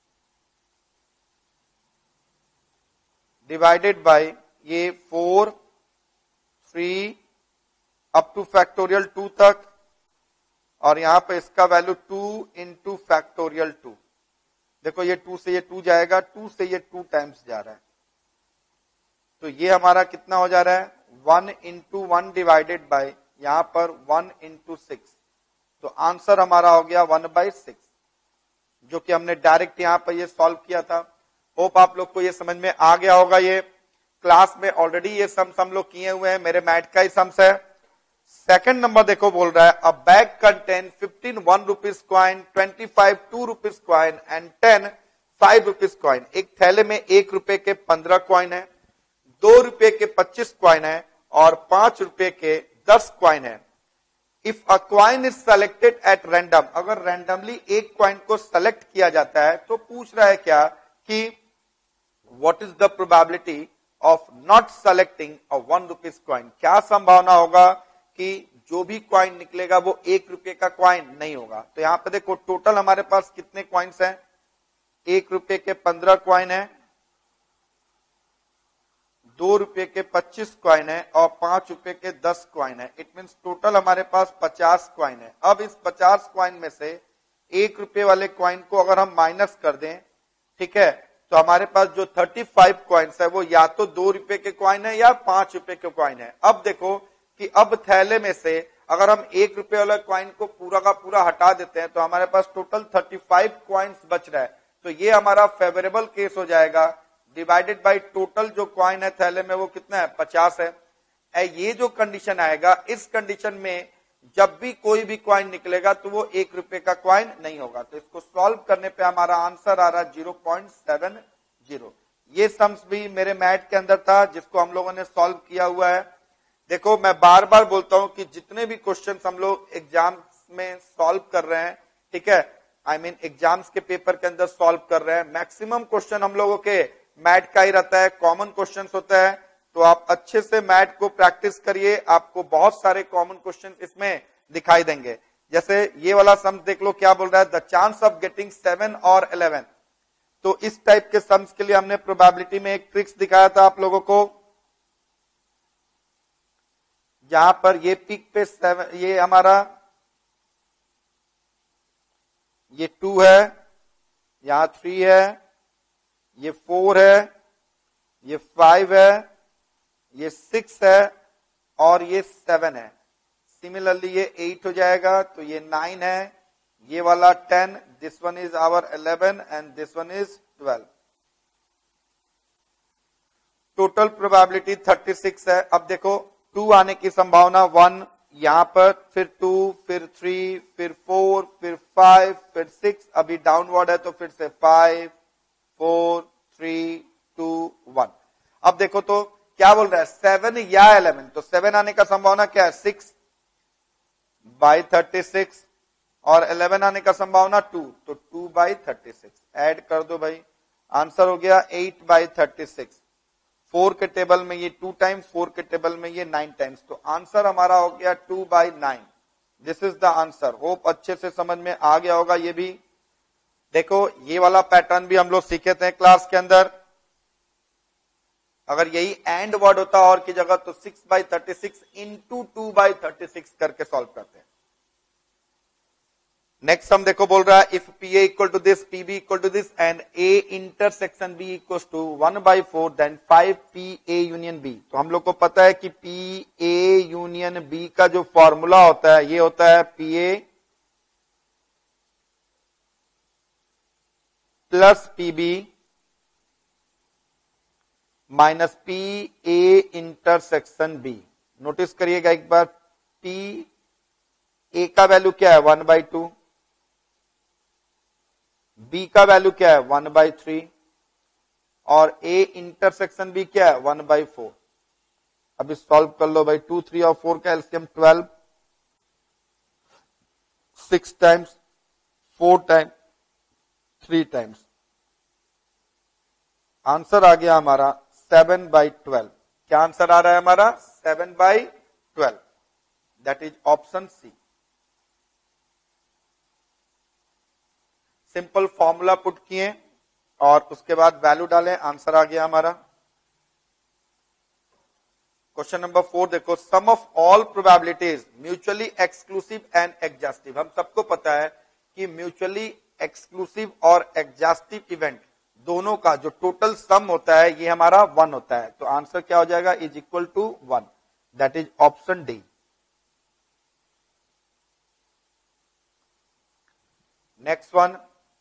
डिवाइडेड बाय ये four three up to factorial two तक, और यहां पे इसका value two into factorial two. देखो ये टू से ये टू जाएगा, टू से ये टू टाइम्स जा रहा है, तो ये हमारा कितना हो जा रहा है, one into one divided by यहां पर वन इंटू सिक्स। तो आंसर हमारा हो गया वन बाई सिक्स, जो कि हमने डायरेक्ट यहां पर ये सॉल्व किया था। होप आप लोग को ये समझ में आ गया होगा। ये क्लास में ऑलरेडी ये सम्स हम लोग किए हुए हैं, मेरे मैथ का ही सम्स है। सेकंड नंबर देखो बोल रहा है, a bag contain fifteen one rupees coin, twenty five two rupees coin and ten five rupees coin. एक थैले में एक रुपए के पंद्रह क्वाइन है, दो रुपए के पच्चीस क्वाइन है और पांच रुपए के दस क्वाइन है। If a coin is selected at random, अगर रैंडमली एक क्वाइन को सेलेक्ट किया जाता है तो पूछ रहा है क्या कि what is the probability of not selecting a one rupees coin. क्या संभावना होगा कि जो भी क्वाइन निकलेगा वो एक रुपए का क्वाइन नहीं होगा। तो यहां पे देखो टोटल हमारे पास कितने क्वाइंस हैं, एक रुपए के पंद्रह क्वाइन है, दो रुपए के पच्चीस क्वाइन है और पांच रुपए के दस क्वाइन है। इट मींस टोटल हमारे पास पचास क्वाइन है। अब इस पचास क्वाइन में से एक रुपए वाले क्वाइन को अगर हम माइनस कर दें, ठीक है, तो हमारे पास जो पैंतीस क्वाइंस है वो या तो दो रुपए के क्वाइन है या पांच रुपए के क्वाइन है। अब देखो कि अब थैले में से अगर हम एक रुपए वाले क्वाइन को पूरा का पूरा हटा देते हैं तो हमारे पास टोटल पैंतीस क्वाइंस बच रहा है। तो ये हमारा फेवरेबल केस हो जाएगा, डिवाइडेड बाय टोटल जो क्वाइन है थैले में वो कितना है, पचास है। ये जो कंडीशन आएगा, इस कंडीशन में जब भी कोई भी क्वाइन निकलेगा तो वो एक रुपए का क्वाइन नहीं होगा। तो इसको सॉल्व करने पे हमारा आंसर आ रहा है जीरो पॉइंट सेवन जीरो। ये सम्स भी मेरे मैथ के अंदर था जिसको हम लोगों ने सॉल्व किया हुआ है। देखो मैं बार बार बोलता हूं कि जितने भी क्वेश्चन हम लोग एग्जाम्स में सॉल्व कर रहे हैं, ठीक है, आई मीन एग्जाम्स के पेपर के अंदर सॉल्व कर रहे हैं, मैक्सिमम क्वेश्चन हम लोगों के मैथ का ही रहता है, कॉमन क्वेश्चन होता है। तो आप अच्छे से मैथ को प्रैक्टिस करिए, आपको बहुत सारे कॉमन क्वेश्चन इसमें दिखाई देंगे। जैसे ये वाला सम देख लो क्या बोल रहा है, the chance of getting seven और इलेवन। तो इस टाइप के सम्स के लिए हमने प्रोबेबिलिटी में एक ट्रिक्स दिखाया था आप लोगों को, जहां पर ये पिक पे सेवन, ये हमारा ये टू है, यहां थ्री है, ये फोर है, ये फाइव है, ये सिक्स है और ये सेवन है। सिमिलरली ये एट हो जाएगा, तो ये नाइन है, ये वाला ten, this one is our eleven and this one is twelve. Total probability thirty six है। अब देखो टू आने की संभावना वन, यहां पर फिर टू, फिर थ्री, फिर फोर, फिर फाइव, फिर सिक्स, अभी डाउनवर्ड है तो फिर से five, four, three, two, one. अब देखो तो क्या बोल रहा है, सेवन या इलेवन, तो सेवन आने का संभावना क्या है, सिक्स बाई थर्टी सिक्स, और इलेवन आने का संभावना टू, तो two by thirty six. Add कर दो भाई, आंसर हो गया eight by thirty six. Four के टेबल में ये टू टाइम्स, फोर के टेबल में ये नाइन टाइम्स, तो आंसर हमारा हो गया two by nine. This is the answer. Hope अच्छे से समझ में आ गया होगा। ये भी देखो, ये वाला पैटर्न भी हम लोग सीखे थे क्लास के अंदर। अगर यही एंड वर्ड होता और की जगह, तो six by thirty six into two by thirty six करके सॉल्व करते हैं। नेक्स्ट हम देखो बोल रहा है, if P A equal to this, P B equal to this and A intersection B equal to one by four, then फाइव P A union B. तो हम लोग को पता है कि पी ए यूनियन बी का जो फॉर्मूला होता है, ये होता है P A plus P B minus P A intersection B. Notice करिएगा एक बार, पी ए का वैल्यू क्या है, वन बाई टू, बी का वैल्यू क्या है, वन बाई थ्री, और ए इंटरसेक्शन बी क्या है, वन बाई फोर। अभी सॉल्व कर लो भाई, टू, थ्री और फोर का LCM twelve, six times, four times, three times, answer आ गया हमारा सेवन बाई ट्वेल्व। क्या आंसर आ रहा है हमारा, seven by twelve. That is option C. Simple formula put किए और उसके बाद वैल्यू डालें, आंसर आ गया हमारा। क्वेश्चन नंबर फोर देखो, sum of all probabilities mutually exclusive and exhaustive. हम सबको पता है कि म्यूचुअली एक्सक्लूसिव और एग्जॉस्टिव इवेंट दोनों का जो टोटल सम होता है ये हमारा वन होता है। तो आंसर क्या हो जाएगा, is equal to one. That is option D. Next one,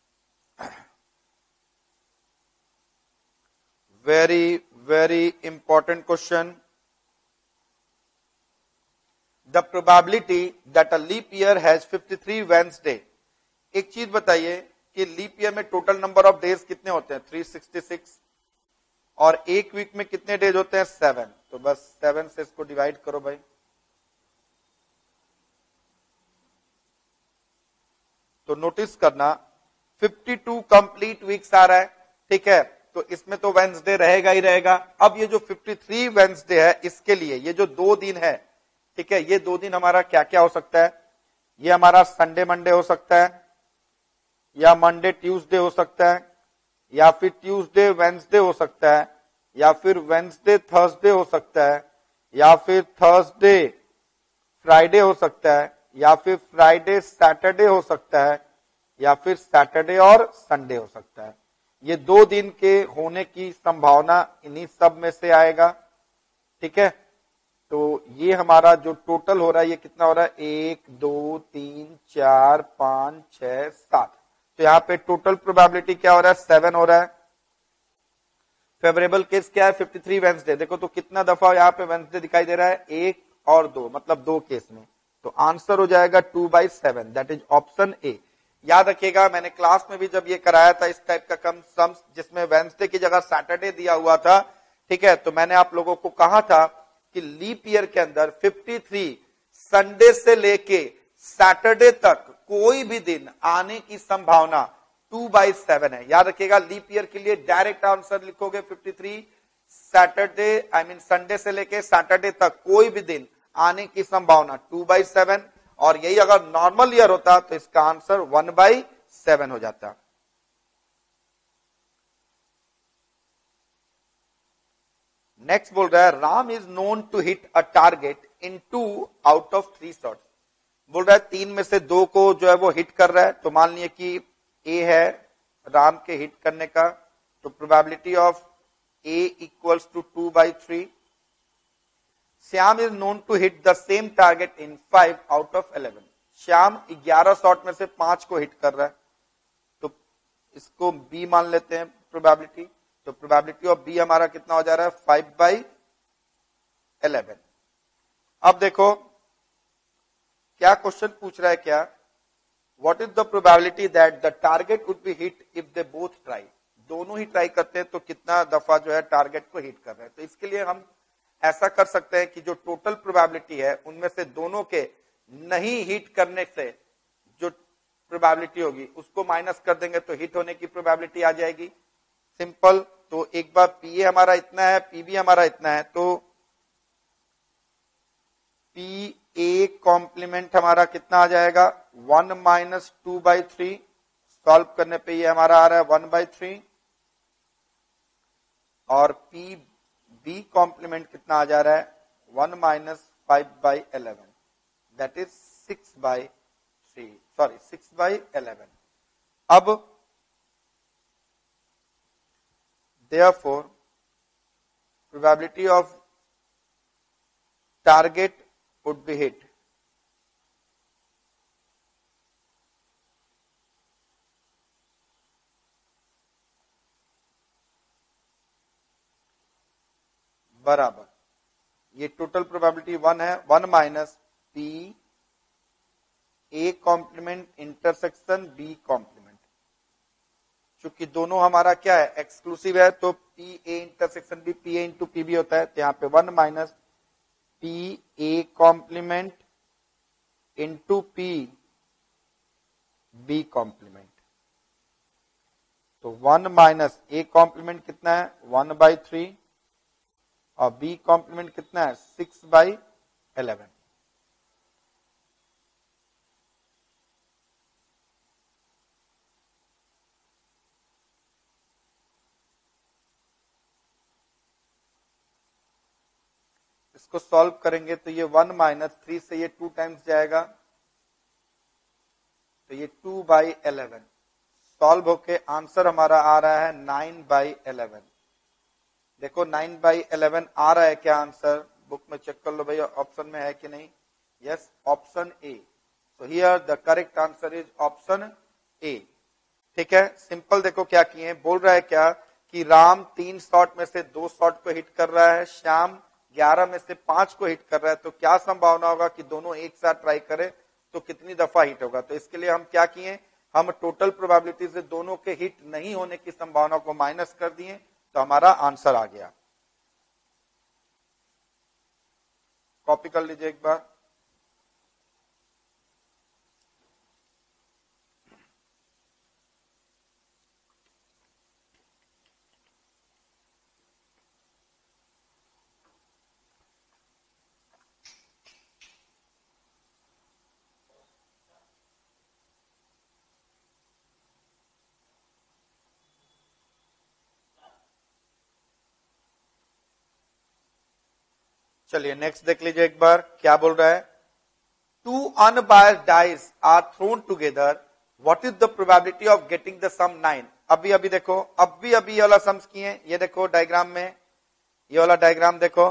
very very important question. The probability that a leap year has fifty three Wednesday. एक चीज बताइए कि लीप ईयर में टोटल नंबर ऑफ डेज कितने होते हैं, थ्री सिक्सटी सिक्स, और एक वीक में कितने डेज होते हैं, सेवन। तो बस सेवन से इसको डिवाइड करो भाई। तो नोटिस करना, फिफ्टी टू कंप्लीट वीक्स आ रहा है, ठीक है, तो इसमें तो वेंसडे रहेगा ही रहेगा। अब ये जो फिफ्टी थ्री वेंसडे है, इसके लिए ये जो दो दिन है, ठीक है, ये दो दिन हमारा क्या क्या हो सकता है, ये हमारा संडे मंडे हो सकता है, या मंडे ट्यूसडे हो सकता है, या फिर ट्यूसडे वेंसडे हो सकता है, या फिर वेंसडे थर्सडे हो सकता है, या फिर थर्सडे फ्राइडे हो सकता है, या फिर फ्राइडे सैटरडे हो सकता है, या फिर सैटरडे और संडे हो सकता है। ये दो दिन के होने की संभावना इन्हीं सब में से आएगा, ठीक है। तो ये हमारा जो टोटल हो रहा है, ये कितना हो रहा है, एक, दो, तीन, चार, पांच, छह, सात। तो यहाँ पे टोटल प्रोबेबिलिटी क्या हो रहा है, सेवन हो रहा है। फेवरेबल केस क्या है, फिफ्टी थ्री वेंसडे। देखो तो कितना दफा यहाँ पे वेंसडे दिखाई दे रहा है, एक और दो, मतलब दो केस में। तो आंसर हो जाएगा two by seven. That is option A. याद रखिएगा, मैंने क्लास में भी जब ये कराया था इस टाइप का कम सम्स, जिसमें वेंसडे की जगह सैटरडे दिया हुआ था, ठीक है, तो मैंने आप लोगों को कहा था कि लीप ईयर के अंदर फिफ्टी थ्री संडे से लेके सैटरडे तक कोई भी दिन आने की संभावना टू बाई सेवन है। याद रखिएगा, लीप ईयर के लिए डायरेक्ट आंसर लिखोगे fifty three, Saturday I mean Sunday से लेके सैटरडे तक कोई भी दिन आने की संभावना टू बाई सेवन, और यही अगर नॉर्मल ईयर होता तो इसका आंसर वन बाई सेवन हो जाता। नेक्स्ट बोल रहा है, Ram is known to hit a target in two out of three shots. बोल रहा है तीन में से दो को जो है वो हिट कर रहा है, तो मान लिया कि ए है राम के हिट करने का, तो probability of A equals to two by three. Shyam is known to hit the same target in five out of eleven. Shyam ग्यारह शॉट में से पांच को हिट कर रहा है, तो इसको बी मान लेते हैं प्रोबेबिलिटी। तो प्रोबेबिलिटी ऑफ बी हमारा कितना हो जा रहा है, फाइव बाई इलेवन। अब देखो क्या क्वेश्चन पूछ रहा है, क्या what is the probability that the target would be hit if they both try. दोनों ही ट्राई करते हैं तो कितना दफा जो है टारगेट को हिट कर रहे हैं। तो इसके लिए हम ऐसा कर सकते हैं कि जो टोटल प्रोबेबिलिटी है उनमें से दोनों के नहीं हिट करने से जो प्रोबेबिलिटी होगी उसको माइनस कर देंगे तो हिट होने की प्रोबेबिलिटी आ जाएगी। सिंपल। तो एक बार पी ए हमारा इतना है, पीबी हमारा इतना है, तो पी ए कॉम्प्लीमेंट हमारा कितना आ जाएगा, one minus two by three. Solve करने पे ये हमारा आ रहा है वन बाई थ्री। और पी बी कॉम्प्लीमेंट कितना आ जा रहा है, one minus five by eleven, that is six by three, sorry six by eleven. अब therefore probability of target would be hit बराबर, ये टोटल प्रोबेबिलिटी वन है, one minus P A complement intersection B complement. चूंकि दोनों हमारा क्या है, exclusive है, तो पी ए इंटरसेक्शन भी P A into P B होता है। तो यहाँ पे one minus P A complement into P B complement. तो वन माइनस ए कॉम्प्लीमेंट कितना है, वन बाई थ्री, और बी कॉम्प्लीमेंट कितना है, सिक्स बाई इलेवन। इसको सॉल्व करेंगे तो ये वन माइनस थ्री से ये टू टाइम्स जाएगा, तो ये टू बाई इलेवन। सॉल्व होके आंसर हमारा आ रहा है नाइन बाई इलेवन। देखो नाइन बाई इलेवन आ रहा है क्या आंसर, बुक में चेक कर लो भैया ऑप्शन में है कि नहीं। Yes, option A. So here the correct answer is option A. ठीक है, सिंपल। देखो क्या किए, बोल रहा है क्या कि राम तीन शॉट में से दो शॉट को हिट कर रहा है, श्याम ग्यारह में से पांच को हिट कर रहा है, तो क्या संभावना होगा कि दोनों एक साथ ट्राई करें तो कितनी दफा हिट होगा। तो इसके लिए हम क्या किए, हम टोटल प्रोबेबिलिटी से दोनों के हिट नहीं होने की संभावना को माइनस कर दिए, तो हमारा आंसर आ गया। कॉपी कर लीजिए एक बार। चलिए नेक्स्ट देख लीजिए एक बार क्या बोल रहा है। Two unbiased dice are thrown together, what is the probability of getting the sum nine. अभी अभी देखो, अभी अभी ये वाला सम्स किए, ये देखो डायग्राम में, ये वाला डायग्राम देखो,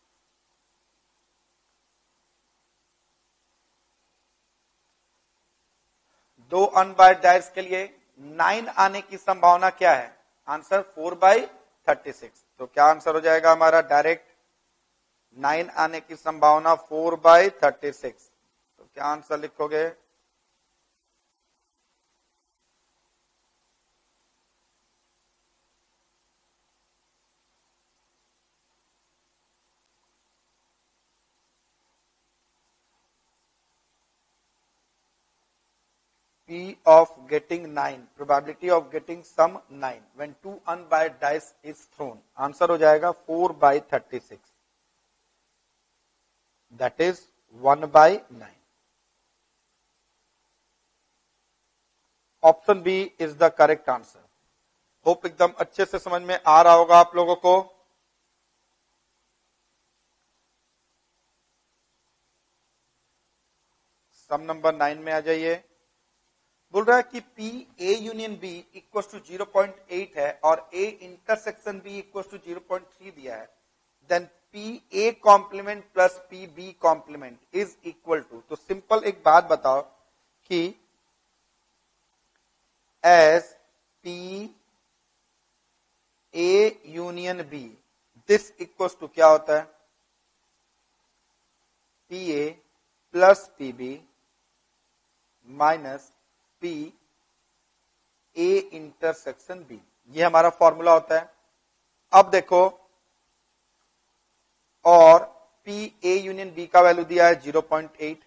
दो अनबायस्ड डाइस के लिए नाइन आने की संभावना क्या है, answer four by thirty six. तो क्या आंसर हो जाएगा हमारा, डायरेक्ट नाइन आने की संभावना फोर बाई थर्टी सिक्स। तो क्या आंसर लिखोगे, P of getting nine, probability of getting some nine when two unbiased dice is thrown, answer हो जाएगा four by thirty six, that is one by nine. Option B is the correct answer. Hope एकदम अच्छे से समझ में आ रहा होगा आप लोगों को। सम नंबर नाइन में आ जाइए। बोल रहा है कि P A union B equal to zero point eight है और A intersection B equal to zero point three दिया है, then P A complement plus P B complement is equal to. तो सिंपल एक बात बताओ कि as P A union B this equal to क्या होता है, P A plus P B minus P A intersection B, ये हमारा फॉर्मूला होता है। अब देखो, और P A यूनियन B का वैल्यू दिया है zero point eight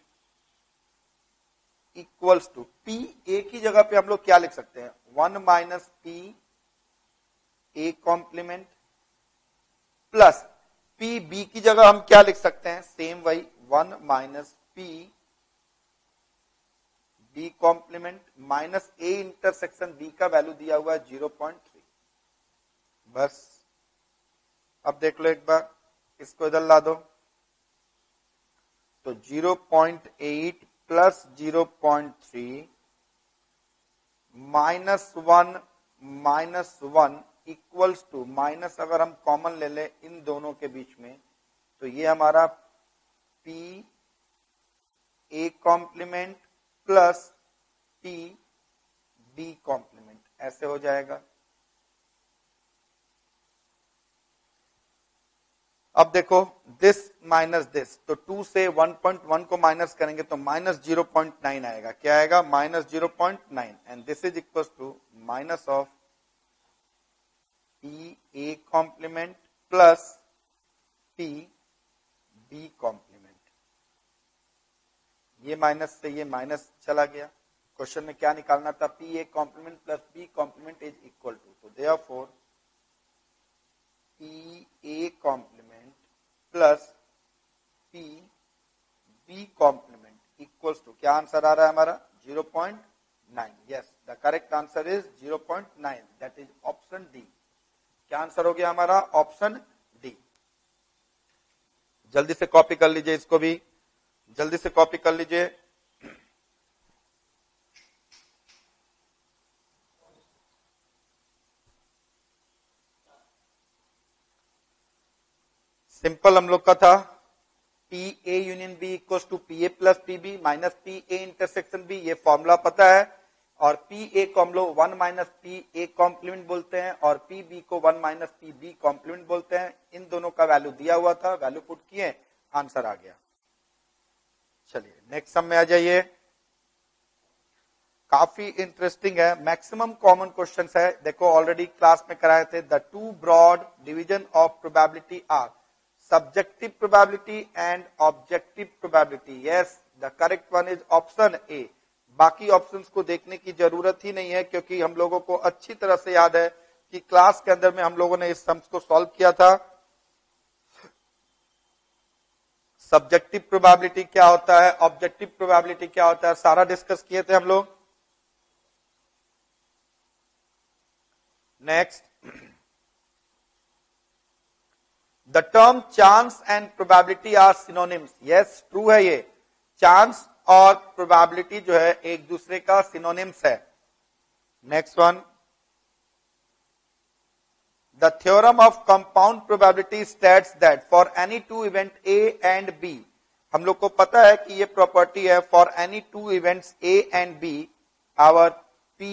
equals to P A की जगह पे हम लोग क्या लिख सकते हैं, one minus P A complement plus P B की जगह हम क्या लिख सकते हैं, सेम वही one minus P B complement minus A intersection B का वैल्यू दिया हुआ है जीरो पॉइंट थ्री। बस अब देख लो एक बार, इसको इधर ला दो, तो zero point eight plus zero point three minus one minus one equals to, minus अगर हम कॉमन ले ले इन दोनों के बीच में, तो ये हमारा P A complement plus P B complement ऐसे हो जाएगा। अब देखो, दिस माइनस दिस, तो टू से वन पॉइंट वन को माइनस करेंगे तो माइनस जीरो पॉइंट नाइन आएगा। क्या आएगा, minus zero point nine, and this is equal to minus of P A complement plus P B complement. ये माइनस से ये माइनस चला गया। क्वेश्चन में क्या निकालना था, P A complement plus B complement is equal to, तो therefore P A complement plus P B complement equals to, क्या आंसर आ रहा है हमारा, zero point nine. Yes, the correct answer is zero point nine, that is option D. क्या answer हो गया हमारा, ऑप्शन डी। जल्दी से कॉपी कर लीजिए, इसको भी जल्दी से कॉपी कर लीजिए। सिंपल हम लोग का था P A union B equal to P A plus P B minus P A intersection B, ये फॉर्मूला पता है। और P A को हम लोग one minus P A complement बोलते हैं और P B को one minus P B complement बोलते हैं। इन दोनों का वैल्यू दिया हुआ था, वैल्यू पुट किए, आंसर आ गया। चलिए नेक्स्ट सम में आ जाइए। काफी इंटरेस्टिंग है, मैक्सिमम कॉमन क्वेश्चंस है। देखो ऑलरेडी क्लास में कराए थे। The two broad division of probability are subjective probability and objective probability. Yes, the correct one is option A. बाकी ऑप्शंस को देखने की जरूरत ही नहीं है, क्योंकि हम लोगों को अच्छी तरह से याद है कि क्लास के अंदर में हम लोगों ने इस सम्स को सॉल्व किया था। सब्जेक्टिव प्रोबेबिलिटी क्या होता है, ऑब्जेक्टिव प्रोबेबिलिटी क्या होता है, सारा डिस्कस किए थे हम लोग। Next, the term chance and probability are synonyms. Yes, true है ये। चांस और प्रोबेबिलिटी जो है एक दूसरे का सिनोनिम्स है। Next one, the theorem of compound probability states that for any two event A and B, हम लोग को पता है कि ये प्रॉपर्टी है, for any two events A and B our P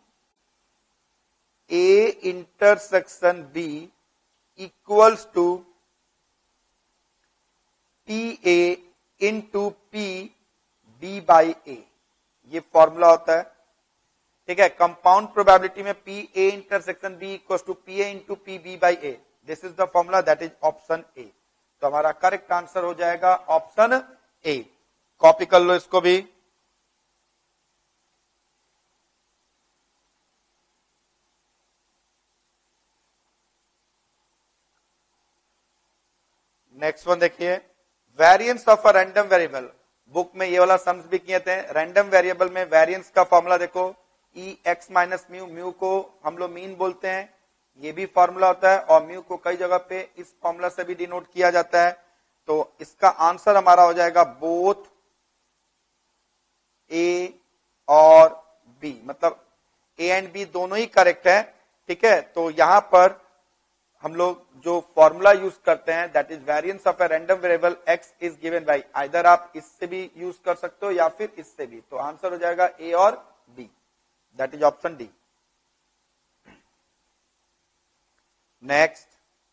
A intersection B equals to P A into P B by A, ये formula होता है। ठीक है, कंपाउंड प्रोबेबिलिटी में P A intersection B equal to P A into P B by A, this is the formula, that is option A. तो हमारा correct answer हो जाएगा ऑप्शन ए। कॉपी कर लो इसको भी। नेक्स्ट वन देखिए, variance of a random variable. Book में ये वाला सम्स भी किए थे। रैंडम वेरिएबल में वेरिएंस का फॉर्मूला देखो, E X minus mu, mu को हम लोग मीन बोलते हैं, ये भी फॉर्मूला होता है। और म्यू को कई जगह पे इस फॉर्मूला से भी डिनोट किया जाता है। तो इसका आंसर हमारा हो जाएगा बोथ ए और बी, मतलब ए एंड बी दोनों ही करेक्ट है, ठीक है। तो यहां पर हम लोग जो फॉर्मूला यूज करते हैं that is variance of a random variable X is given by, either आप इससे भी यूज कर सकते हो या फिर इससे भी, तो आंसर हो जाएगा ए और B, that is option D. Next,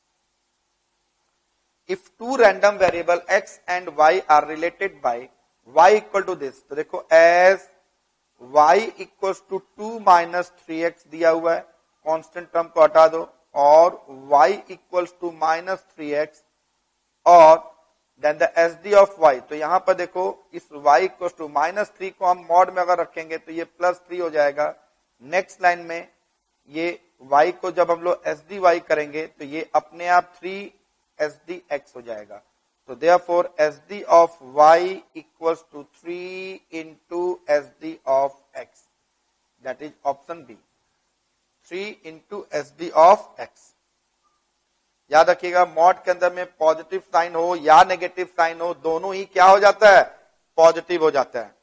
if two random variable x and y are related by y equal to this, तो देखो as y equal to two minus three X दिया हुआ है, कांस्टेंट टर्म को हटा दो, और y equal to minus three X और then the S D of y, तो यहां पर देखो इस y equal to minus three को हम मॉड में अगर रखेंगे तो ये प्लस थ्री हो जाएगा। नेक्स्ट लाइन में ये y को जब हम लोग एस डी वाई करेंगे तो ये अपने आप थ्री एस डी एक्स हो जाएगा, तो therefore S D of y equals to three into S D of x, that is option B, three into S D of x। याद रखिएगा मॉड के अंदर में पॉजिटिव साइन हो या नेगेटिव साइन हो, दोनों ही क्या हो जाता है, पॉजिटिव हो जाता है।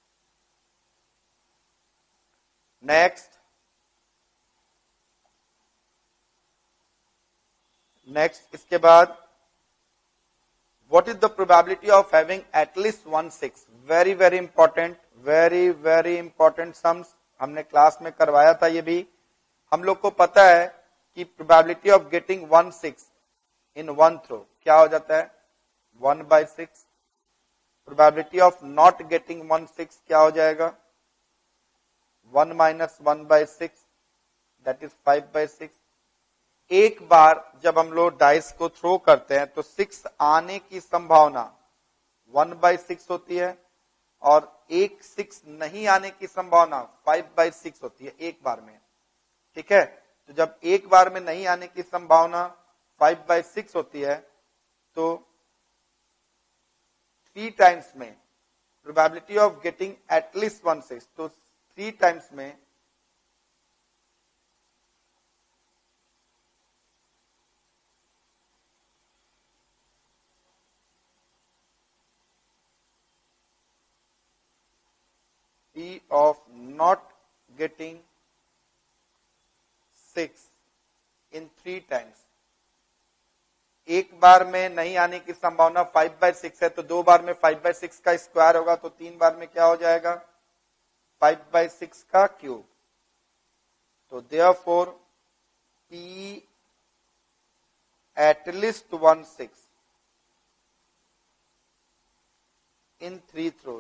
नेक्स्ट, नेक्स्ट इसके बाद what is the probability of having at least one six, very very important, very very important sums, हमने क्लास में करवाया था ये भी। हम लोग को पता है कि probability of getting one six in one throw क्या हो जाता है, one by six. Probability of not getting one six क्या हो जाएगा, one minus one by six, that is five by six. एक बार जब हम लोग डाइस को थ्रो करते हैं तो सिक्स आने की संभावना वन बाई सिक्स होती है, और एक सिक्स नहीं आने की संभावना फाइव बाई सिक्स होती है एक बार में, ठीक है। तो जब एक बार में नहीं आने की संभावना फाइव बाई सिक्स होती है तो थ्री टाइम्स में probability of getting at least one six, तो थ्री टाइम्स में P of not getting six in three times, एक बार में नहीं आने की संभावना फाइव बाई सिक्स है, तो दो बार में फाइव बाई सिक्स का स्क्वायर होगा, तो तीन बार में क्या हो जाएगा, फाइव बाई सिक्स का क्यूब। तो therefore P at least one six in three throws,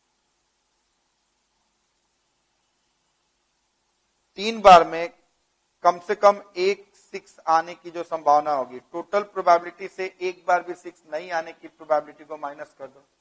तीन बार में कम से कम एक सिक्स आने की जो संभावना होगी, टोटल प्रोबेबिलिटी से एक बार भी सिक्स नहीं आने की प्रोबेबिलिटी को माइनस कर दो,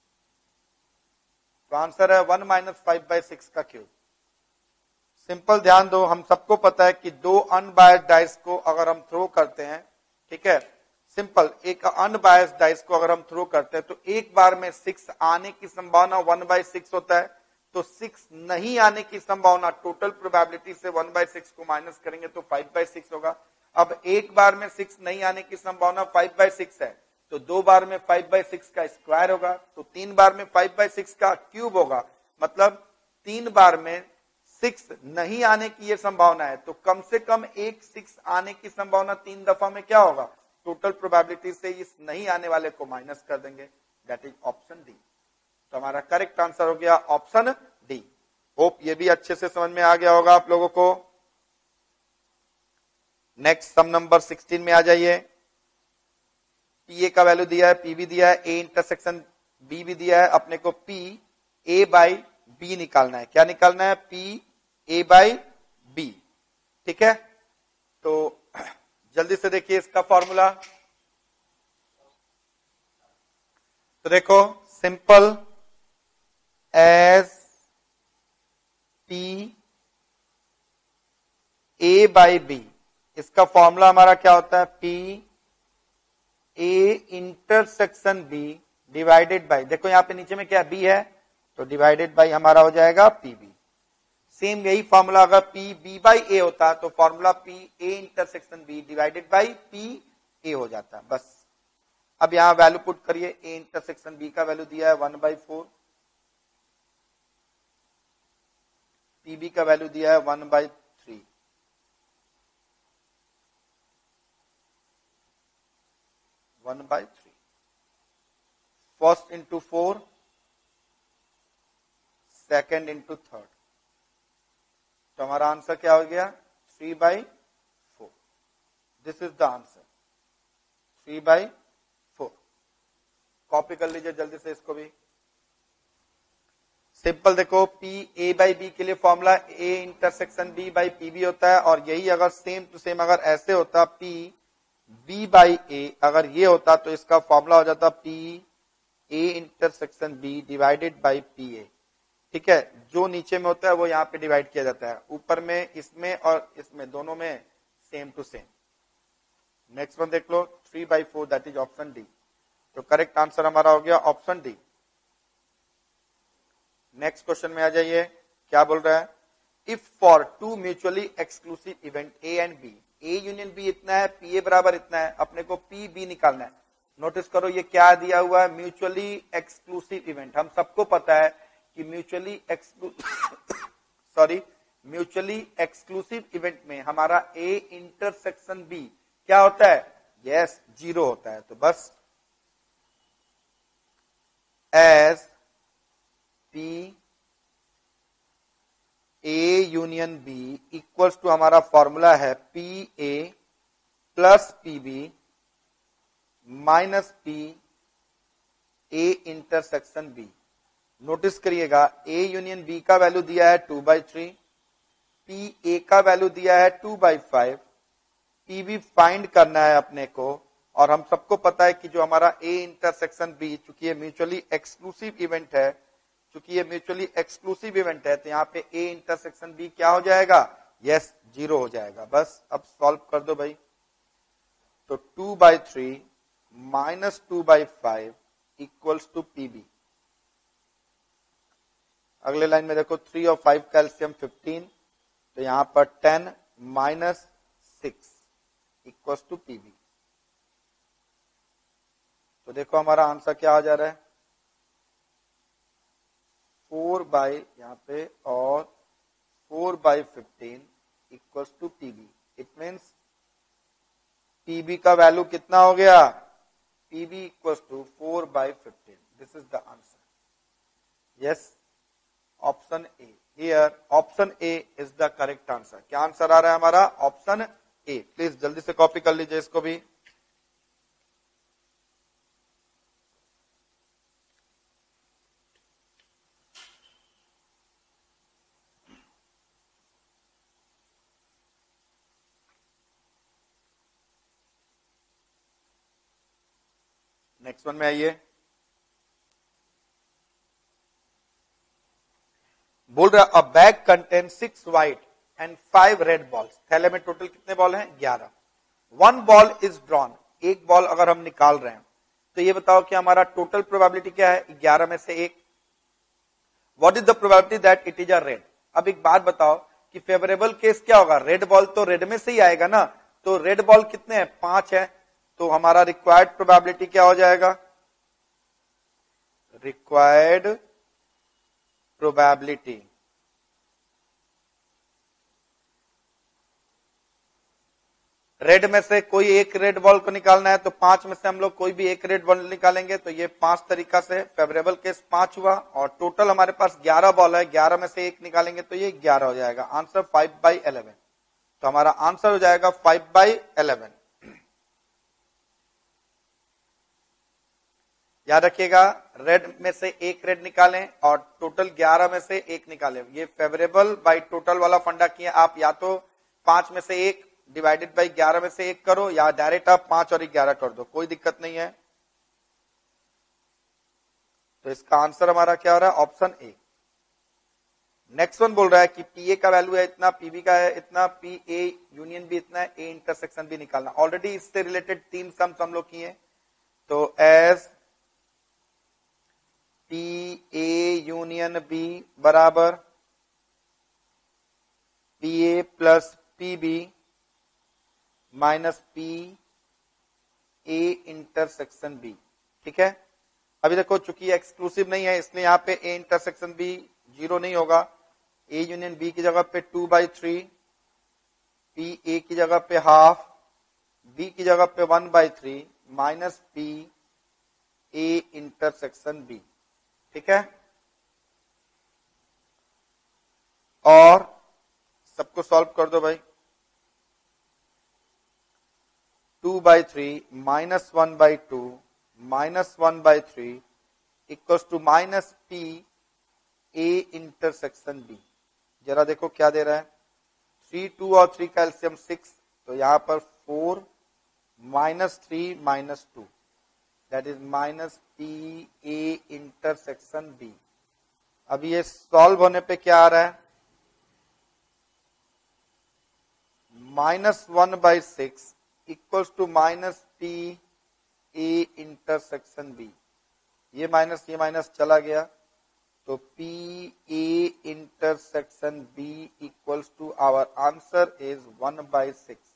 तो आंसर है one minus five by six का क्यूब। सिंपल ध्यान दो, हम सबको पता है कि दो अनबायस्ड डाइस को अगर हम थ्रो करते हैं, ठीक है, सिंपल एक अनबायस्ड डाइस को अगर हम थ्रो करते हैं तो एक बार में सिक्स आने की संभावना वन बाई सिक्स होता है, तो सिक्स नहीं आने की संभावना टोटल प्रोबेबिलिटी से वन बाई सिक्स को माइनस करेंगे तो फाइव बाई सिक्स होगा। अब एक बार में सिक्स नहीं आने की संभावना फाइव बाई सिक्स है, तो दो बार में फाइव बाई सिक्स का स्क्वायर होगा, तो तीन बार में फाइव बाई सिक्स का क्यूब होगा, मतलब तीन बार में सिक्स नहीं आने की ये संभावना है, तो कम से कम एक सिक्स आने की संभावना तीन दफा में क्या होगा, टोटल प्रोबेबिलिटी से इस नहीं आने वाले को माइनस कर देंगे, दैट इज ऑप्शन डी। तो हमारा करेक्ट आंसर हो गया ऑप्शन डी। होप ये भी अच्छे से समझ में आ गया होगा आप लोगों को। नेक्स्ट सम नंबर सिक्सटीन में आ जाइए। पी ए का वैल्यू दिया है, पी भी दिया है, ए इंटरसेक्शन बी भी दिया है, अपने को पी ए बाई बी निकालना है। क्या निकालना है, पी ए बाई बी, ठीक है। तो जल्दी से देखिए इसका फॉर्मूला। तो देखो simple as P A by B, इसका फॉर्मूला हमारा क्या होता है, P A intersection B divided by, देखो यहां पे नीचे में क्या बी है, तो डिवाइडेड बाई हमारा हो जाएगा पी बी। सेम यही फॉर्मूला अगर पी बी बाई ए होता तो formula P A intersection B divided by P A हो जाता। बस अब यहां वैल्यू पुट करिए, ए इंटरसेक्शन बी का वैल्यू दिया है वन बाई फोर, पीबी का वैल्यू दिया है one by three, one by three, first into four, second into third, तो हमारा आंसर क्या हो गया three by four. This is the answer, three by four. Copy कर लीजिए जल्दी से इसको भी। सिंपल देखो, पी ए बाई बी के लिए formula A intersection B by P B होता है, और यही अगर सेम टू सेम अगर ऐसे होता पी बी बाई ए, अगर ये होता तो इसका फॉर्मूला हो जाता P A intersection B divided by P A. ठीक है, जो नीचे में होता है वो यहाँ पे डिवाइड किया जाता है, ऊपर में इसमें और इसमें दोनों में same to same. Next one देख लो, three by four, that is option D. तो करेक्ट आंसर हमारा हो गया ऑप्शन डी। नेक्स्ट क्वेश्चन में आ जाइए, क्या बोल रहा है, if for two mutually exclusive event A and B, A union B इतना है, पी ए बराबर इतना है, अपने को पी बी निकालना है। नोटिस करो ये क्या दिया हुआ है, म्यूचुअली एक्सक्लूसिव इवेंट। हम सबको पता है कि mutually exclusive sorry mutually exclusive event में हमारा ए इंटरसेक्शन बी क्या होता है, यस जीरो होता है। तो बस as P A union B equals to हमारा फॉर्मूला है P A plus P B minus P A intersection B. Notice करिएगा, ए यूनियन बी का वैल्यू दिया है two by three, P A का वैल्यू दिया है two by five, P B find करना है अपने को, और हम सबको पता है कि जो हमारा ए इंटरसेक्शन बी, चूंकि ये म्यूचुअली एक्सक्लूसिव इवेंट है, चूंकि ये म्यूचुअली एक्सक्लूसिव इवेंट है, तो यहाँ पे ए इंटरसेक्शन बी क्या हो जाएगा, यस जीरो हो जाएगा। बस अब सॉल्व कर दो भाई। तो two by three minus two by five equals to P B. अगले लाइन में देखो, थ्री और फाइव कैल्शियम फिफ्टीन, तो यहां पर ten minus six equals to P B. तो देखो हमारा आंसर क्या आ जा रहा है, फोर बाई यहाँ पे और four by fifteen equals to P B. It means P B का वैल्यू कितना हो गया, P B equals to four by fifteen. This is the answer, yes option A. Here option A is the correct answer. क्या answer आ रहा है हमारा, option A. Please जल्दी से कॉपी कर लीजिए इसको भी। नेक्स्ट वन में आइए, बोल रहा a bag contain six white and five red balls. थैले में टोटल कितने बॉल हैं, ग्यारह। वन बॉल इज ड्रॉन, एक बॉल अगर हम निकाल रहे हैं, तो ये बताओ कि हमारा टोटल प्रोबेबिलिटी क्या है, ग्यारह में से एक। What is the probability that it is a red. अब एक बात बताओ कि फेवरेबल केस क्या होगा, रेड बॉल तो रेड में से ही आएगा ना, तो रेड बॉल कितने हैं, पांच है, तो हमारा रिक्वायर्ड प्रोबेबिलिटी क्या हो जाएगा, रिक्वायर्ड प्रोबेबिलिटी रेड में से कोई एक रेड बॉल को निकालना है, तो पांच में से हम लोग कोई भी एक रेड बॉल निकालेंगे, तो ये पांच तरीका से फेवरेबल केस पांच हुआ, और टोटल हमारे पास ग्यारह बॉल है, ग्यारह में से एक निकालेंगे तो ये ग्यारह हो जाएगा। Answer five by eleven. तो हमारा आंसर हो जाएगा फाइव बाई इलेवन। याद रखिएगा, रेड में से एक रेड निकालें और टोटल ग्यारह में से एक निकालें। ये फेवरेबल बाई टोटल वाला फंडा किए आप, या तो पांच में से एक डिवाइडेड बाई ग्यारह में से एक करो, या डायरेक्ट आप पांच और ग्यारह कर दो, कोई दिक्कत नहीं है। तो इसका आंसर हमारा क्या हो रहा है, ऑप्शन ए। नेक्स्ट वन बोल रहा है कि पी ए का वैल्यू है इतना, पीबी का है इतना, पी ए यूनियन भी इतना है, ए इंटरसेक्शन भी निकालना। ऑलरेडी इससे रिलेटेड तीन सम्स हम लोग किए। तो as P A union B बराबर P A plus P B minus P A intersection B. ठीक है, अभी देखो चूंकि एक्सक्लूसिव नहीं है इसलिए यहाँ पे ए इंटरसेक्शन बी जीरो नहीं होगा, ए यूनियन बी की जगह पे two by three, P A की जगह पे हाफ, बी की जगह पे one by three minus P A intersection B. ठीक है, और सबको सॉल्व कर दो भाई। Two by three minus one by two minus one by three equals to minus P A intersection B. जरा देखो क्या दे रहा है, थ्री टू और थ्री का एलसीएम सिक्स, तो यहां पर four minus three minus two that is minus P A intersection B. अब ये सॉल्व होने पे क्या आ रहा है, minus one by six equals to minus P A intersection B. ये माइनस ये माइनस चला गया, तो P A intersection B equals to our answer is one by six.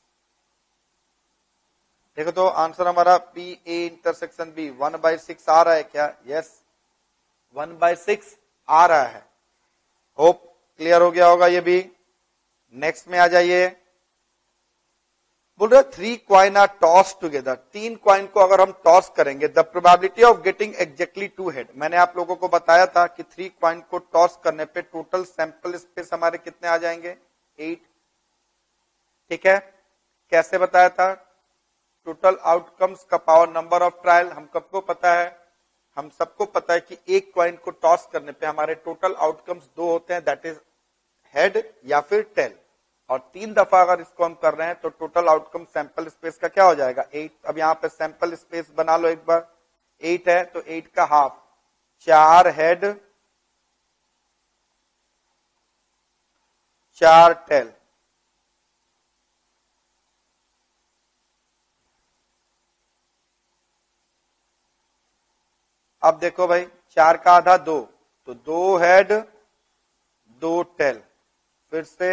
देखो तो आंसर हमारा P A intersection B one by six आ रहा है क्या? यस, वन बाई सिक्स आ रहा है। होप क्लियर हो गया होगा ये भी। नेक्स्ट में आ जाइए, बोल रहे three coin are toss together. तीन क्वाइन को अगर हम टॉस करेंगे, the probability of getting exactly two head. मैंने आप लोगों को बताया था कि थ्री क्वाइन को टॉस करने पे टोटल सैंपल स्पेस हमारे कितने आ जाएंगे? एट। ठीक है, कैसे बताया था? टोटल आउटकम्स का पावर नंबर ऑफ ट्रायल हम सबको पता है, हम सबको पता है कि एक क्वाइन को टॉस करने पे हमारे टोटल आउटकम्स दो होते हैं, दैट इज हेड या फिर टेल। और तीन दफा अगर इसको हम कर रहे हैं तो टोटल आउटकम सैंपल स्पेस का क्या हो जाएगा? एट। अब यहां पे सैंपल स्पेस बना लो एक बार, एट है तो एट का हाफ, चार हेड चार टेल। अब देखो भाई, चार का आधा दो, तो दो हेड दो टेल, फिर से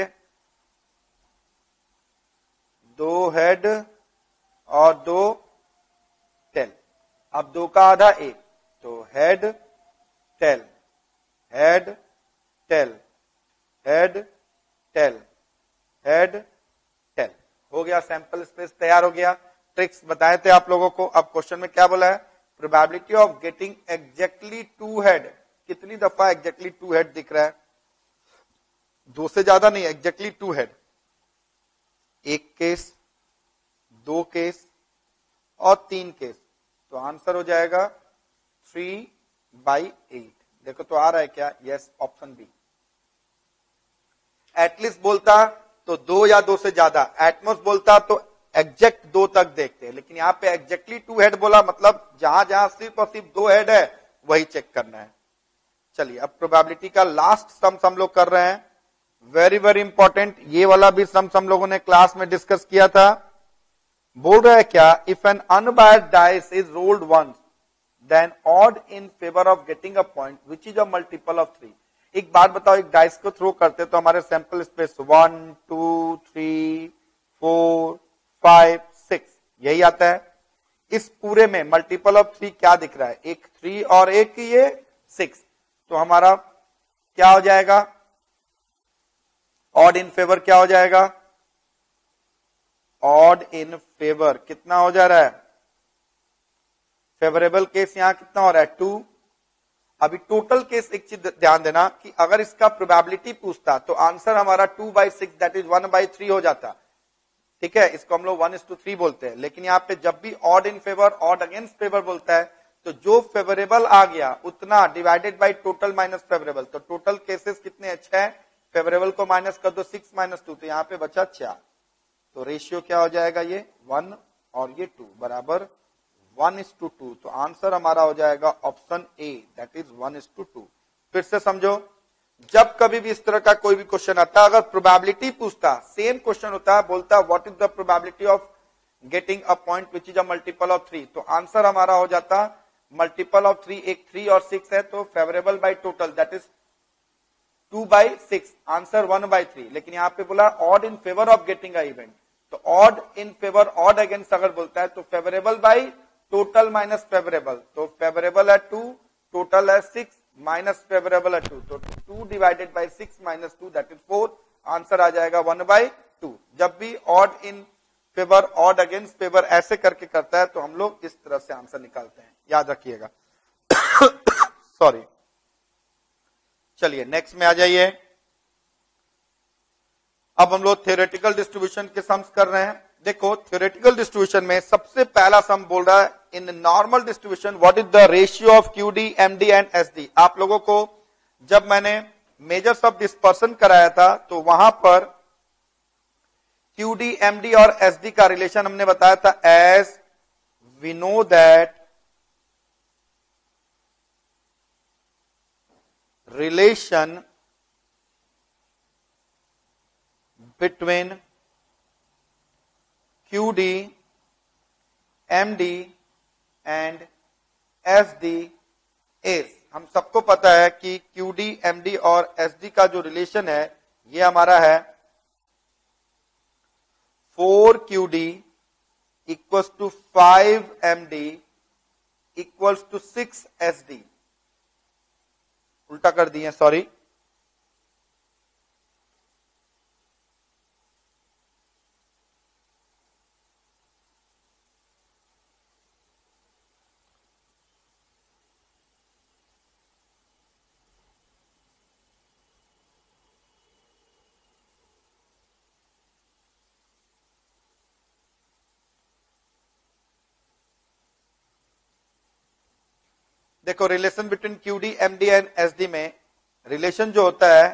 दो हेड और दो टेल। अब दो का आधा एक, तो head tail head tail head tail head tail. हो गया, सैंपल स्पेस तैयार हो गया। ट्रिक्स बताए थे आप लोगों को। अब क्वेश्चन में क्या बोला है? Probability of getting exactly two head. कितनी दफा एग्जैक्टली टू हेड दिख रहा है? दो से ज्यादा नहीं, एग्जैक्टली टू हेड। एक केस, दो केस और तीन केस, तो आंसर हो जाएगा थ्री बाई एट। देखो तो आ रहा है क्या? Yes, option B. एटलीस्ट बोलता तो दो या दो से ज्यादा, एटमोस्ट बोलता तो एग्जैक्ट दो तक देखते हैं, लेकिन यहां पे एग्जैक्टली टू हेड बोला, मतलब जहां जहां सिर्फ और सिर्फ दो हेड है वही चेक करना है। चलिए, अब प्रोबेबिलिटी का लास्ट सम्स हम लोग कर रहे हैं, वेरी वेरी इंपॉर्टेंट। ये वाला भी सम्स हम लोगों ने क्लास में डिस्कस किया था। बोल रहा है क्या? If an unbiased dice is rolled once then odd in favour of getting a point which is a multiple of three. एक बात बताओ, एक डाइस को थ्रो करते तो हमारे sample space one two three four five six यही आता है। इस पूरे में मल्टीपल ऑफ थ्री क्या दिख रहा है? एक थ्री और एक ये सिक्स, तो हमारा क्या हो जाएगा? ऑड इन फेवर क्या हो जाएगा? ऑड इन फेवर कितना हो जा रहा है? फेवरेबल केस यहां कितना हो रहा है? टू। अभी टोटल केस एक चीज ध्यान देना कि अगर इसका प्रोबेबिलिटी पूछता तो आंसर हमारा two by six that is one by three हो जाता। ठीक है, इसको हम लोग वन इज टू थ्री बोलते हैं। लेकिन यहाँ पे जब भी odd in favour, odd against favour बोलता है, तो जो फेवरेबल आ गया उतना divided by total minus favourable. तो टोटल केसेस कितने? छह। फेवरेबल को माइनस कर दो, सिक्स माइनस टू, तो यहाँ पे बचा चार। तो रेशियो क्या हो जाएगा? ये वन और ये टू बराबर वन इज टू टू। तो आंसर हमारा हो जाएगा option A, that is one is to two. फिर से समझो, जब कभी भी इस तरह का कोई भी क्वेश्चन आता, अगर प्रोबेबिलिटी पूछता, सेम क्वेश्चन होता, बोलता what is the probability of getting a point which is a multiple of three, तो आंसर हमारा हो जाता मल्टीपल ऑफ थ्री। एक थ्री और सिक्स है, तो favourable by total that is two by six, answer one by three. लेकिन यहाँ पे बोला odd in favour of getting a event, तो odd in favour, odd against अगर बोलता है तो favourable by total minus favourable, तो फेवरेबल है टू, टोटल है सिक्स, माइनस फेवरेबल है टू, तो two divided by six minus two that is four, answer आ जाएगा वन बाई टू। जब भी odd in favour odd against favour ऐसे करके करता है तो हम लोग इस तरह से आंसर निकालते हैं, याद रखिएगा। सॉरी, चलिए नेक्स्ट में आ जाइए। अब हम लोग थ्योरेटिकल डिस्ट्रीब्यूशन के सम्स कर रहे हैं। देखो थ्योरेटिकल डिस्ट्रीब्यूशन में सबसे पहला सम बोल रहा है in normal distribution what is the ratio of QD, MD and SD. आप लोगों को जब मैंने मेजर्स ऑफ डिस्पर्सन कराया था तो वहां पर क्यूडी, एमडी और एसडी का रिलेशन हमने बताया था as we know that relation between Q D, M D and S D is, हम सबको पता है कि Q D, M D और S D का जो रिलेशन है ये हमारा है four Q D equals to five M D equals to six S D। उल्टा कर दिए, सॉरी। देखो relation between QD, MD and SD में रिलेशन जो होता है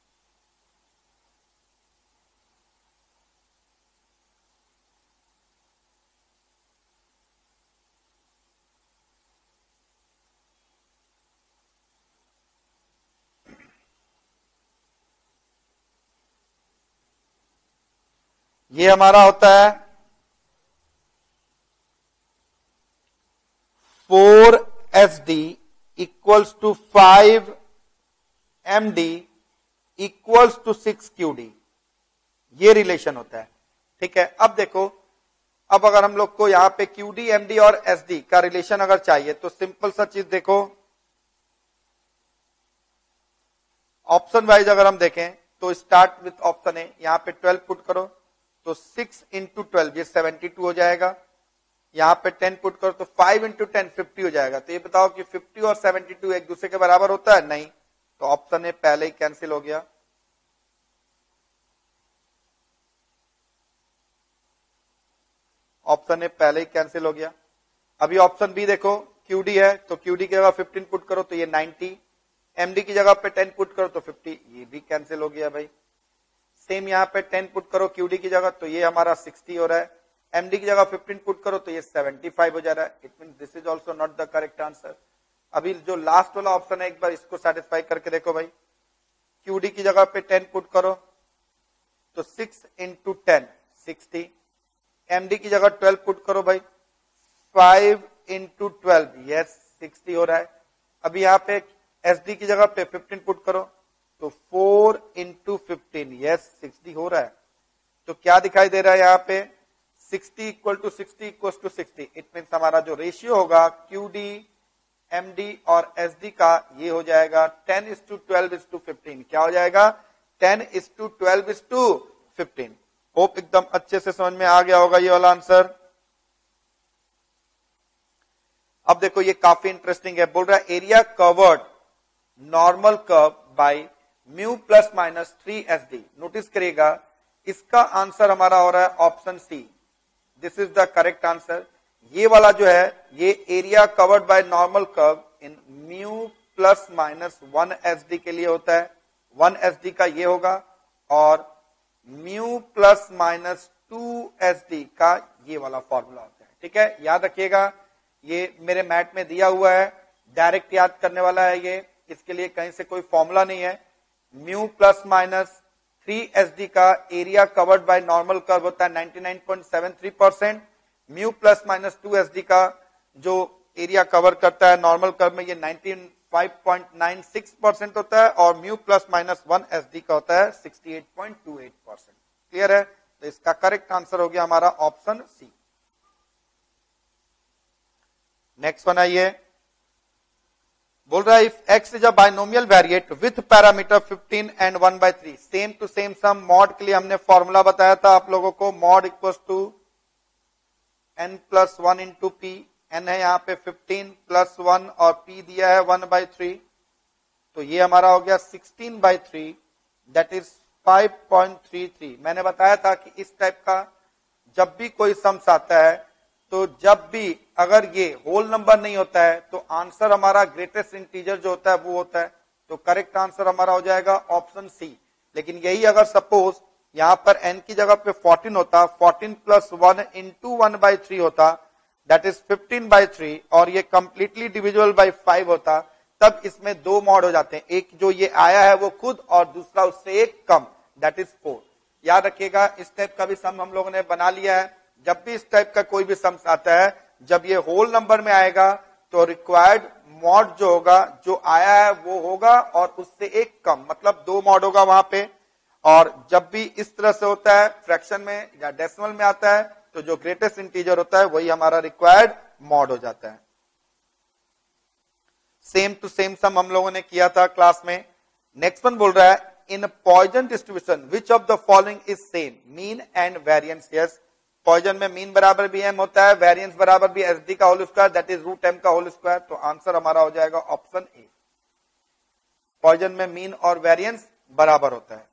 ये हमारा होता है four S D equals to five M D equals to six Q D, ये रिलेशन होता है। ठीक है, अब देखो, अब अगर हम लोग को यहां पे क्यूडी, एमडी और एसडी का रिलेशन अगर चाहिए तो सिंपल सा चीज देखो, ऑप्शन वाइज अगर हम देखें तो स्टार्ट विथ ऑप्शन ए, यहां पे ट्वेल्व पुट करो तो सिक्स इंटू ट्वेल्व ये सेवेंटी टू हो जाएगा। यहां पे टेन पुट करो तो फाइव इंटू टेन फिफ्टी हो जाएगा। तो ये बताओ कि फिफ्टी और सेवेंटी टू एक दूसरे के बराबर होता है? नहीं, तो ऑप्शन ए पहले ही कैंसिल हो गया। ऑप्शन ए पहले ही कैंसिल हो गया। अभी ऑप्शन बी देखो, क्यूडी है तो क्यूडी की जगह फिफ्टीन पुट करो तो ये नाइंटी, एमडी की जगह पे टेन पुट करो तो फिफ्टी, ये भी कैंसिल हो गया भाई। सेम यहां पे टेन पुट करो क्यूडी की जगह तो ये हमारा सिक्सटी हो रहा है, एमडी की जगह फिफ्टीन पुट करो तो ये सेवेंटी फाइव हो जा रहा है। It mean this is also not the correct answer. अभी जो लास्ट वाला ऑप्शन है एक बार इसको सेटिस्फाई करके देखो भाई, क्यूडी की जगह पे टेन पुट करो तो six into ten sixty, MD की जगह ट्वेल्व पुट करो भाई, five into twelve yes sixty हो रहा है। अभी यहाँ पे एसडी की जगह पे फिफ्टीन पुट करो तो four into fifteen yes sixty हो रहा है। तो क्या दिखाई दे रहा है यहाँ पे, sixty equal to sixty equal to sixty. It means हमारा जो रेशियो होगा क्यूडी, एमडी और एसडी का ये हो जाएगा ten is to twelve is to fifteen. क्या हो जाएगा? Ten is to twelve is to fifteen. Hope एकदम अच्छे से समझ में आ गया होगा ये वाला आंसर। अब देखो ये काफी इंटरेस्टिंग है, बोल रहा है area covered normal curve by mu plus minus three S D. Notice करिएगा इसका आंसर हमारा हो रहा है option C, this is the correct answer. ये वाला जो है ये area covered by normal curve in mu plus minus one S D के लिए होता है। वन एस डी का ये होगा और mu plus minus two S D का ये वाला फॉर्मूला होता है। ठीक है, याद रखिएगा ये मेरे मैथ में दिया हुआ है, डायरेक्ट याद करने वाला है ये, इसके लिए कहीं से कोई फॉर्मूला नहीं है। Mu plus minus three S D का area covered by normal curve होता है ninety nine point seven three percent. Mu plus minus two S D का जो एरिया कवर करता है नॉर्मल कर्व में ये ninety five point nine six percent होता है और mu plus minus one S D का होता है sixty eight point two eight percent. Clear है? तो इसका करेक्ट आंसर हो गया हमारा ऑप्शन सी। नेक्स्ट वन आइए, बोल रहा है if x is a binomial variate with parameter fifteen and one by three, same to same सम मॉड के लिए हमने फॉर्मूला बताया था आप लोगों को, mode equal to N plus one into P, N है यहाँ पे फिफ्टीन प्लस वन और p दिया है वन बाई थ्री, तो ये हमारा हो गया sixteen by three, that is five point three three. मैंने बताया था कि इस टाइप का जब भी कोई सम्स आता है तो जब भी अगर ये होल नंबर नहीं होता है तो आंसर हमारा ग्रेटेस्ट इंटीजर जो होता है वो होता है, तो करेक्ट आंसर हमारा हो जाएगा ऑप्शन सी। लेकिन यही अगर सपोज यहां पर n की जगह पे फोर्टीन होता, fourteen plus one into one by three होता, that is fifteen by three, और ये कंप्लीटली डिविजिबल बाई फाइव होता, तब इसमें दो मॉड हो जाते हैं, एक जो ये आया है वो खुद और दूसरा उससे एक कम, दैट इज फोर। याद रखिएगा इस टाइप का भी सम हम लोगों ने बना लिया है। जब भी इस टाइप का कोई भी सम आता है, जब ये होल नंबर में आएगा तो रिक्वायर्ड मॉड जो होगा, जो आया है वो होगा और उससे एक कम, मतलब दो मॉड होगा वहां पे। और जब भी इस तरह से होता है फ्रैक्शन में या डेसिमल में आता है तो जो ग्रेटेस्ट इंटीजर होता है वही हमारा रिक्वायर्ड मॉड हो जाता है। सेम टू सेम सम हम लोगों ने किया था क्लास में। नेक्स्ट वन बोल रहा है in Poisson distribution which of the following is same, mean and variance. Yes, Poisson में मीन बराबर भी एम होता है, वेरिएंस बराबर भी एस डी का whole square, that is root M का होल स्क्वायर, तो आंसर हमारा हो जाएगा ऑप्शन ए। पॉइजन में मीन और वेरिएंस बराबर होता है।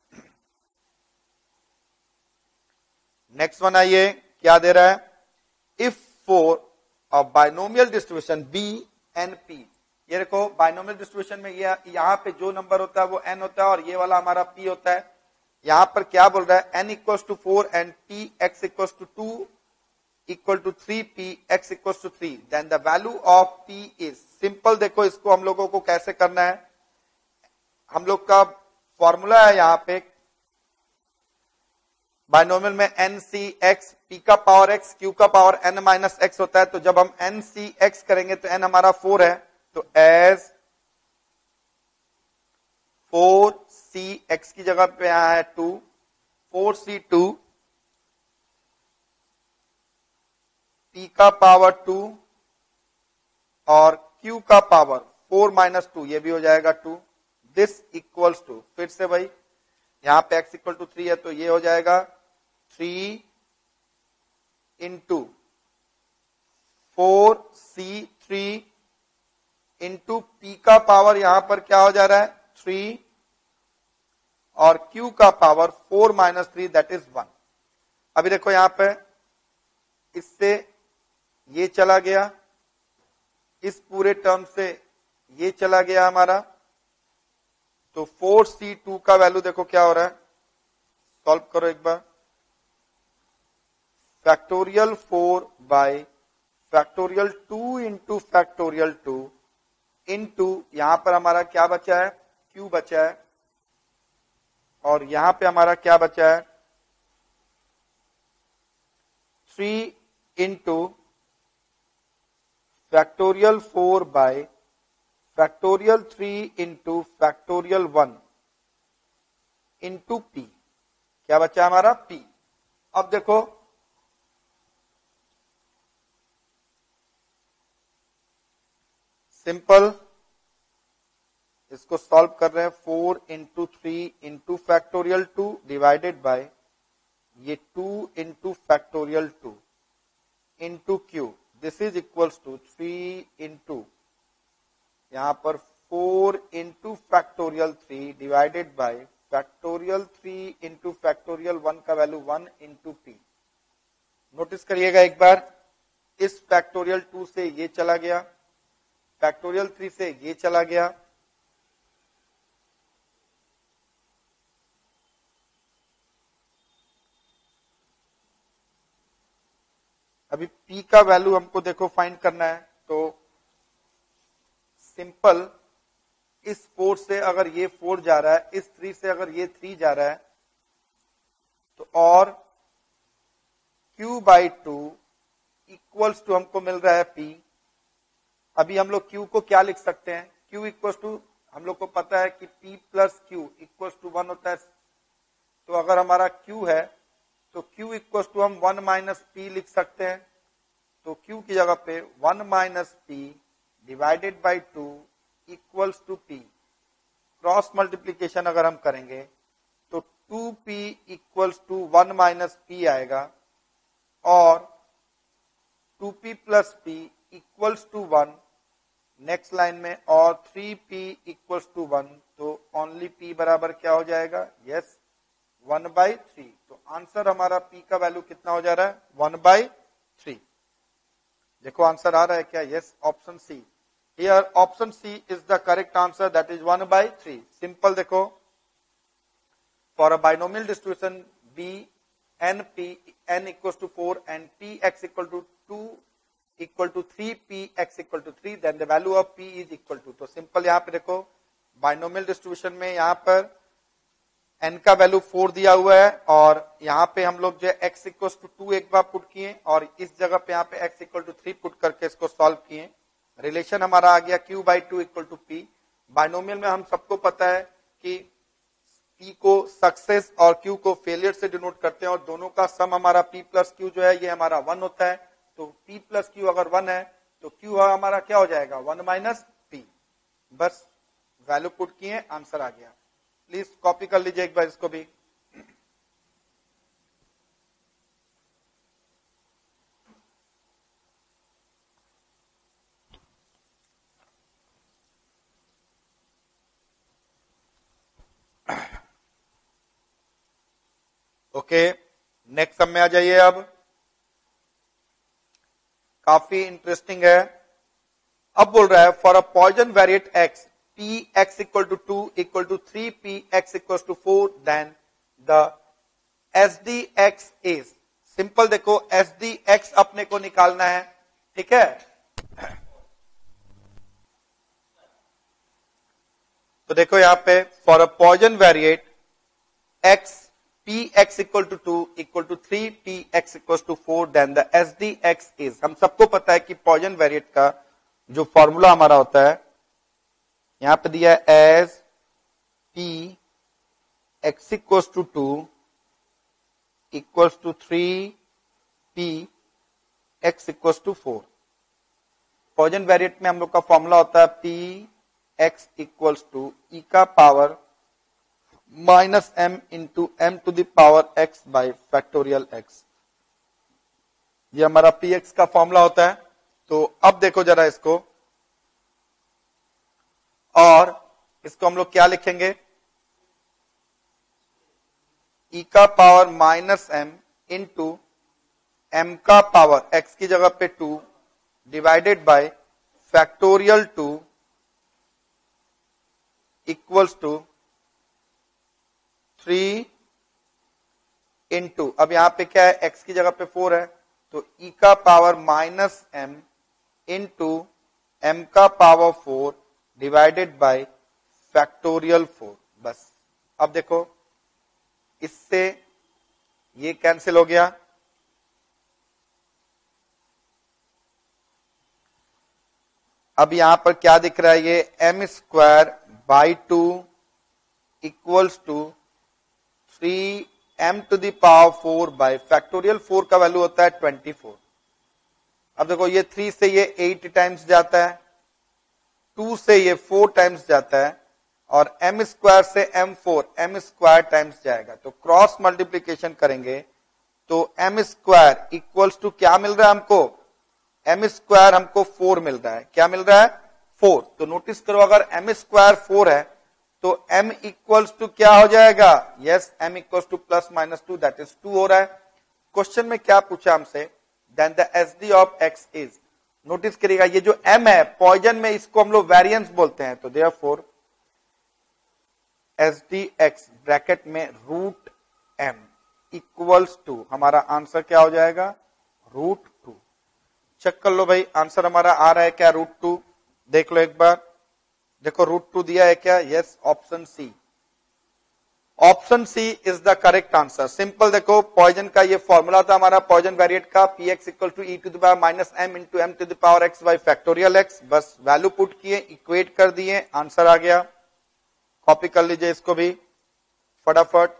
नेक्स्ट वन आइए, क्या दे रहा है, if for a binomial distribution B N P. ये देखो बाइनोमियल डिस्ट्रीब्यूशन में ये यहां पे जो नंबर होता है वो n होता है और ये वाला हमारा p होता है। यहां पर क्या बोल रहा है, n equal to four and p x equal to two equal to three p x equal to three, then the value of p is. Simple देखो इसको हम लोगों को कैसे करना है, हम लोग का फॉर्मूला है यहाँ पे बाइनोमियल में एन सी एक्स, पी का पावर एक्स, क्यू का पावर एन माइनस एक्स होता है। तो जब हम एन सी एक्स करेंगे तो एन हमारा फोर है, तो एज फोर सी एक्स की जगह पे यहां है two, four C two, P का पावर टू और क्यू का पावर फोर माइनस टू, ये भी हो जाएगा टू, दिस इक्वल्स टू, फिर से भाई यहां पे x इक्वल टू थ्री है तो ये हो जाएगा three into four C three into P का पावर यहां पर क्या हो जा रहा है थ्री और q का power four minus three, that is one. अभी देखो यहां पे इससे ये चला गया, इस पूरे टर्म से ये चला गया हमारा, तो फोर सी टू का वैल्यू देखो क्या हो रहा है, सॉल्व करो एक बार, factorial four by factorial two into factorial two into यहां पर हमारा क्या बचा है, क्यू बचा है, और यहां पे हमारा क्या बचा है three into factorial four by factorial three into factorial one into P, क्या बचा हमारा पी। अब देखो सिंपल इसको सॉल्व कर रहे हैं, four into three into factorial two divided by ये two into factorial two into Q, this is equals to three into यहां पर four into factorial three divided by factorial three into factorial one का value one into P. Notice करिएगा एक बार, इस factorial two से ये चला गया, फैक्टोरियल थ्री से ये चला गया, अभी p का वैल्यू हमको देखो फाइंड करना है, तो सिंपल इस फोर से अगर ये फोर जा रहा है, इस थ्री से अगर ये थ्री जा रहा है, तो और q by two equals to हमको मिल रहा है p। अभी हम लोग q को क्या लिख सकते हैं, q इक्वल्स टू हम लोग को पता है कि p plus Q equals to one होता है, तो अगर हमारा q है तो q इक्वल्स टू हम वन माइनस पी लिख सकते हैं, तो q की जगह पे one minus P divided by two into one, that is one. अब देखो q का वैल्यू हमको देखो फाइंड करना है, तो सिंपल इसको सॉल्व कर रहे हैं, four into three into factorial two divided by ये two into factorial one equals to p, cross multiplication अगर हम करेंगे तो two p equals to one minus p आएगा और two p plus p equals to one next line में, और three p equals to one, तो ओनली पी बराबर क्या हो जाएगा, यस वन बाई थ्री। तो आंसर हमारा पी का वैल्यू कितना हो जा रहा है, वन बाई थ्री। देखो आंसर आ रहा है क्या, yes option C. Here option C is the correct answer, that is one by three. Simple देखो, for a binomial distribution B N p n equal to four and p x equal to two equal to three, p x equal to three, then the value of p is equal to. तो simple यहाँ पे देखो binomial distribution में यहाँ पर n का value four दिया हुआ है और यहाँ पे हम लोग जो है x इक्वल टू टू एक बार पुट किए और इस जगह पे यहाँ पे x equal to three put करके इसको सॉल्व किए। रिलेशन हमारा आ गया q by two equal to p. Binomial में हम सबको पता है कि p को सक्सेस और q को फेलियर से डिनोट करते हैं और दोनों का सम हमारा p प्लस क्यू जो है ये हमारा वन होता है। तो p प्लस क्यू अगर वन है तो q हमारा क्या हो जाएगा, वन माइनस p। बस वैल्यू पुट किए, आंसर आ गया। प्लीज कॉपी कर लीजिए एक बार इसको भी। ओके, नेक्स्ट सब में आ जाइए। अब काफी इंटरेस्टिंग है। अब बोल रहा है for a Poisson variate x p x equal to two equal to three, p x equal to four, then the S D x is. Simple देखो एस डी एक्स अपने को निकालना है, ठीक है। तो देखो यहां पे for a Poisson variate x p x equal to two equal to three, p x equal to four, then the S D x is. हम सबको पता है कि पॉइजन वेरिएट का जो फॉर्मूला हमारा होता है, यहां पे दिया है as p x equals to two equals to three, p x equals to four. Poisson variate में हम लोग का फॉर्मूला होता है p x equals to e का power minus m into m to the power x by factorial x. ये हमारा P x का फॉर्मूला होता है। तो अब देखो जरा इसको, और इसको हम लोग क्या लिखेंगे, ई का power minus m into m का पावर एक्स की जगह पे two divided by factorial two equals to three into, अब यहां पे क्या है, एक्स की जगह पे फोर है, तो ई का power minus m into m का power four divided by factorial four. बस अब देखो इससे ये कैंसिल हो गया। अब यहां पर क्या दिख रहा है, ये m square by two equals to three m to the power four by factorial four का वैल्यू होता है ट्वेंटी फोर। अब देखो ये थ्री से ये एट टाइम्स जाता है, टू से ये फोर टाइम्स जाता है और एम स्क्वायर से m four m square times जाएगा। तो क्रॉस मल्टीप्लीकेशन करेंगे तो एम स्क्वायर इक्वल्स टू क्या मिल रहा है हमको, एम स्क्वायर हमको फोर मिल रहा है। क्या मिल रहा है, फोर। तो नोटिस करो अगर एम स्क्वायर फोर है तो m इक्वल्स टू क्या हो जाएगा, yes m equals to plus minus two, that is two हो रहा है। क्वेश्चन में क्या पूछा हमसे, then the S D of x is. Notice करिएगा ये जो m है पॉइजन में इसको हम लोग वेरिएंस बोलते हैं। तो therefore S D x bracket में रूट m इक्वल्स टू, हमारा आंसर क्या हो जाएगा, रूट टू। चेक कर लो भाई आंसर हमारा आ रहा है क्या, रूट टू। देख लो एक बार, देखो रूट टू दिया है क्या, yes option C. Option C is the correct answer. Simple देखो पॉइजन का ये फॉर्मूला था हमारा पॉइजन वेरिएट का, p x equal to e to the power minus m into m to the power x by factorial x. बस value put किए, equate कर दिए, आंसर आ गया। कॉपी कर लीजिए इसको भी फटाफट।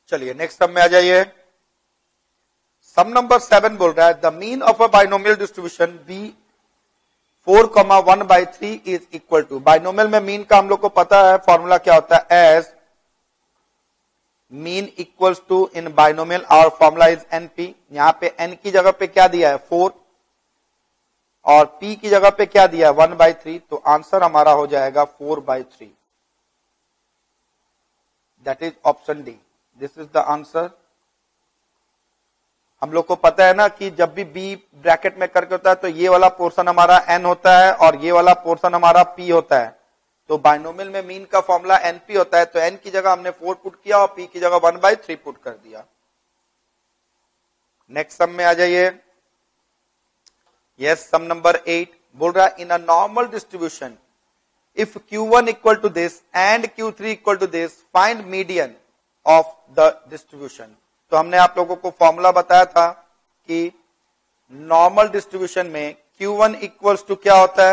चलिए नेक्स्ट सम में आ जाइए। सम नंबर सेवन बोल रहा है the mean of a binomial distribution B four comma one by three is equal to, binomial में मीन का हम लोग को पता है फॉर्मूला क्या होता है, as mean equals to in binomial और फॉर्मूला इज एनपी। यहां पे एन की जगह पे क्या दिया है फोर और पी की जगह पे क्या दिया है वन बाई थ्री, तो आंसर हमारा हो जाएगा four by three. That is option D, this is the answer. हम लोग को पता है ना कि जब भी बी ब्रैकेट में करके होता है तो ये वाला पोर्शन हमारा एन होता है और ये वाला पोर्शन हमारा पी होता है। तो बाइनोमियल में मीन का फॉर्मूला एनपी होता है, तो एन की जगह हमने फोर पुट किया और पी की जगह वन बाई थ्री पुट कर दिया। नेक्स्ट सम में आ जाइए। यस, सम नंबर एट बोल रहा है in a normal distribution if q one equal to this and q three equal to this find median of the distribution. तो हमने आप लोगों को फॉर्मूला बताया था कि नॉर्मल डिस्ट्रीब्यूशन में क्यू वन इक्वल्स टू क्या होता है,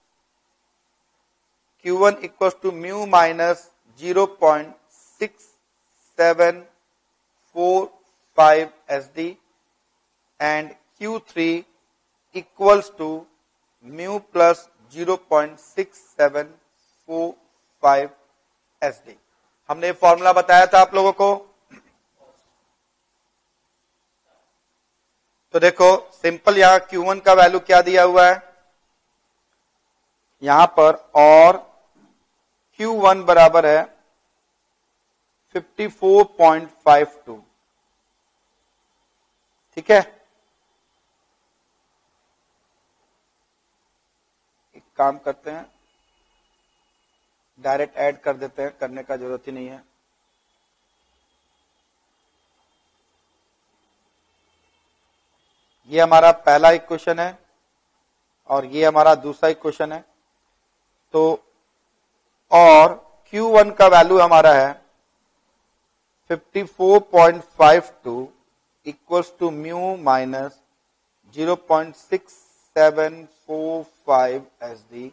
q one equals to mu minus zero point six seven four five S D and q three equals to mu plus zero point six seven four five S D. हमने formula बताया था आप लोगों को। तो देखो सिंपल, यहां Q one का वैल्यू क्या दिया हुआ है यहां पर, और क्यू वन बराबर है fifty four point five two. ठीक है, एक काम करते हैं, डायरेक्ट ऐड कर देते हैं, करने का जरूरत ही नहीं है। ये हमारा पहला इक्वेशन है और ये हमारा दूसरा इक्वेशन है। तो और क्यू वन का वैल्यू हमारा है fifty four point five two equals to mu minus zero point six seven four five S D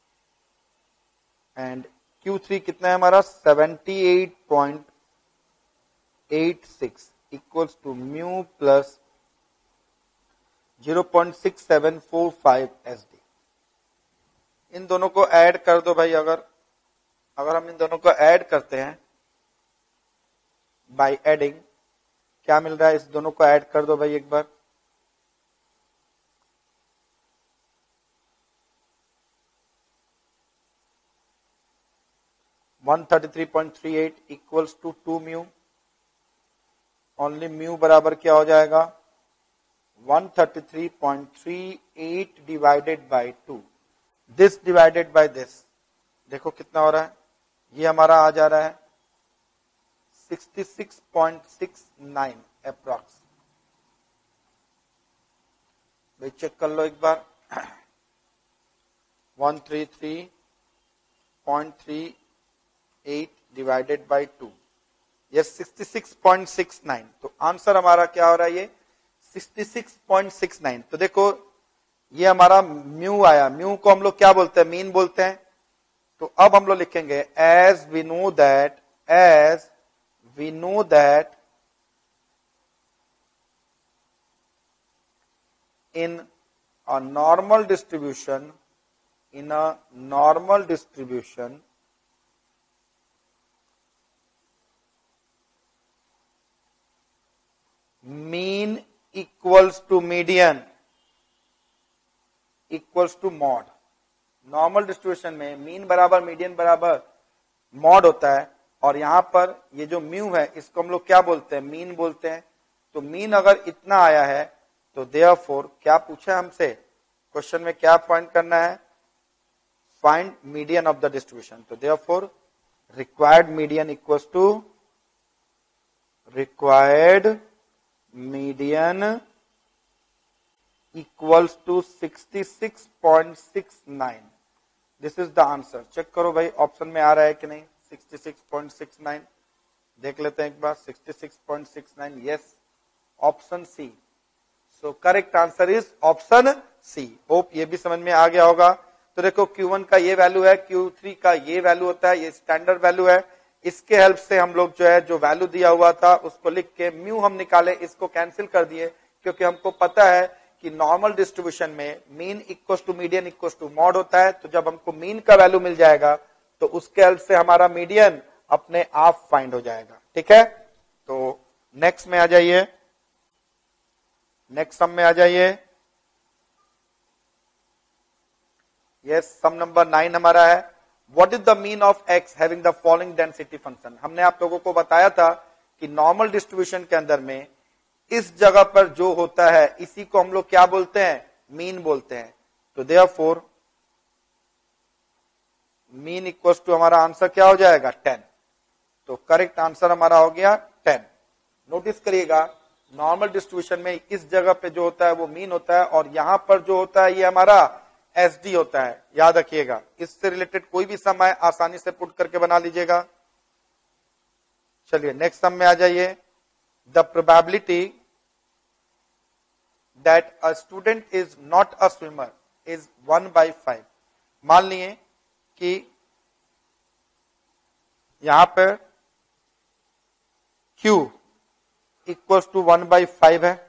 and q three कितना है हमारा seventy eight point eight six equals to mu plus zero point six seven four five S D. इन दोनों को add कर दो भाई। अगर अगर हम इन दोनों को ऐड करते हैं बाय एडिंग, क्या मिल रहा है, इस दोनों को ऐड कर दो भाई एक बार। One thirty three point three eight equals to two mu, only mu बराबर क्या हो जाएगा one thirty three point three eight divided by two, this divided by this. देखो कितना हो रहा है, ये हमारा आ जा रहा है sixty six point six nine approx. भाई चेक कर लो एक बार, one thirty three point three eight divided by two, ये sixty six point six nine. तो आंसर हमारा क्या हो रहा है, ये sixty six point six nine. तो देखो ये हमारा म्यू आया, म्यू को हम लोग क्या बोलते हैं, मीन बोलते हैं। तो अब हम लोग लिखेंगे as we know that, as we know that in a normal distribution, in a normal distribution mean equals to median equals to mode. Normal distribution में मीन बराबर मीडियन बराबर मॉड होता है, और यहां पर ये जो म्यू है इसको हम लोग क्या बोलते हैं, मीन बोलते हैं। तो मीन अगर इतना आया है तो देयरफॉर क्या पूछा हमसे क्वेश्चन में, क्या फाइंड करना है, find median of the distribution. तो therefore required median equals to required median equals to sixty six point six nine. This is the answer. Check करो भाई ऑप्शन में आ रहा है कि नहीं, sixty six point six nine. देख लेते हैं एक बार, sixty six point six nine, yes, option C. So correct answer is option C. Hope ये भी समझ में आ गया होगा। तो देखो क्यू वन का ये वैल्यू है, क्यू थ्री का ये वैल्यू होता है, ये स्टैंडर्ड वैल्यू है। इसके हेल्प से हम लोग जो है जो वैल्यू दिया हुआ था उसको लिख के म्यू हम निकाले, इसको कैंसिल कर दिए, क्योंकि हमको पता है कि नॉर्मल डिस्ट्रीब्यूशन में mean equal to median equal to mode होता है। तो जब हमको मीन का वैल्यू मिल जाएगा तो उसके हेल्प से हमारा मीडियन अपने आप फाइंड हो जाएगा। ठीक है, तो नेक्स्ट में आ जाइए, नेक्स्ट सम में आ जाइए। यस, सम नंबर नाइन हमारा है, what is the mean of x having the following density function. हमने आप लोगों को बताया था कि नॉर्मल डिस्ट्रीब्यूशन के अंदर में इस जगह पर जो होता है इसी को हम लोग क्या बोलते हैं, मीन बोलते हैं। तो देयरफॉर मीन इक्वल्स टू हमारा आंसर क्या हो जाएगा, टेन। तो करेक्ट आंसर हमारा हो गया टेन। नोटिस करिएगा नॉर्मल डिस्ट्रीब्यूशन में इस जगह पे जो होता है वो मीन होता है, और यहां पर जो होता है ये हमारा एस डी होता है। याद रखिएगा, इससे रिलेटेड कोई भी सम है आसानी से पुट करके बना लीजिएगा। चलिए नेक्स्ट सम में आ जाइए। The probability that a student is not a swimmer is one by five. मान लिए कि यहां पर Q equals to one by five है।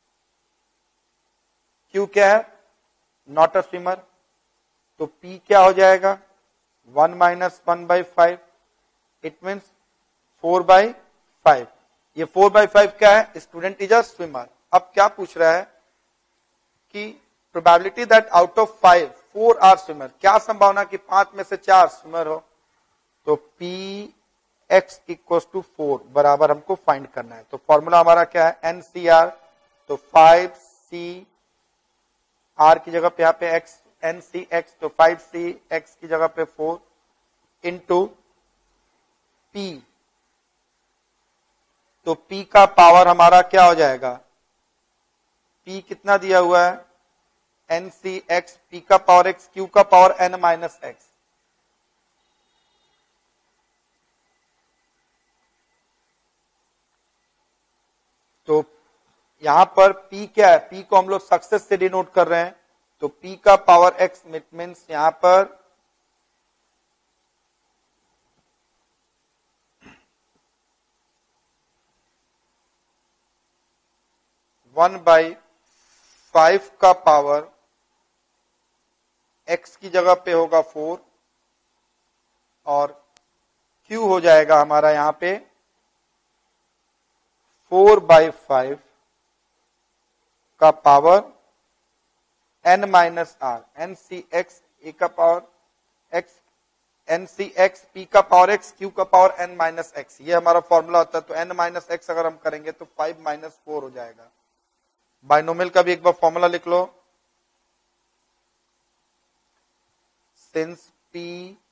Q क्या है, नॉट अ स्विमर। तो P क्या हो जाएगा, one minus one by five, it means four by five. ये फोर बाई फाइव क्या है, स्टूडेंट इज अ स्विमर। अब क्या पूछ रहा है कि probability that out of five four are swimmer, क्या संभावना कि पांच में से चार स्विमर हो। तो P x equals to four बराबर हमको फाइंड करना है। तो फॉर्मूला हमारा क्या है, एन सी आर। तो फाइव सी आर की जगह पे यहाँ पे x, एन सी एक्स, तो फाइव सी एक्स की जगह पे फोर इंटू P। तो P का पावर हमारा क्या हो जाएगा, P कितना दिया हुआ है, एन सी एक्स, P का पावर x, Q का पावर n माइनस एक्स। तो यहां पर P क्या है, P को हम लोग सक्सेस से डिनोट कर रहे हैं। तो P का पावर x मीन्स यहां पर वन बाई फाइव का पावर x की जगह पे होगा फोर, और Q हो जाएगा हमारा यहां पे फोर बाई फाइव का power n minus r, n C x, a का power x, n C x, P का पावर x, Q का पावर n माइनस एक्स। ये हमारा फॉर्मूला होता है। तो n माइनस एक्स अगर हम करेंगे तो फाइव माइनस फोर हो जाएगा। बाइनोमियल का भी एक बार फॉर्मूला लिख लो। Since p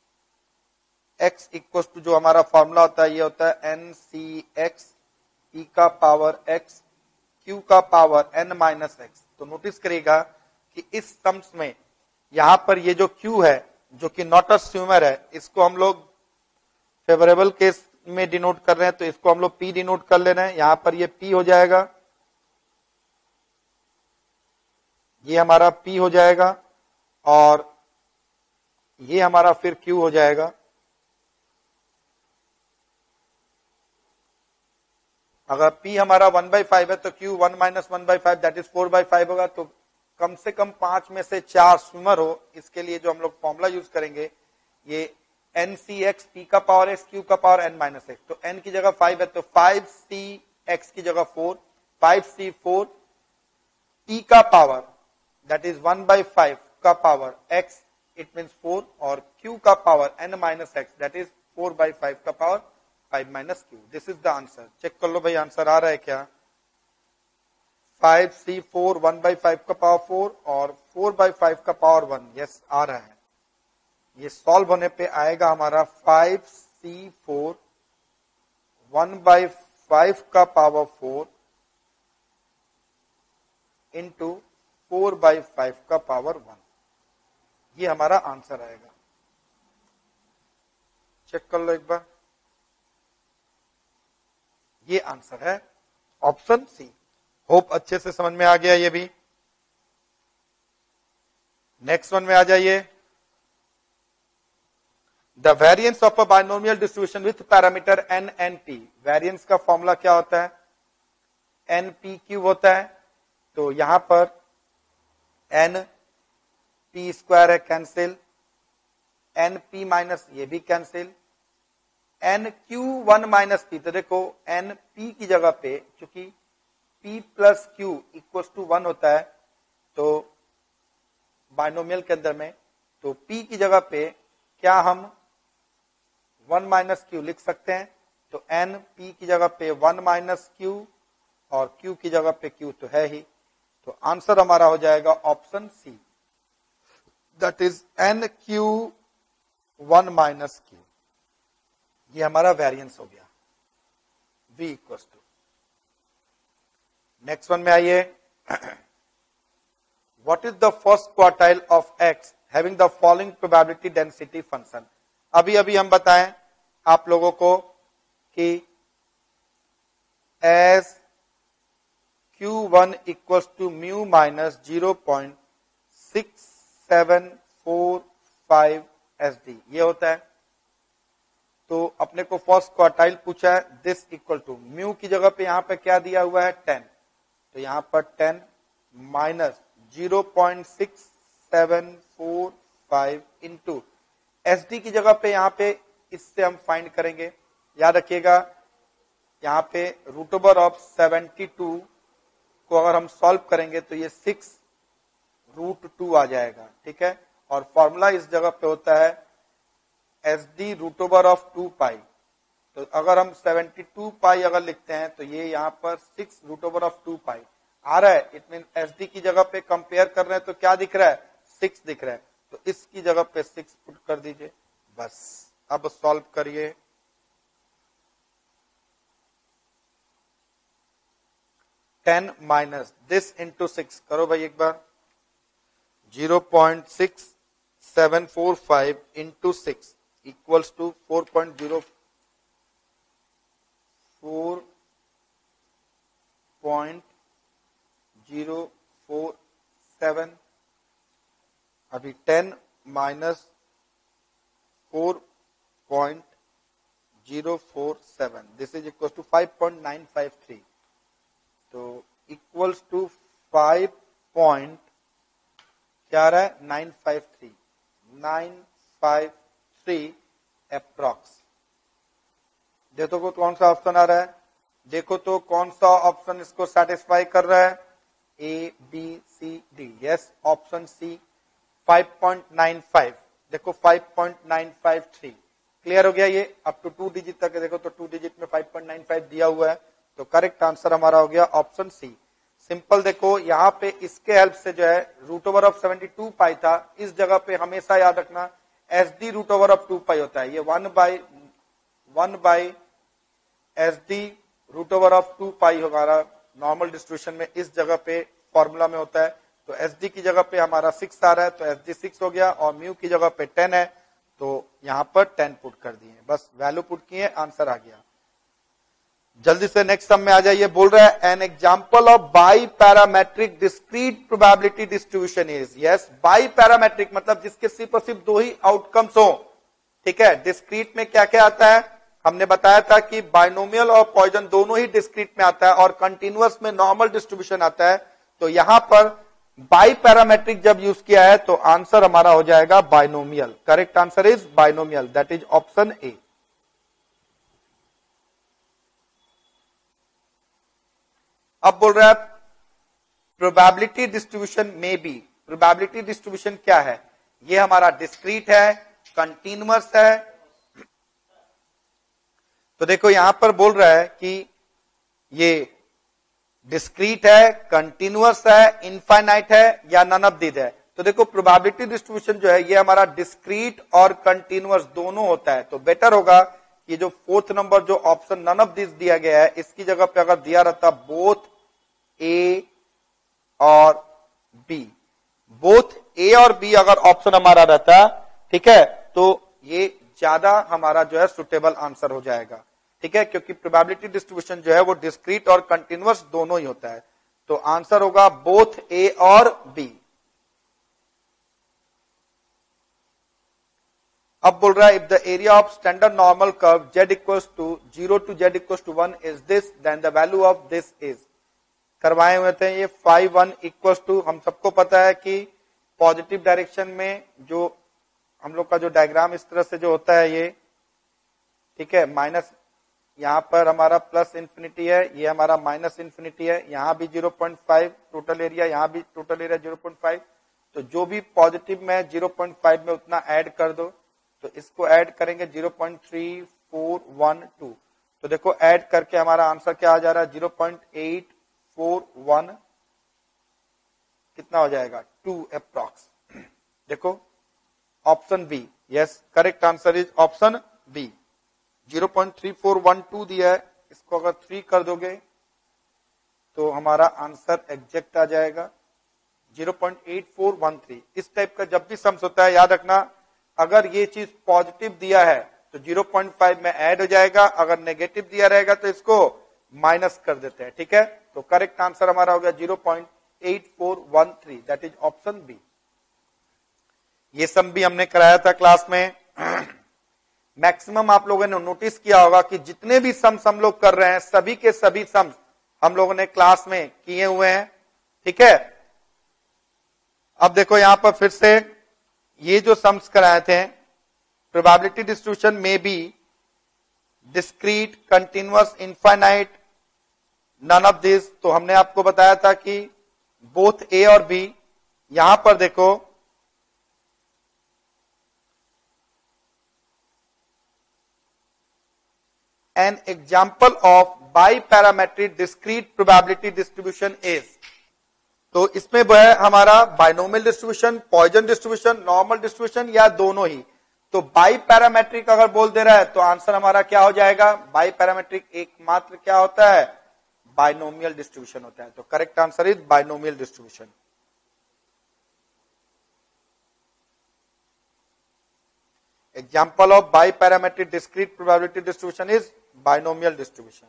x equal to जो हमारा फॉर्मूला होता है ये होता है एन सी एक्स, P का पावर x, Q का पावर n माइनस एक्स। तो नोटिस करिएगा कि इस सम्स में यहां पर ये जो Q है जो कि नॉट अ स्विमर है, इसको हम लोग फेवरेबल केस में डिनोट कर रहे हैं, तो इसको हम लोग P डिनोट कर ले रहे हैं। यहां पर ये P हो जाएगा, ये हमारा P हो जाएगा, और ये हमारा फिर Q हो जाएगा। अगर P हमारा वन बाई फाइव है तो Q one minus one by five that is four by five होगा। तो कम से कम पांच में से चार स्विमर हो, इसके लिए जो हम लोग फॉर्मूला यूज करेंगे ये एन सी एक्स, पी का पावर एक्स, Q का पावर n माइनस एक्स। तो n की जगह फाइव है तो फाइव सी एक्स की जगह four, five C four, P का power that is one by five का power x, it means four, और Q का power n minus x that is four by five का power five minus q. This is the answer. Check कर लो भाई answer आ रहा है क्या। Five C four, one by five का पावर फोर और फोर बाई फाइव का पावर वन। यस आ रहा है। ये सॉल्व होने पे आएगा हमारा five C four, one by five का power four into four by five का पावर वन। ये हमारा आंसर आएगा। चेक कर लो एक बार, ये आंसर है ऑप्शन सी। होप अच्छे से समझ में आ गया ये भी। नेक्स्ट वन में आ जाइए। The variance of a binomial distribution with parameter n n p, variance का फॉर्मूला क्या होता है, एन पी क्यूब होता है। तो यहां पर एन पी स्क्वायर है, कैंसिल, एन पी माइनस ये भी cancel, n q one minus p, तो देखो एन पी की जगह पे चूंकि p plus q equal to one होता है तो बाइनोमियल के अंदर में, तो p की जगह पे क्या हम वन माइनस क्यू लिख सकते हैं, तो n p की जगह पे वन माइनस क्यू और q की जगह पे q तो है ही, तो आंसर हमारा हो जाएगा option C, that is n q one minus q. ये हमारा वेरिएंस हो गया v equals to. Next one में आइए, what is the first quartile of x having the following probability density function. अभी अभी हम बताएं आप लोगों को कि s q one equals to mu minus zero point six seven four five S D ये होता है। तो अपने को फर्स्ट क्वार्टाइल पूछा है, दिस इक्वल टू म्यू की जगह पे यहां पे क्या दिया हुआ है टेन, तो यहां पर ten minus zero point six seven four five into S D की जगह पे यहां पे इससे हम फाइंड करेंगे। याद रखिएगा यहां पे root over of seventy two को अगर हम सॉल्व करेंगे तो ये सिक्स रूट टू आ जाएगा, ठीक है। और फॉर्मूला इस जगह पे होता है S D root over of two pi, तो अगर हम सेवेंटी टू पाई अगर लिखते हैं तो ये यहाँ पर six root over of two pi आ रहा है। इट मीन एस डी की जगह पे कंपेयर कर रहे हैं तो क्या दिख रहा है, सिक्स दिख रहा है, तो इसकी जगह पे सिक्स पुट कर दीजिए बस। अब सॉल्व करिए, ten minus this into six करो भाई एक बार, zero point six seven four five into six equals to four point zero four point zero four seven. अभी ten minus four point zero four seven, this is equal to five point nine five three, तो equals to five point क्या आ रहा है nine five three, nine five three approx. देखो तो कौन सा ऑप्शन आ रहा है, देखो तो कौन सा ऑप्शन इसको सेटिस्फाई कर रहा है, A B C D, yes option C five point nine five. देखो five point nine five three clear हो गया, ये अप टू टू डिजिट तक है, देखो तो टू डिजिट में फाइव पॉइंट नाइन फाइव दिया हुआ है, तो करेक्ट आंसर हमारा हो गया ऑप्शन सी। सिंपल देखो यहाँ पे इसके हेल्प से जो है root over of seventy two pi था, इस जगह पे हमेशा याद रखना S D root over of two pi होता है, ये one by one by S D root over of two pi हमारा नॉर्मल डिस्ट्रीब्यूशन में इस जगह पे फॉर्मूला में होता है। तो एस डी की जगह पे हमारा सिक्स आ रहा है तो एस डी सिक्स हो गया, और म्यू की जगह पे टेन है तो यहां पर टेन पुट कर दिए, बस वैल्यू पुट किए, आंसर आ गया। जल्दी से नेक्स्ट सम में आ जाइए, बोल रहा है an example of biparametric discrete probability distribution is, yes biparametric मतलब जिसके सिर्फ और सिर्फ दो ही आउटकम्स हो, ठीक है। डिस्क्रीट में क्या क्या आता है, हमने बताया था कि बाइनोमियल और पॉइजन दोनों ही डिस्क्रीट में आता है और कंटिन्यूअस में नॉर्मल डिस्ट्रीब्यूशन आता है। तो यहां पर बाई पैरामेट्रिक जब यूज किया है तो आंसर हमारा हो जाएगा binomial, correct answer is binomial, that is option A. अब बोल रहा है प्रोबेबिलिटी डिस्ट्रीब्यूशन में बी, प्रोबेबिलिटी डिस्ट्रीब्यूशन क्या है, ये हमारा डिस्क्रीट है, कंटिन्यूअस है। तो देखो यहां पर बोल रहा है कि ये डिस्क्रीट है, कंटिन्यूअस है, इनफाइनाइट है या नन ऑफ दीज है। तो देखो प्रोबेबिलिटी डिस्ट्रीब्यूशन जो है ये हमारा डिस्क्रीट और कंटिन्यूअस दोनों होता है, तो बेटर होगा ये जो फोर्थ नंबर जो ऑप्शन नन ऑफ दिस दिया गया है इसकी जगह पे अगर दिया रहता बोथ ए और बी, बोथ ए और बी अगर ऑप्शन हमारा रहता, ठीक है, तो ये ज्यादा हमारा जो है सुटेबल आंसर हो जाएगा, ठीक है, क्योंकि प्रोबेबिलिटी डिस्ट्रीब्यूशन जो है वो डिस्क्रीट और कंटिन्यूअस दोनों ही होता है। तो आंसर होगा बोथ ए और बी। अब बोल रहा है if the area of standard normal curve z equals to zero to z equals to one is this, then the value of this is, करवाए हुए थे ये फाइव वन इक्वल्स टू, हम सबको पता है कि पॉजिटिव डायरेक्शन में जो हम लोग का जो डायग्राम इस तरह से जो होता है ये, ठीक है, माइनस यहां पर हमारा प्लस इंफिनिटी है, ये हमारा माइनस इंफिनिटी है, यहां भी zero point five total area, यहां भी total area zero point five, तो जो भी पॉजिटिव में जीरो पॉइंट फाइव में उतना ऐड कर दो, तो इसको ऐड करेंगे zero point three four one two, तो देखो ऐड करके हमारा आंसर क्या आ जा रहा है zero point eight four one, कितना हो जाएगा टू अप्रॉक्स। देखो option B, yes correct answer is option B, zero point three four one two दिया है, इसको अगर थ्री कर दोगे तो हमारा आंसर एग्जैक्ट आ जाएगा zero point eight four one three. इस टाइप का जब भी सम्स होता है याद रखना, अगर ये चीज पॉजिटिव दिया है तो जीरो पॉइंट फाइव में ऐड हो जाएगा, अगर नेगेटिव दिया रहेगा तो इसको माइनस कर देते हैं, ठीक है। तो करेक्ट आंसर हमारा हो गया zero point eight four one three, that is option B. ये सम भी हमने कराया था क्लास में। मैक्सिमम आप लोगों ने नोटिस किया होगा कि जितने भी सम्स हम लोग कर रहे हैं सभी के सभी सम्स हम लोगों ने क्लास में किए हुए हैं, ठीक है। अब देखो यहां पर फिर से ये जो सम्स कराए थे, प्रोबेबिलिटी डिस्ट्रीब्यूशन में B discrete, continuous, infinite, none of this, तो हमने आपको बताया था कि बोथ ए और बी, यहां पर देखो an example of biparametric discrete probability distribution is, तो इसमें वो है हमारा binomial distribution, Poisson distribution, normal distribution या दोनों ही। तो बाइपैरामेट्रिक अगर बोल दे रहा है तो आंसर हमारा क्या हो जाएगा, बाइपैरामेट्रिक एकमात्र क्या होता है, बाइनोमियल डिस्ट्रीब्यूशन होता है। तो correct answer is binomial distribution. Example of biparametric discrete probability distribution is binomial distribution.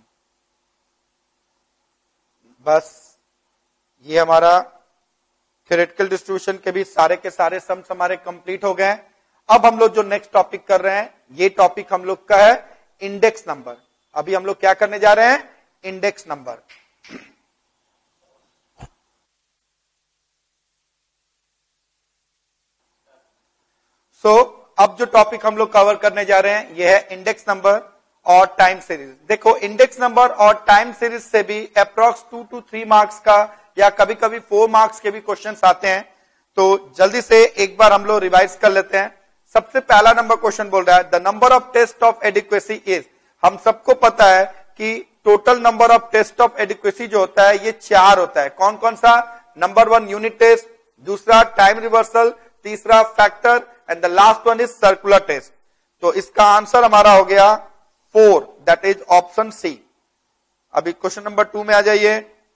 बस ये हमारा थ्योरेटिकल डिस्ट्रीब्यूशन के भी सारे के सारे सम्स हमारे कंप्लीट हो गए। अब हम लोग जो नेक्स्ट टॉपिक कर रहे हैं, ये टॉपिक हम लोग का है इंडेक्स नंबर। अभी हम लोग क्या करने जा रहे हैं, इंडेक्स नंबर। सो so, अब जो टॉपिक हम लोग कवर करने जा रहे हैं ये है इंडेक्स नंबर और टाइम सीरीज। देखो इंडेक्स नंबर और टाइम सीरीज से भी approx two to three marks का या कभी कभी फोर मार्क्स के भी क्वेश्चंस आते हैं, तो जल्दी से एक बार हम लोग रिवाइज कर लेते हैं। सबसे पहला नंबर क्वेश्चन बोल रहा है the number of test of adequacy is, हम सबको पता है कि total number of test of adequacy जो होता है ये चार होता है। कौन कौन सा, नंबर वन यूनिट टेस्ट, दूसरा टाइम रिवर्सल, तीसरा factor and the last one is circular test. तो इसका आंसर हमारा हो गया four, that is option C. अभी क्वेश्चन नंबर टू में आ जाइए।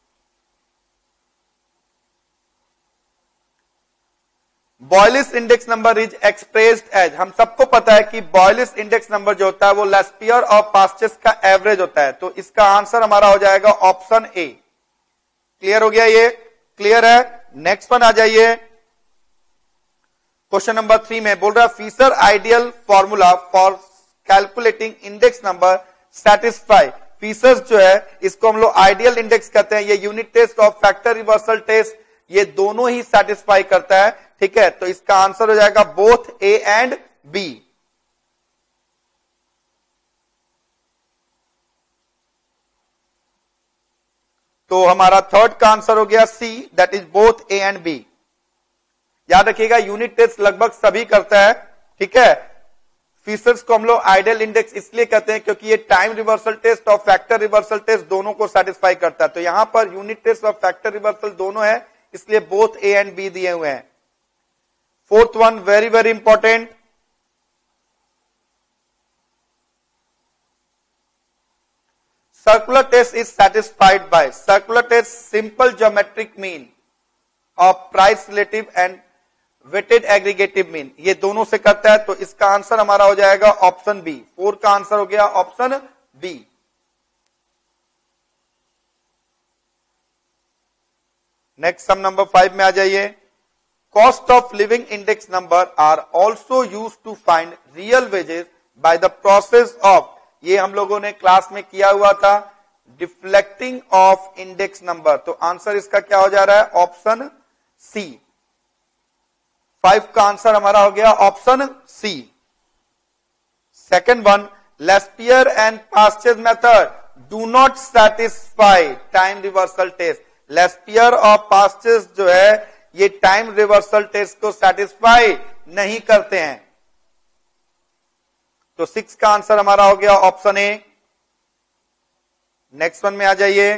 Bowley's index number is expressed as, हम सबको पता है कि बॉयलिस इंडेक्स नंबर जो होता है वो लेस्पियर और पास्चेस का एवरेज होता है। तो इसका आंसर हमारा हो जाएगा ऑप्शन ए। क्लियर हो गया, ये क्लियर है। नेक्स्ट वन आ जाइए। क्वेश्चन नंबर थ्री में बोल रहा है Fisher ideal formula for calculating index number satisfy. Fisher's जो है इसको हम लोग आइडियल इंडेक्स कहते हैं। ये यूनिट टेस्ट और फैक्टर रिवर्सल टेस्ट ये दोनों ही सेटिस्फाई करता है, ठीक है। तो इसका आंसर हो जाएगा बोथ ए एंड बी। तो हमारा थर्ड का आंसर हो गया C, that is both A and B. याद रखिएगा यूनिट टेस्ट लगभग सभी करता है, ठीक है। फीचर्स को हम लोग आइडियल इंडेक्स इसलिए कहते हैं क्योंकि ये टाइम रिवर्सल टेस्ट और फैक्टर रिवर्सल टेस्ट दोनों को सेटिस्फाई करता है। तो यहां पर यूनिट टेस्ट और फैक्टर रिवर्सल दोनों है, इसलिए बोथ ए एंड बी दिए हुए हैं। Fourth one very very important, circular test is satisfied by, circular test simple geometric mean of price relative and weighted aggregative mean, ये दोनों से करता है। तो इसका आंसर हमारा हो जाएगा ऑप्शन बी। फोर का आंसर हो गया option B. Next sum number five में आ जाइए। Cost of living index number are also use to find real wages by the process of, ये हम लोगों ने क्लास में किया हुआ था, डिफ्लेक्टिंग ऑफ इंडेक्स नंबर। तो आंसर इसका क्या हो जा रहा है? Option C. फाइव का आंसर हमारा हो गया option C. Second one, Laspeyres and Paasche's method do not satisfy time reversal test. Laspeyres और पास्चेज जो है ये टाइम रिवर्सल टेस्ट को सेटिस्फाई नहीं करते हैं। तो सिक्स का आंसर हमारा हो गया ऑप्शन ए। नेक्स्ट वन में आ जाइए।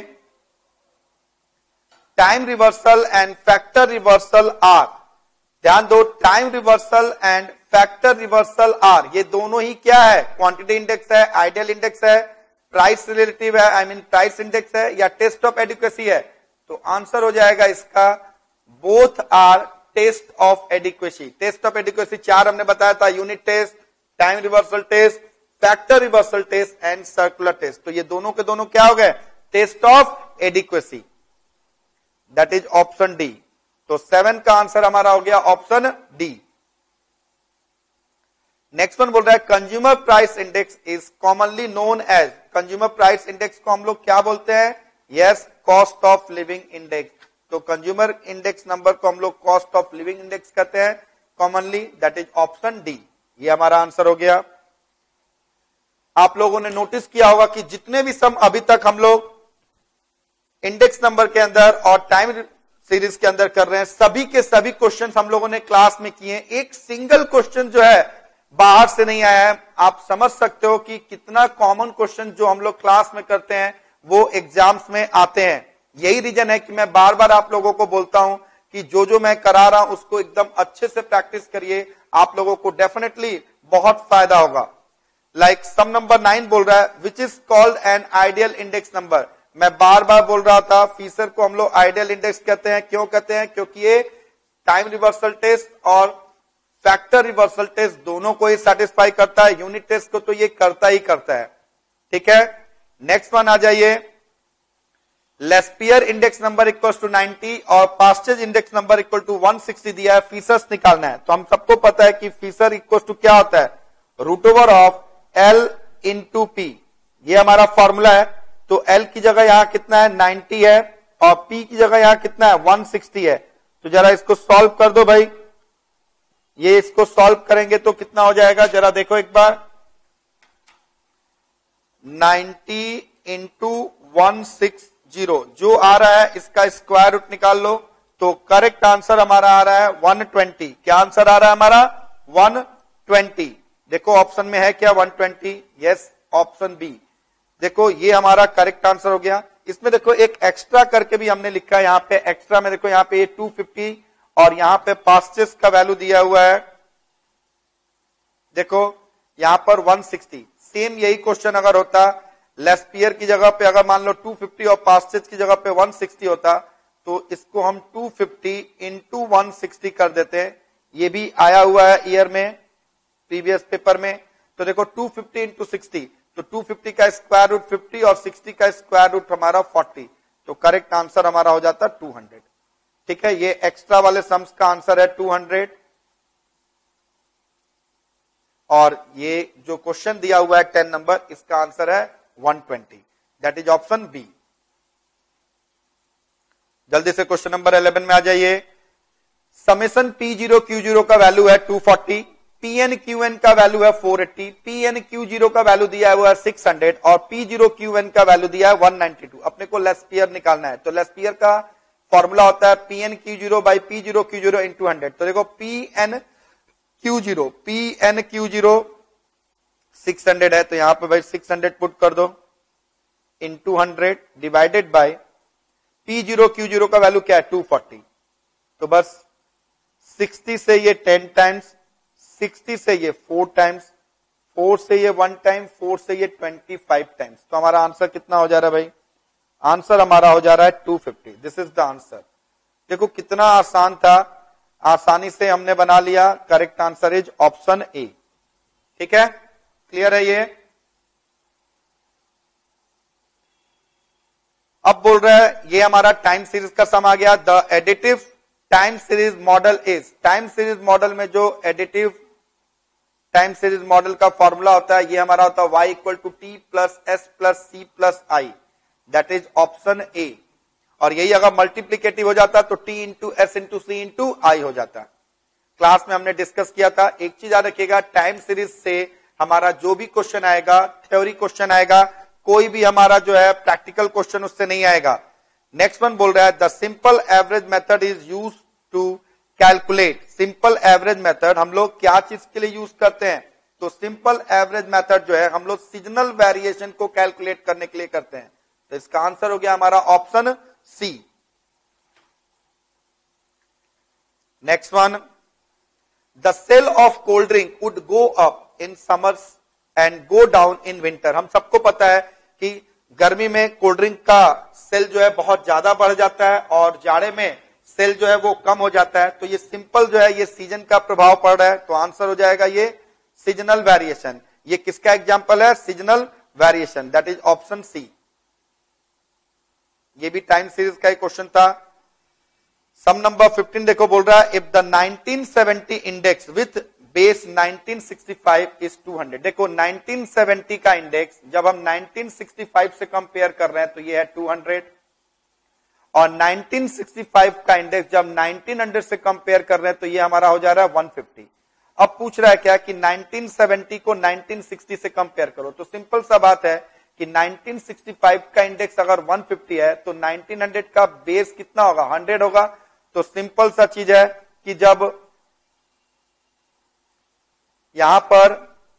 Time reversal and factor reversal are, ध्यान दो, time reversal and factor reversal are, ये दोनों ही क्या है? क्वांटिटी इंडेक्स है, आइडियल इंडेक्स है, प्राइस रिलेटिव है, आई मीन प्राइस इंडेक्स है, या टेस्ट ऑफ एडिक्वेसी है। तो आंसर हो जाएगा इसका both are test of adequacy. Test of adequacy चार हमने बताया था, unit test, time reversal test, factor reversal test and circular test. तो ये दोनों के दोनों क्या हो गए? Test of adequacy, that is option D. तो सेवन का आंसर हमारा हो गया ऑप्शन डी। नेक्स्ट वन बोल रहा है consumer price index is commonly known as, consumer price index को हम लोग क्या बोलते हैं? Yes, cost of living index. तो कंज्यूमर इंडेक्स नंबर को हम लोग कॉस्ट ऑफ लिविंग इंडेक्स कहते हैं commonly, that is option D. ये हमारा आंसर हो गया। आप लोगों ने नोटिस किया होगा कि जितने भी सम अभी तक हम लोग इंडेक्स नंबर के अंदर और टाइम सीरीज के अंदर कर रहे हैं, सभी के सभी क्वेश्चन हम लोगों ने क्लास में किए। एक सिंगल क्वेश्चन जो है बाहर से नहीं आया है। आप समझ सकते हो कि कितना कॉमन क्वेश्चन जो हम लोग क्लास में करते हैं वो एग्जाम्स में आते हैं। यही रीजन है कि मैं बार बार आप लोगों को बोलता हूं कि जो जो मैं करा रहा हूं उसको एकदम अच्छे से प्रैक्टिस करिए, आप लोगों को डेफिनेटली बहुत फायदा होगा। लाइक सम नंबर नाइन बोल रहा है which is called an ideal index number. मैं बार बार बोल रहा था फीचर को हम लोग आइडियल इंडेक्स कहते हैं। क्यों कहते हैं? क्योंकि ये टाइम रिवर्सल टेस्ट और फैक्टर रिवर्सल टेस्ट दोनों को ही सेटिस्फाई करता है, यूनिट टेस्ट को तो ये करता ही करता है। ठीक है, नेक्स्ट वन आ जाइए। Laspeyres index number equal to ninety और Paasche's index number equal to one sixty दिया है, फीचर्स निकालना है। तो हम सबको पता है कि फीचर इक्वल टू क्या होता है? Root over of L into p, ये हमारा फॉर्मूला है। तो एल की जगह यहां कितना है? नाइंटी है, और पी की जगह यहां कितना है? वन सिक्सटी है। तो जरा इसको सॉल्व कर दो भाई। ये इसको सॉल्व करेंगे तो कितना हो जाएगा? जरा देखो एक बार, नाइंटी इंटू वन सिक्सटी, जो आ रहा है इसका स्क्वायर रूट निकाल लो। तो करेक्ट आंसर हमारा आ रहा है वन ट्वेंटी। क्या आंसर आ रहा है हमारा? One twenty. देखो ऑप्शन में है क्या? One twenty. Yes, option B. देखो ये हमारा करेक्ट आंसर हो गया। इसमें देखो एक एक्स्ट्रा करके भी हमने लिखा है यहाँ पे, एक्स्ट्रा में देखो यहाँ पे टू फिफ्टी और यहाँ पे पास्चेस का वैल्यू दिया हुआ है, देखो यहाँ पर वन सिक्सटी। सेम यही क्वेश्चन अगर होता लेस्पियर की जगह पे अगर मान लो टू फिफ्टी और पास्चेस की जगह पे वन सिक्सटी होता, तो इसको हम two fifty into one sixty कर देते हैं। ये भी आया हुआ है ईयर में, प्रीवियस पेपर में। तो देखो टू फिफ्टी इंटू सिक्सटी, तो टू फिफ्टी का स्क्वायर रूट फिफ्टी और सिक्सटी का स्क्वायर रूट हमारा फोर्टी। तो करेक्ट आंसर हमारा हो जाता टू हंड्रेड। ठीक है, ये एक्स्ट्रा वाले सम्स का आंसर है टू हंड्रेड। और ये जो क्वेश्चन दिया हुआ है टेन नंबर, इसका आंसर है one twenty, that is option B. जल्दी से क्वेश्चन नंबर इलेवन में आ जाइए। Summation P zero Q zero का वैल्यू है two forty, P N Q N का वैल्यू है four eighty, P N Q zero का वैल्यू दिया हुआ है सिक्स हंड्रेड और पी जीरो क्यू एन का वैल्यू दिया है वन नाइंटी टू। अपने को लेस्पियर निकालना है। तो लेस्पियर का फॉर्मूला होता है P N Q zero by P zero Q zero into hundred. तो देखो P N Q zero, P N Q zero six hundred है, तो यहां पे भाई सिक्स हंड्रेड पुट कर दो into hundred divided by P zero Q zero का वैल्यू क्या है? Two forty. तो बस सिक्सटी से ये टेन टाइम्स, सिक्सटी से ये फोर टाइम्स, फोर से ये वन टाइम, फोर से ये ट्वेंटी फाइव टाइम्स। तो हमारा आंसर कितना हो जा रहा है भाई? आंसर हमारा हो जा रहा है two fifty. This is the answer. देखो कितना आसान था, आसानी से हमने बना लिया। Correct answer is option A. ठीक है, क्लियर है ये? अब बोल रहा है ये हमारा टाइम सीरीज का सम आ गया। The additive time series model is, time series model में जो एडिटिव टाइम सीरीज मॉडल का फॉर्मूला होता है ये हमारा होता है y equal to T plus S plus C plus I, that is option A. और यही अगर मल्टीप्लीकेटिव हो जाता तो t into S into C into I हो जाता। क्लास में हमने डिस्कस किया था। एक चीज याद रखिएगा, टाइम सीरीज से हमारा जो भी क्वेश्चन आएगा, थ्योरी क्वेश्चन आएगा, कोई भी हमारा जो है प्रैक्टिकल क्वेश्चन उससे नहीं आएगा। नेक्स्ट वन बोल रहा है the simple average method is use to calculate. Simple average method हम लोग क्या चीज के लिए यूज करते हैं? तो सिंपल एवरेज मेथड जो है हम लोग सीजनल वेरिएशन को कैलकुलेट करने के लिए करते हैं। तो इसका आंसर हो गया हमारा option C. Next one, the sale of cold drink would go up in summers and go down in winter. हम सबको पता है कि गर्मी में कोल्ड ड्रिंक का सेल जो है बहुत ज्यादा बढ़ जाता है और जाड़े में सेल जो है वो कम हो जाता है। तो ये सिंपल जो है ये सीजन का प्रभाव पड़ रहा है। तो आंसर हो जाएगा ये सीजनल वेरिएशन। ये किसका एग्जांपल है? Seasonal variation, that is option C. ये भी टाइम सीरीज का एक क्वेश्चन था। सम नंबर फिफ्टीन देखो, बोल रहा है if the nineteen seventy index with base nineteen sixty five is two hundred. देखो नाइनटीन सेवेंटी का इंडेक्स जब हम नाइनटीन सिक्सटी फाइव से कंपेयर कर रहे हैं तो ये है टू हंड्रेड, और नाइनटीन सिक्सटी फाइव का इंडेक्स जब नाइनटीन हंड्रेड से कंपेयर कर रहे हैं तो ये हमारा हो जा रहा है वन फिफ्टी। अब पूछ रहा है क्या कि नाइनटीन सेवेंटी को नाइनटीन सिक्सटी से कंपेयर करो। तो सिंपल सा बात है कि नाइनटीन सिक्सटी फाइव का इंडेक्स अगर वन फिफ्टी है तो नाइनटीन हंड्रेड का बेस कितना होगा? हंड्रेड होगा। तो सिंपल सा चीज है कि जब यहां पर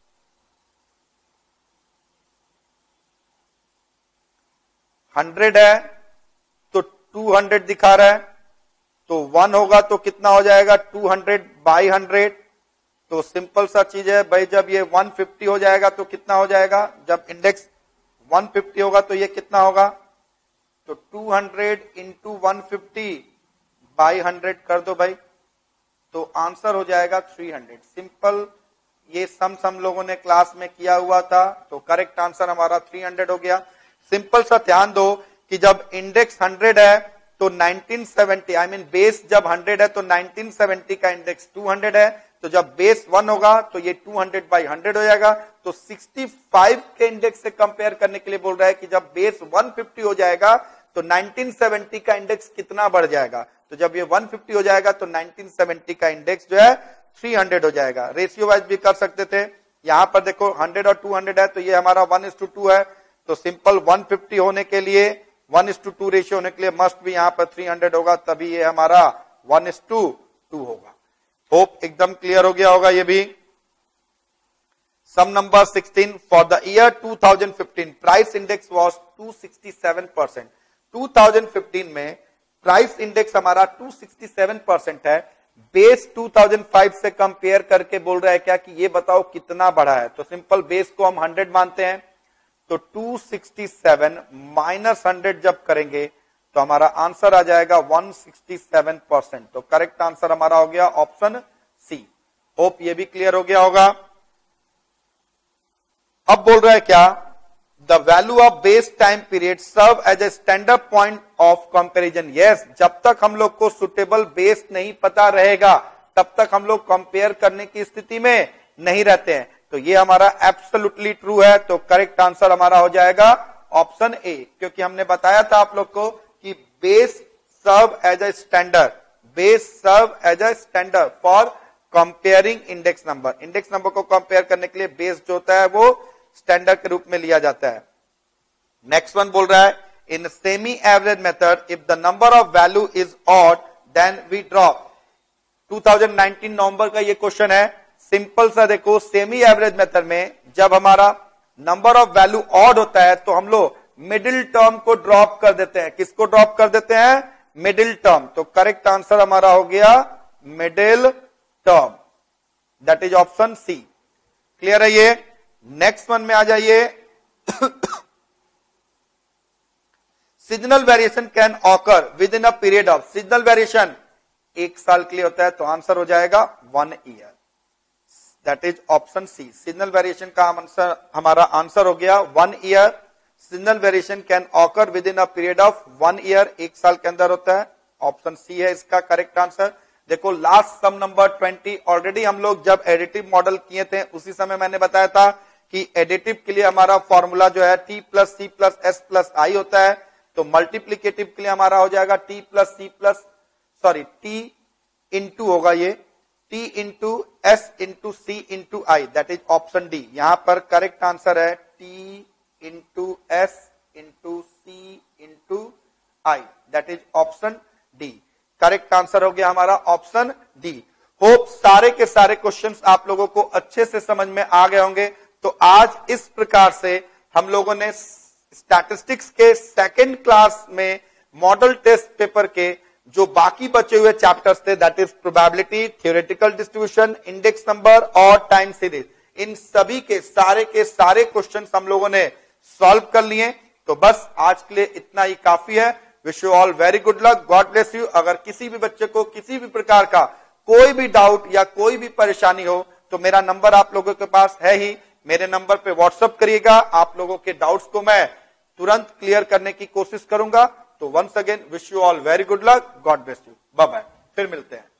हंड्रेड है तो टू हंड्रेड दिखा रहा है, तो वन होगा तो कितना हो जाएगा? Two hundred by hundred. तो सिंपल सा चीज है भाई, जब ये वन फिफ्टी हो जाएगा तो कितना हो जाएगा? जब इंडेक्स वन फिफ्टी होगा तो ये कितना होगा? तो two hundred into one fifty by hundred कर दो भाई, तो आंसर हो जाएगा थ्री हंड्रेड। सिंपल, ये सम सम लोगों ने क्लास में किया हुआ था, तो करेक्ट आंसर हमारा थ्री हंड्रेड हो गया। सिंपल सा ध्यान दो कि जब इंडेक्स हंड्रेड है तो nineteen seventy, I mean base जब हंड्रेड है तो नाइनटीन सेवेंटी का इंडेक्स टू हंड्रेड है, तो जब बेस वन होगा तो ये टू हंड्रेड बाई हंड्रेड हो जाएगा। तो सिक्सटी फाइव के इंडेक्स से कंपेयर करने के लिए बोल रहा है कि जब बेस वन फिफ्टी हो जाएगा तो नाइनटीन सेवेंटी का इंडेक्स कितना बढ़ जाएगा? तो जब ये वन फिफ्टी हो जाएगा तो नाइनटीन सेवेंटी का इंडेक्स जो है थ्री हंड्रेड हो जाएगा। रेशियो वाइज भी कर सकते थे। यहां पर देखो हंड्रेड और टू हंड्रेड है तो ये हमारा वन इज टू टू है, तो सिंपल वन फिफ्टी होने के लिए one is to two ratio होने के लिए मस्ट भी यहां पर थ्री हंड्रेड होगा, तभी ये हमारा वन इज टू टू होगा। होप एकदम क्लियर हो गया होगा ये भी। Sum number sixteen, for the year two thousand fifteen price index was two sixty seven percent. Two thousand fifteen में प्राइस इंडेक्स हमारा टू सिक्सटी सेवन परसेंट है। बेस टू थाउजेंड फाइव से कंपेयर करके बोल रहा है क्या कि ये बताओ कितना बढ़ा है? तो सिंपल बेस को हम हंड्रेड मानते हैं, तो two sixty seven minus hundred जब करेंगे तो हमारा आंसर आ जाएगा वन सिक्सटी सेवन परसेंट। तो करेक्ट आंसर हमारा हो गया ऑप्शन सी। होप ये भी क्लियर हो गया होगा। अब बोल रहा है क्या? The value of base time period serve as a standard point of comparison. Yes, जब तक हम लोग को सुटेबल बेस नहीं पता रहेगा तब तक हम लोग कंपेयर करने की स्थिति में नहीं रहते हैं। तो ये हमारा एब्सोल्युटली ट्रू है। तो करेक्ट आंसर हमारा हो जाएगा ऑप्शन ए, क्योंकि हमने बताया था आप लोग को कि base serve as a standard, base serve as a standard for comparing index number. Index number को कंपेयर करने के लिए बेस जो होता है वो स्टैंडर्ड के रूप में लिया जाता है। नेक्स्ट वन बोल रहा है in semi average method if the number of value is odd then we drop. Two thousand nineteen November का ये क्वेश्चन है। सिंपल सा देखो, सेमी एवरेज मेथड में जब हमारा नंबर ऑफ वैल्यू ऑड होता है तो हम लोग मिडिल टर्म को ड्रॉप कर देते हैं। किसको ड्रॉप कर देते हैं? Middle term. तो करेक्ट आंसर हमारा हो गया middle term, that is option C. Clear है ये? नेक्स्ट वन में आ जाइए। Seasonal variation can occur within a period of, seasonal variation एक साल के लिए होता है, तो आंसर हो जाएगा one year, that is option C. Seasonal variation का आंसर हमारा आंसर हो गया one year. Seasonal variation can occur within a period of one year, एक साल के अंदर होता है। ऑप्शन सी है इसका करेक्ट आंसर। देखो last sum number twenty already हम लोग जब एडिटिव मॉडल किए थे उसी समय मैंने बताया था कि एडिटिव के लिए हमारा फॉर्मूला जो है T plus C plus S plus I होता है, तो मल्टीप्लीकेटिव के लिए हमारा हो जाएगा T plus C plus sorry T into होगा ये T into S into C into I, that is option D. यहां पर करेक्ट आंसर है T into S into C into I, that is option D. Correct answer हो गया हमारा option D. Hope सारे के सारे क्वेश्चंस आप लोगों को अच्छे से समझ में आ गए होंगे। तो आज इस प्रकार से हम लोगों ने स्टैटिस्टिक्स के सेकेंड क्लास में मॉडल टेस्ट पेपर के जो बाकी बचे हुए चैप्टर्स थे, that is probability, theoretical distribution, index number और टाइम सीरीज, इन सभी के सारे के सारे क्वेश्चंस हम लोगों ने सॉल्व कर लिए। तो बस आज के लिए इतना ही काफी है। Wish you all very good luck, God bless you. अगर किसी भी बच्चे को किसी भी प्रकार का कोई भी डाउट या कोई भी परेशानी हो तो मेरा नंबर आप लोगों के पास है ही, मेरे नंबर पे व्हाट्सएप करिएगा। आप लोगों के डाउट्स को मैं तुरंत क्लियर करने की कोशिश करूंगा। तो once again wish you all very good luck, God bless you, bye bye, फिर मिलते हैं।